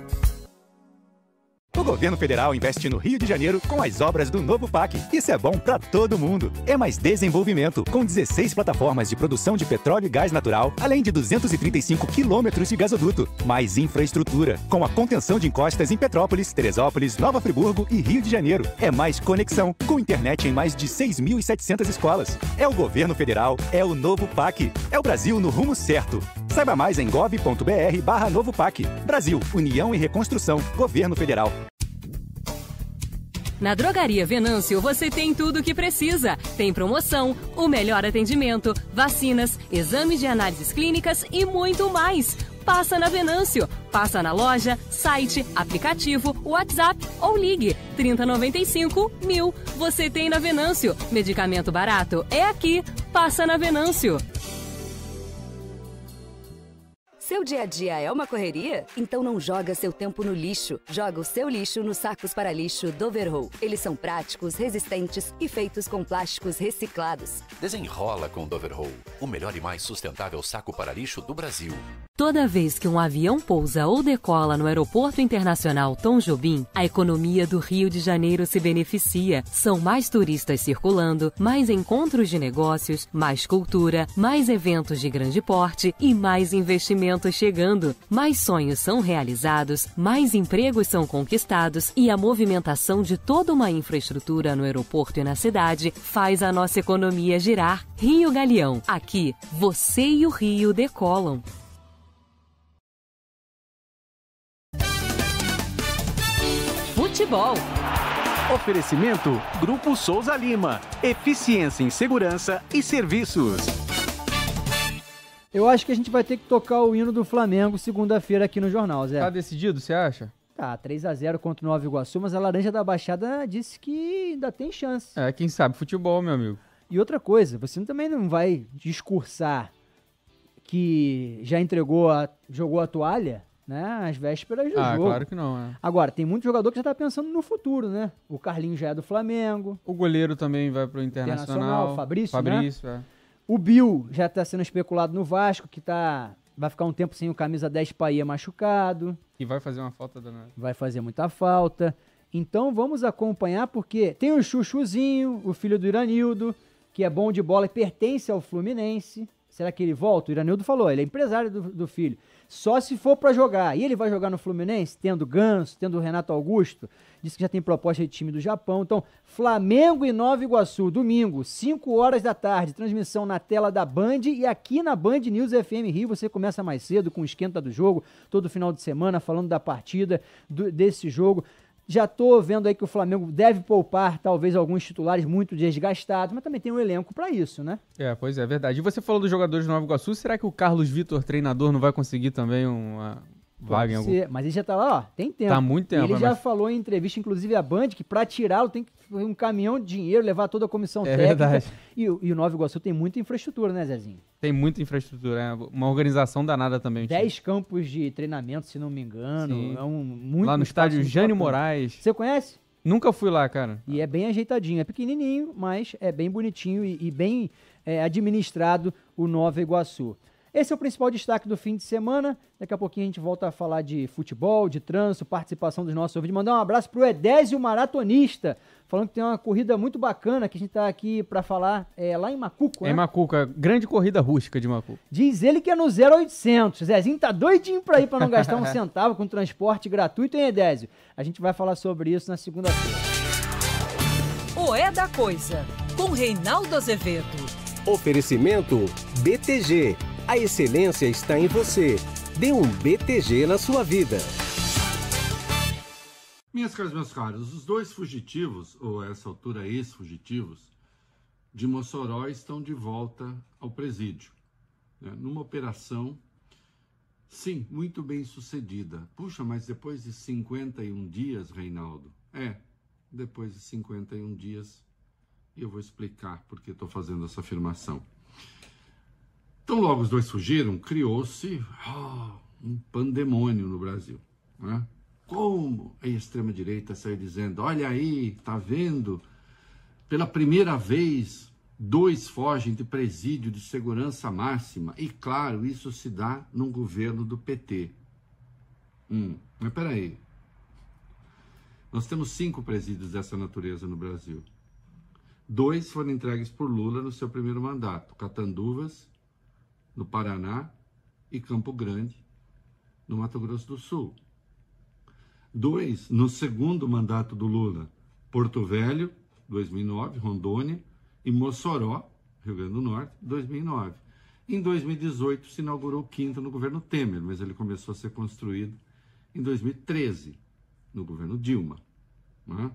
O governo federal investe no Rio de Janeiro com as obras do novo P A C. Isso é bom para todo mundo. É mais desenvolvimento, com dezesseis plataformas de produção de petróleo e gás natural, além de duzentos e trinta e cinco quilômetros de gasoduto. Mais infraestrutura, com a contenção de encostas em Petrópolis, Teresópolis, Nova Friburgo e Rio de Janeiro. É mais conexão, com internet em mais de seis mil e setecentas escolas. É o governo federal, é o novo P A C. É o Brasil no rumo certo. Saiba mais em gov.br barra novo P A C. Brasil, União e Reconstrução, Governo Federal. Na Drogaria Venâncio você tem tudo o que precisa. Tem promoção, o melhor atendimento, vacinas, exames de análises clínicas e muito mais. Passa na Venâncio. Passa na loja, site, aplicativo, WhatsApp ou ligue trinta, noventa e cinco, mil. Você tem na Venâncio. Medicamento barato é aqui. Passa na Venâncio. Seu dia a dia é uma correria? Então não joga seu tempo no lixo. Joga o seu lixo nos sacos para lixo Doverroll. Eles são práticos, resistentes e feitos com plásticos reciclados. Desenrola com Doverroll, o melhor e mais sustentável saco para lixo do Brasil. Toda vez que um avião pousa ou decola no Aeroporto Internacional Tom Jobim, a economia do Rio de Janeiro se beneficia. São mais turistas circulando, mais encontros de negócios, mais cultura, mais eventos de grande porte e mais investimentos chegando. Mais sonhos são realizados, mais empregos são conquistados e a movimentação de toda uma infraestrutura no aeroporto e na cidade faz a nossa economia girar. Rio Galeão. Aqui, você e o Rio decolam. Futebol. Oferecimento Grupo Souza Lima. Eficiência em segurança e serviços. Eu acho que a gente vai ter que tocar o hino do Flamengo segunda-feira aqui no Jornal, Zé. Tá decidido, você acha? Tá, três a zero contra o Nova Iguaçu, mas a Laranja da Baixada disse que ainda tem chance. É, quem sabe futebol, meu amigo. E outra coisa, você também não vai discursar que já entregou, a, jogou a toalha, né, às vésperas do ah, jogo. Ah, claro que não, é. Agora, tem muito jogador que já tá pensando no futuro, né? O Carlinhos já é do Flamengo. O goleiro também vai pro Internacional. Internacional, Fabrício, Fabrício, né? é. O Bill já tá sendo especulado no Vasco, que tá, vai ficar um tempo sem o camisa dez Paia machucado. E vai fazer uma falta danada. Vai fazer muita falta. Então vamos acompanhar, porque tem o Chuchuzinho, o filho do Iranildo, que é bom de bola e pertence ao Fluminense. Será que ele volta? O Iranildo falou, ele é empresário do, do filho. Só se for pra jogar. E ele vai jogar no Fluminense, tendo Ganso, tendo o Renato Augusto. Disse que já tem proposta de time do Japão. Então, Flamengo e Nova Iguaçu, domingo, cinco horas da tarde. Transmissão na tela da Band e aqui na Band News F M Rio. Você começa mais cedo com o esquenta do jogo, todo final de semana, falando da partida, do, desse jogo. Já tô vendo aí que o Flamengo deve poupar talvez alguns titulares muito desgastados, mas também tem um elenco para isso, né? É, pois é, é verdade. E você falou dos jogadores do Nova Iguaçu, será que o Carlos Vitor, treinador, não vai conseguir também uma vaga em algum... Mas ele já tá lá, ó, tem tempo. Tá há muito tempo. Ele mas... já falou em entrevista, inclusive a Band, que para tirá-lo tem que um caminhão de dinheiro, levar toda a comissão é técnica. Verdade. E, e o Nova Iguaçu tem muita infraestrutura, né, Zezinho? Tem muita infraestrutura, é uma organização danada também. Dez campos de treinamento, se não me engano. Sim. É um, muito lá no estádio Jânio Moraes. Você conhece? Nunca fui lá, cara. E é bem ajeitadinho, é pequenininho, mas é bem bonitinho e, e bem é, administrado o Nova Iguaçu. Esse é o principal destaque do fim de semana. Daqui a pouquinho a gente volta a falar de futebol, de trânsito, participação dos nossos ouvintes. Mandar um abraço pro Edésio Maratonista, falando que tem uma corrida muito bacana que a gente tá aqui para falar é, lá em Macuco, é né? Em Macuco, a grande corrida rústica de Macuco. Diz ele que é no zero oitocentos. Zezinho tá doidinho pra ir, pra não gastar um centavo com transporte gratuito, hein, Edésio? A gente vai falar sobre isso na segunda-feira. O É da Coisa, com Reinaldo Azevedo. Oferecimento B T G. A excelência está em você. Dê um B T G na sua vida. Minhas caras, meus caros, os dois fugitivos, ou a essa altura ex-fugitivos, de Mossoró estão de volta ao presídio, né? Numa operação, sim, muito bem sucedida. Puxa, mas depois de cinquenta e um dias, Reinaldo? É, depois de cinquenta e um dias, e eu vou explicar por que estou fazendo essa afirmação. Então, logo os dois fugiram, criou-se oh, um pandemônio no Brasil, né? Como a extrema-direita saiu dizendo, olha aí, tá vendo? Pela primeira vez, dois fogem de presídio de segurança máxima. E, claro, isso se dá num governo do P T. Hum, mas peraí. Nós temos cinco presídios dessa natureza no Brasil. Dois foram entregues por Lula no seu primeiro mandato. Catanduvas, no Paraná, e Campo Grande, no Mato Grosso do Sul. Dois no segundo mandato do Lula. Porto Velho, dois mil e nove, Rondônia, e Mossoró, Rio Grande do Norte, dois mil e nove. Em dois mil e dezoito se inaugurou o quinto no governo Temer, mas ele começou a ser construído em dois mil e treze, no governo Dilma. Né?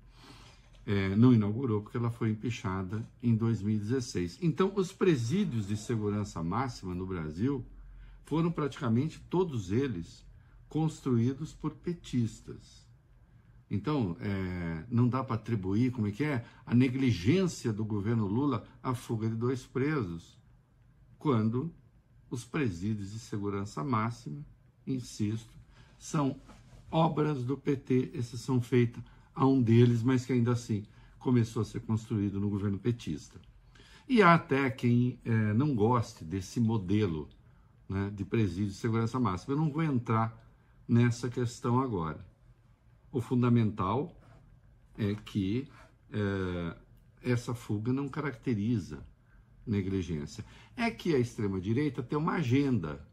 É, não inaugurou porque ela foi empichada em dois mil e dezesseis. Então, os presídios de segurança máxima no Brasil foram praticamente todos eles construídos por petistas. Então, é, não dá para atribuir, como é que é, a negligência do governo Lula à fuga de dois presos, quando os presídios de segurança máxima, insisto, são obras do P T, exceção feita a um deles, mas que ainda assim começou a ser construído no governo petista. E há até quem é, não goste desse modelo, né, de presídio de segurança máxima. Eu não vou entrar nessa questão agora. O fundamental é que é, essa fuga não caracteriza negligência. É que a extrema-direita tem uma agenda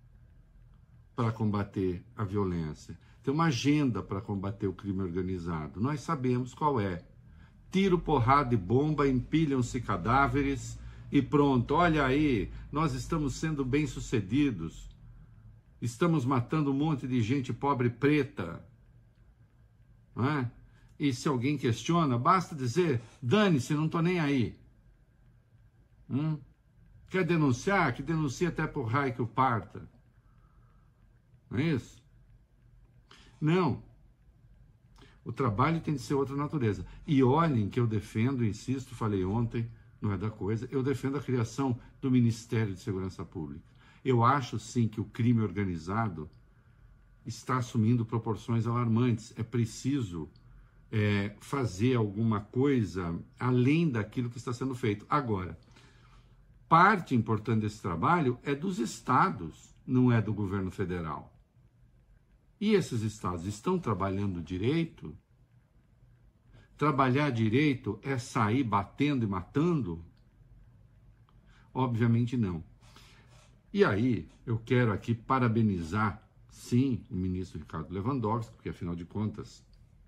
para combater a violência, tem uma agenda para combater o crime organizado. Nós sabemos qual é. Tiro, porrada e bomba, empilham-se cadáveres e pronto. Olha aí, nós estamos sendo bem-sucedidos. Estamos matando um monte de gente pobre e preta. Não é? E se alguém questiona, basta dizer, dane-se, não estou nem aí. Hum? Quer denunciar? Que denuncie até por raio que o parta. Não é isso? Não. O trabalho tem de ser outra natureza. E olhem que eu defendo, insisto, falei ontem, não é da coisa, eu defendo a criação do Ministério de Segurança Pública. Eu acho, sim, que o crime organizado está assumindo proporções alarmantes. É preciso é, fazer alguma coisa além daquilo que está sendo feito. Agora, parte importante desse trabalho é dos estados, não é do governo federal. E esses estados estão trabalhando direito? Trabalhar direito é sair batendo e matando? Obviamente não. E aí, eu quero aqui parabenizar, sim, o ministro Ricardo Lewandowski, porque, afinal de contas,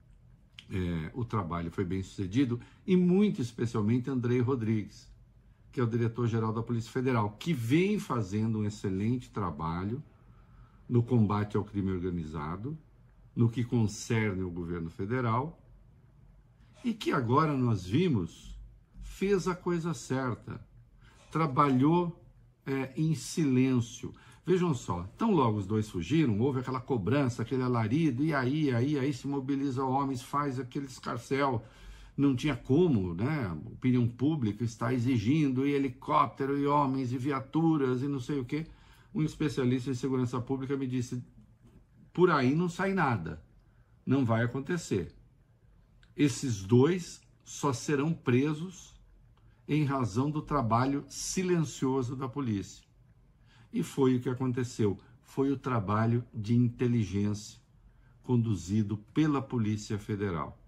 é, o trabalho foi bem sucedido, e muito especialmente Andrei Rodrigues, que é o diretor-geral da Polícia Federal, que vem fazendo um excelente trabalho no combate ao crime organizado, no que concerne o governo federal, e que agora nós vimos, fez a coisa certa, trabalhou é, em silêncio. Vejam só, tão logo os dois fugiram, houve aquela cobrança, aquele alarido, e aí, aí, aí se mobiliza homens, faz aquele escarcéu. Não tinha como, né? A opinião pública está exigindo, e helicóptero, e homens, e viaturas, e não sei o quê. Um especialista em segurança pública me disse, por aí não sai nada, não vai acontecer. Esses dois só serão presos em razão do trabalho silencioso da polícia. E foi o que aconteceu, foi o trabalho de inteligência conduzido pela Polícia Federal.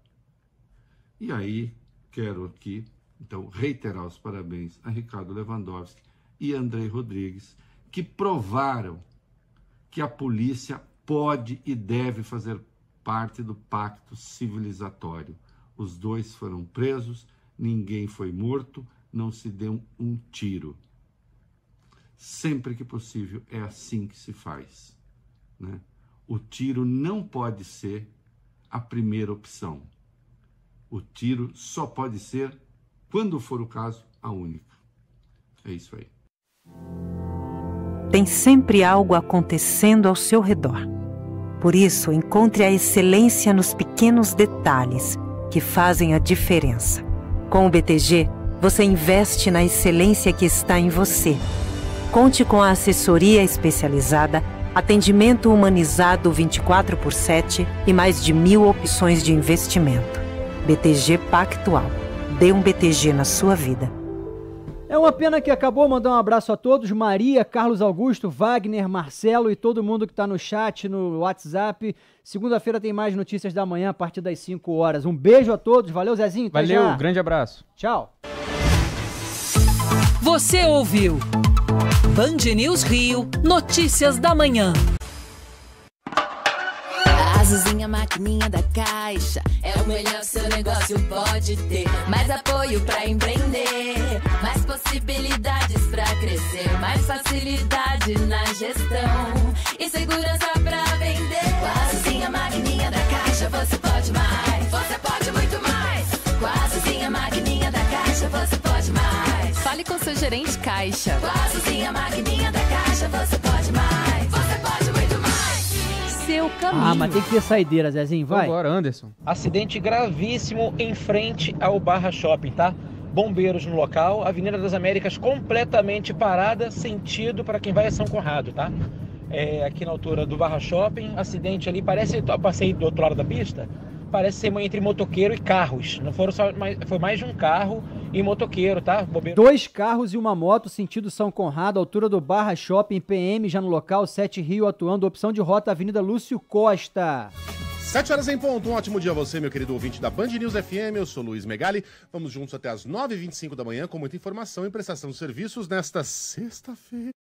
E aí, quero aqui, então, reiterar os parabéns a Ricardo Lewandowski e Andrei Rodrigues, que provaram que a polícia pode e deve fazer parte do pacto civilizatório. Os dois foram presos, ninguém foi morto, não se deu um tiro. Sempre que possível, é assim que se faz, né? O tiro não pode ser a primeira opção. O tiro só pode ser, quando for o caso, a única. É isso aí. Tem sempre algo acontecendo ao seu redor. Por isso, encontre a excelência nos pequenos detalhes que fazem a diferença. Com o B T G, você investe na excelência que está em você. Conte com a assessoria especializada, atendimento humanizado vinte e quatro por sete e mais de mil opções de investimento. B T G Pactual. Dê um B T G na sua vida. É uma pena que acabou. Mandar um abraço a todos. Maria, Carlos Augusto, Wagner, Marcelo e todo mundo que está no chat, no WhatsApp. Segunda-feira tem mais notícias da manhã a partir das cinco horas. Um beijo a todos. Valeu, Zezinho. Até Valeu, já. grande abraço. Tchau. Você ouviu Band News Rio, notícias da manhã. A Azulzinha Maquininha da Caixa é o melhor que seu negócio pode ter. Mais apoio pra empreender, mais possibilidades pra crescer, mais facilidade na gestão e segurança pra vender. Com a Azulzinha Maquininha da Caixa você pode mais, você pode muito mais. Com a Azulzinha Maquininha da Caixa você pode mais. Fale com seu gerente Caixa. Com a Azulzinha Maquininha da Caixa você pode mais, você pode muito mais. Seu caminho. Ah, mas tem que ter saideira, Zezinho, vai. Agora, Anderson. Acidente gravíssimo em frente ao Barra Shopping, tá? Bombeiros no local, Avenida das Américas completamente parada, sentido para quem vai a São Conrado, tá? É, aqui na altura do Barra Shopping, acidente ali, parece, eu passei do outro lado da pista, parece ser entre motoqueiro e carros. Não foram só, mais, foi mais de um carro e motoqueiro, tá? Bombeiro... Dois carros e uma moto, sentido São Conrado, altura do Barra Shopping, P M já no local, Sete Rio atuando, opção de rota, Avenida Lúcio Costa. Sete horas em ponto, um ótimo dia a você, meu querido ouvinte da Band News F M, eu sou Luiz Megali, vamos juntos até as nove e vinte e cinco da manhã com muita informação e prestação de serviços nesta sexta-feira.